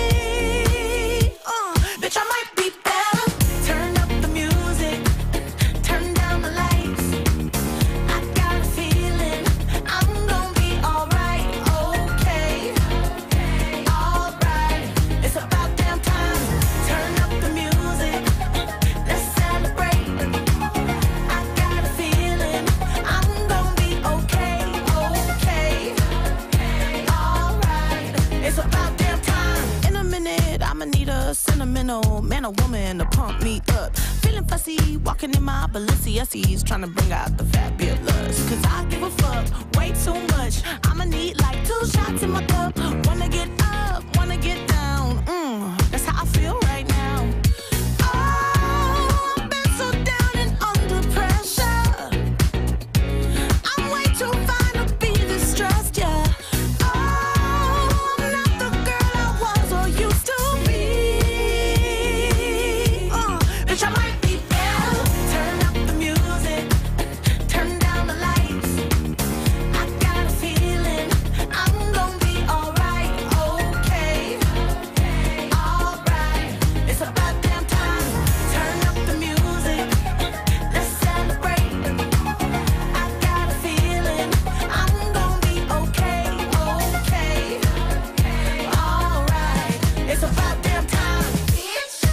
Bitch, I might be better. Turn up the music, turn down the lights. I got a feeling I'm gonna be alright, okay, alright. It's about damn time. Turn up the music, let's celebrate. I got a feeling I'm gonna be okay, okay, alright. It's about damn time. In a minute, I'ma need a sentimental man or woman to pump me up. Feeling fussy, walking in my Balenciennes, trying to bring out the fabulous. Cause I give a fuck way too much. I'ma need like 2 shots in my cup. Wanna get up, wanna get down. That's how I feel right now. Oh, I've been so down and under pressure. I'm way too fine to be this stressed, yeah. Oh, I'm not the girl I was or used to be. Bitch, I might be better. Turn up the music, turn down the lights. I got a feeling I'm gonna be alright, okay, alright. It's about damn time. Turn up the music, let's celebrate. I got a feeling I'm gonna be okay, okay, alright. It's about damn time, bitch.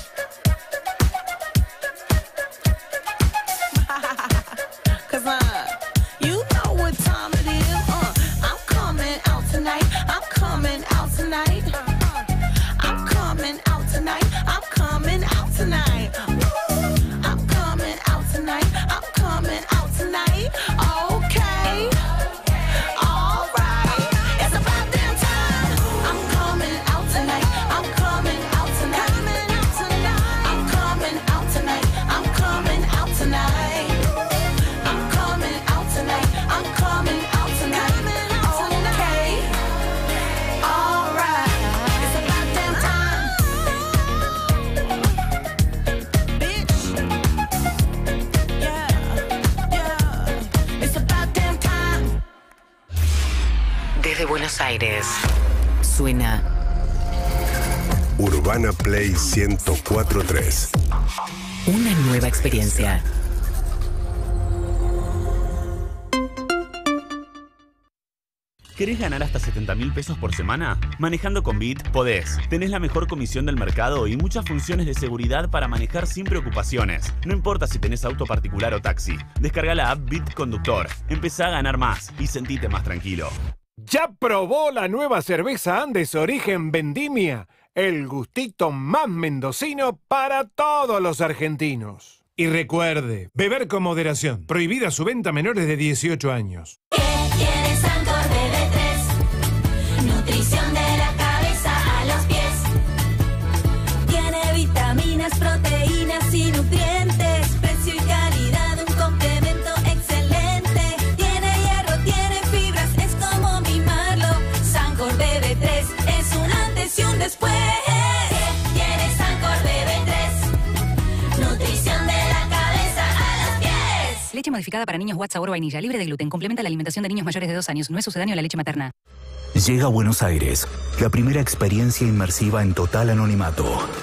Cause you know what time it is. I'm coming out tonight. I'm coming out tonight. I'm coming out tonight. I'm coming out tonight. I'm coming out tonight. I'm coming out tonight. Okay. Alright. It's about damn time. I'm coming out tonight. I'm coming out tonight. I'm coming out tonight. I'm coming out tonight. I'm coming out tonight. I'm coming out tonight. Okay. Alright. It's about damn time. Bitch. Yeah. Yeah. It's about damn time. Desde Buenos Aires, suena Urbana Play 104.3. Una nueva experiencia. ¿Querés ganar hasta 70.000 pesos por semana? Manejando con Bit podés. Tenés la mejor comisión del mercado y muchas funciones de seguridad para manejar sin preocupaciones. No importa si tenés auto particular o taxi. Descarga la app Bit Conductor. Empezá a ganar más y sentite más tranquilo. ¿Ya probó la nueva cerveza Andes Origen Vendimia? El gustito más mendocino para todos los argentinos. Y recuerde, beber con moderación. Prohibida su venta a menores de 18 años. Tiene Sancor BB3, nutrición de la cabeza a los pies. Tiene vitaminas, proteínas y nutrientes, precio y calidad, un complemento excelente. Tiene hierro, tiene fibras, es como mimarlo. Sancor BB3 es un antes y un después. Tiene Sancor BB3, nutrición de la cabeza a los pies. Leche modificada para niños Watt sabor vainilla, libre de gluten, complementa la alimentación de niños mayores de 2 años, no es sucedáneo a la leche materna. Llega a Buenos Aires, la primera experiencia inmersiva en total anonimato.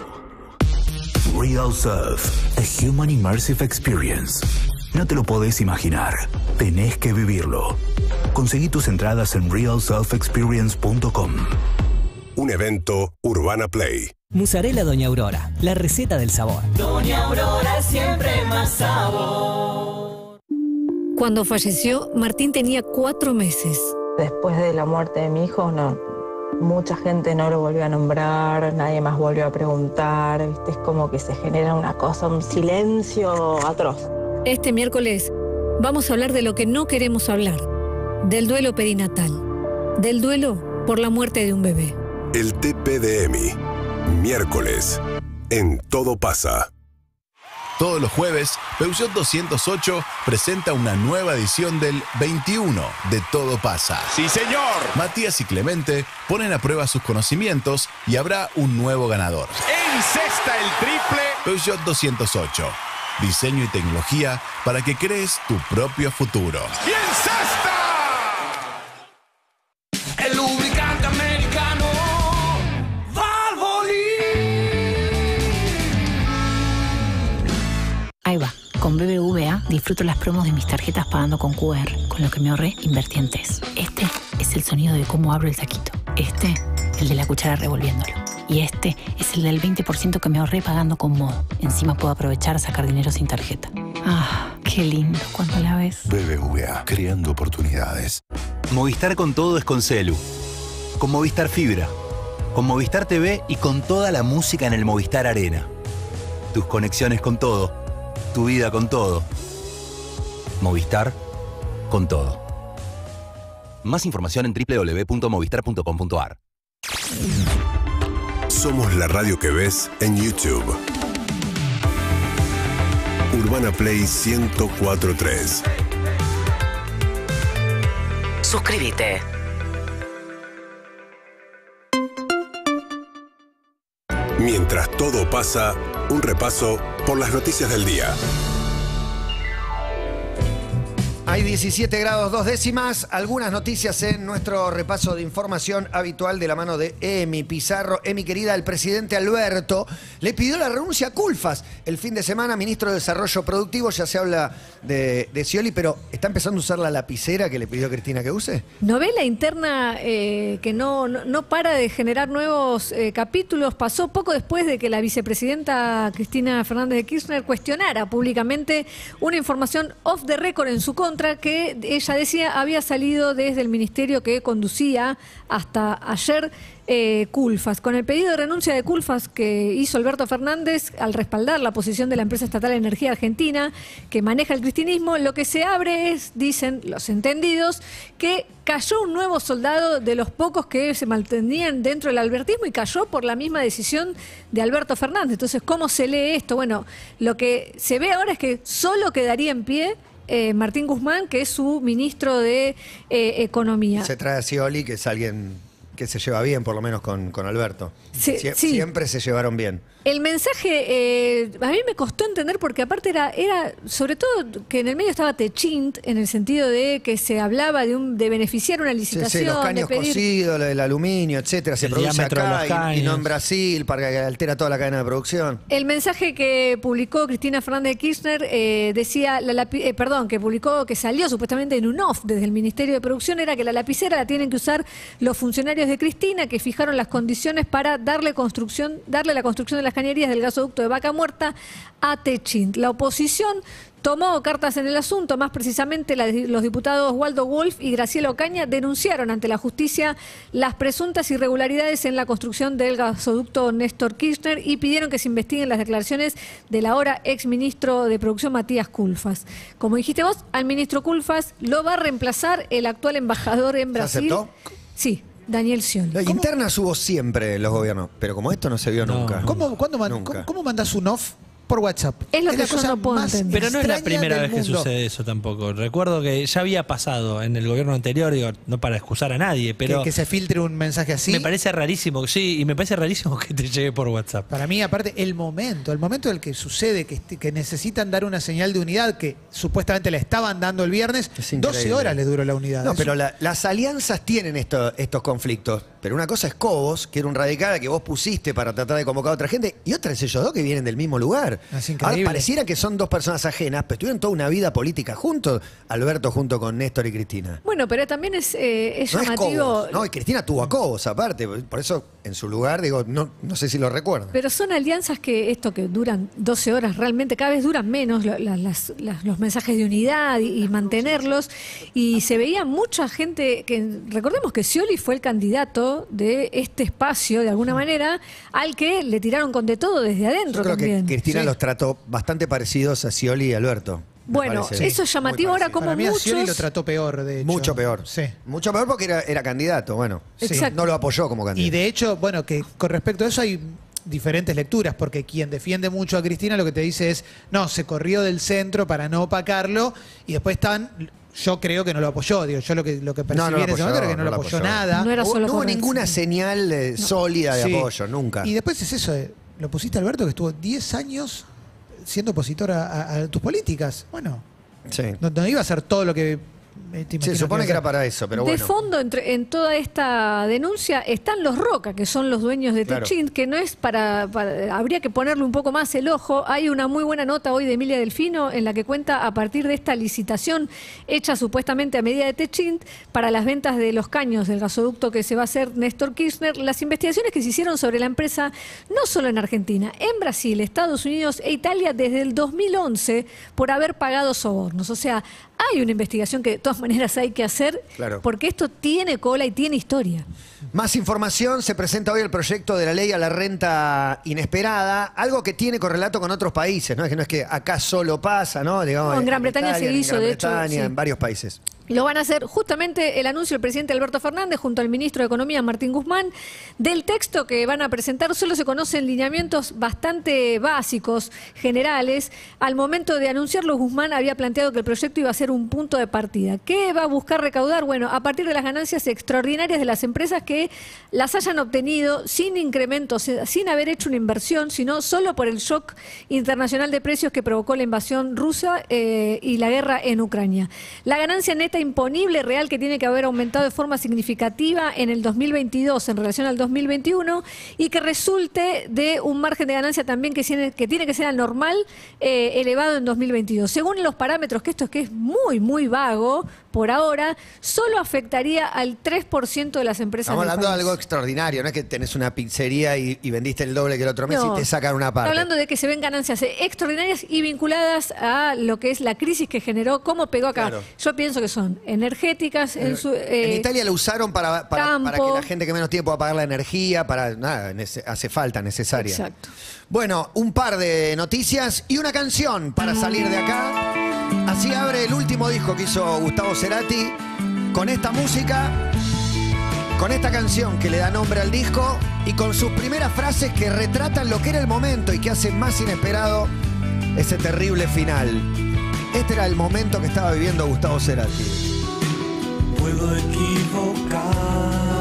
Real Surf, a Human Immersive Experience. No te lo podés imaginar, tenés que vivirlo. Conseguí tus entradas en realsurfexperience.com. Un evento Urbana Play. Mozzarella Doña Aurora, la receta del sabor. Doña Aurora siempre más sabor. Cuando falleció, Martín tenía 4 meses. Después de la muerte de mi hijo, mucha gente no lo volvió a nombrar, nadie más volvió a preguntar, ¿viste? Es como que se genera una cosa, un silencio atroz. Este miércoles vamos a hablar de lo que no queremos hablar, del duelo perinatal, del duelo por la muerte de un bebé. El TPDMI. Miércoles. En Todo Pasa. Todos los jueves, Peugeot 208 presenta una nueva edición del 21 de Todo Pasa. ¡Sí, señor! Matías y Clemente ponen a prueba sus conocimientos y habrá un nuevo ganador. ¡Encesta el triple! Peugeot 208. Diseño y tecnología para que crees tu propio futuro. ¡Y encesta! El lubricante americano Ahí va, con BBVA disfruto las promos de mis tarjetas pagando con QR, con lo que me ahorré invertí en TES. Este es el sonido de cómo abro el saquito. Este, el de la cuchara revolviéndolo. Y este es el del 20% que me ahorré pagando con Modo. Encima puedo aprovechar a sacar dinero sin tarjeta. Ah, qué lindo cuando la ves. BBVA, creando oportunidades. Movistar con todo es con Celu. Con Movistar Fibra. Con Movistar TV y con toda la música en el Movistar Arena. Tus conexiones con todo. Tu vida con todo. Movistar con todo. Más información en www.movistar.com.ar. Somos la radio que ves en YouTube. Urbana Play 104.3. Suscríbete. Mientras todo pasa, un repaso por las noticias del día. Hay 17 grados 2 décimas, algunas noticias en nuestro repaso de información habitual de la mano de Emi Pizarro. Emi, querida, el presidente Alberto le pidió la renuncia a Culfas. El fin de semana, ministro de Desarrollo Productivo, ya se habla de Scioli, pero ¿está empezando a usar la lapicera que le pidió Cristina que use? Novela interna que no para de generar nuevos capítulos. Pasó poco después de que la vicepresidenta Cristina Fernández de Kirchner cuestionara públicamente una información off the record en su contra, que ella decía había salido desde el ministerio que conducía hasta ayer Culfas. Con el pedido de renuncia de Culfas que hizo Alberto Fernández al respaldar la posición de la empresa estatal de energía argentina que maneja el cristinismo, lo que se abre es, dicen los entendidos, que cayó un nuevo soldado de los pocos que se mantenían dentro del albertismo y cayó por la misma decisión de Alberto Fernández. Entonces, ¿cómo se lee esto? Bueno, lo que se ve ahora es que solo quedaría en pie Martín Guzmán, que es su ministro de Economía. Se trae a Scioli, que es alguien que se lleva bien, por lo menos con Alberto. Sí. Siempre se llevaron bien. El mensaje a mí me costó entender porque aparte era sobre todo que en el medio estaba Techint, en el sentido de que se hablaba de beneficiar una licitación, los caños de pedir... cocidos, el aluminio, etcétera, se El produce diámetro de los acá y caños. no en Brasil, para que altera toda la cadena de producción. El mensaje que publicó Cristina Fernández de Kirchner decía, que salió supuestamente en un off desde el Ministerio de Producción, era que la lapicera la tienen que usar los funcionarios de Cristina, que fijaron las condiciones para darle la construcción de las cañerías del gasoducto de Vaca Muerta a Techint. La oposición tomó cartas en el asunto, más precisamente los diputados Waldo Wolf y Graciela Ocaña denunciaron ante la justicia las presuntas irregularidades en la construcción del gasoducto Néstor Kirchner y pidieron que se investiguen las declaraciones del ahora exministro de Producción Matías Culfas. Como dijiste vos, al ministro Culfas lo va a reemplazar el actual embajador en Brasil. ¿Aceptó? Sí, Daniel Scioli. Internas hubo siempre en los gobiernos, pero como esto no se vio nunca. ¿Cómo mandás un off por WhatsApp? Es lo que la yo cosa no puedo más entender. Pero no es la extraña primera del vez que mundo. sucede eso tampoco. Recuerdo que ya había pasado en el gobierno anterior, digo, no para excusar a nadie, pero Que se filtre un mensaje así. me parece rarísimo, sí, y me parece rarísimo que te llegue por WhatsApp. Para mí, aparte, el momento en el que sucede, que necesitan dar una señal de unidad, que supuestamente la estaban dando el viernes, Es increíble. 12 horas les duró la unidad. No, Es pero las alianzas tienen estos conflictos. Pero una cosa es Cobos, que era un radical al que vos pusiste para tratar de convocar a otra gente, y otra es ellos dos que vienen del mismo lugar. Es increíble. Ahora pareciera que son dos personas ajenas, pero tuvieron toda una vida política juntos, Alberto junto con Néstor y Cristina. Bueno, pero también es No es llamativo... Cobos, no, y Cristina tuvo a Cobos aparte, por eso en su lugar, digo, no sé si lo recuerdan. Pero son alianzas que duran 12 horas, realmente cada vez duran menos los mensajes de unidad y mantenerlos. Y se veía mucha gente, que recordemos que Scioli fue el candidato de este espacio, de alguna manera, al que le tiraron con de todo desde adentro. Yo creo también. que Cristina Sí. los trató bastante parecidos a Scioli y Alberto. me Bueno, parece. eso es llamativo ahora como Para mí a Scioli lo muchos... trató peor, de hecho. Mucho peor. Sí. Mucho peor porque era candidato, bueno. Sí. Exacto. No lo apoyó como candidato. Y de hecho, bueno, que con respecto a eso hay diferentes lecturas, porque quien defiende mucho a Cristina lo que te dice es, no, se corrió del centro para no opacarlo, y después yo creo que no lo apoyó, digo, yo lo que percibí No lo en ese momento era que no lo apoyó nada. No era No solo hubo por ninguna eso. señal sólida de Sí. apoyo, nunca. Y después es eso, lo pusiste a Alberto, que estuvo 10 años siendo opositor a tus políticas. Bueno, Sí. no iba a hacer todo lo que te Se imaginas supone que iba a era para eso, pero de bueno. fondo, en toda esta denuncia, están los Roca, que son los dueños de Claro. Techint, que no es habría que ponerle un poco más el ojo. Hay una muy buena nota hoy de Emilia Delfino en la que cuenta a partir de esta licitación hecha supuestamente a medida de Techint para las ventas de los caños del gasoducto que se va a hacer Néstor Kirchner, las investigaciones que se hicieron sobre la empresa, no solo en Argentina, en Brasil, Estados Unidos e Italia desde el 2011 por haber pagado sobornos. O sea, hay una investigación que de todas maneras hay que hacer, Claro. porque esto tiene cola y tiene historia. Más información, se presenta hoy el proyecto de la ley a la renta inesperada, algo que tiene correlato con otros países, ¿no? Es que no es que acá solo pasa, ¿no? Digamos, No, en Gran Bretaña Italia, se hizo, en Gran de hecho, Bretaña, sí. en varios países. Lo van a hacer justamente el anuncio del presidente Alberto Fernández junto al ministro de Economía Martín Guzmán. Del texto que van a presentar solo se conocen lineamientos bastante básicos, generales. Al momento de anunciarlo, Guzmán había planteado que el proyecto iba a ser un punto de partida. ¿Qué va a buscar recaudar? Bueno, a partir de las ganancias extraordinarias de las empresas que las hayan obtenido sin incrementos, sin haber hecho una inversión, sino solo por el shock internacional de precios que provocó la invasión rusa y la guerra en Ucrania. La ganancia neta imponible real que tiene que haber aumentado de forma significativa en el 2022 en relación al 2021 y que resulte de un margen de ganancia también que tiene que ser anormal, elevado en 2022. Según los parámetros, que es muy, muy vago por ahora, solo afectaría al 3% de las empresas Estamos del hablando de país. algo extraordinario, no es que tenés una pizzería y vendiste el doble que el otro mes No. y te sacan una parte. Está hablando de que se ven ganancias extraordinarias y vinculadas a lo que es la crisis que generó, cómo pegó acá. Claro. Yo pienso que son energéticas, En Italia lo usaron para que campo. la gente que menos tiene pueda pagar la energía, hace falta, necesaria. Exacto. Bueno, un par de noticias y una canción para salir de acá. Así abre el último disco que hizo Gustavo Cerati con esta música, con esta canción que le da nombre al disco y con sus primeras frases que retratan lo que era el momento y que hacen más inesperado ese terrible final. Este era el momento que estaba viviendo Gustavo Cerati. Puedo equivocar.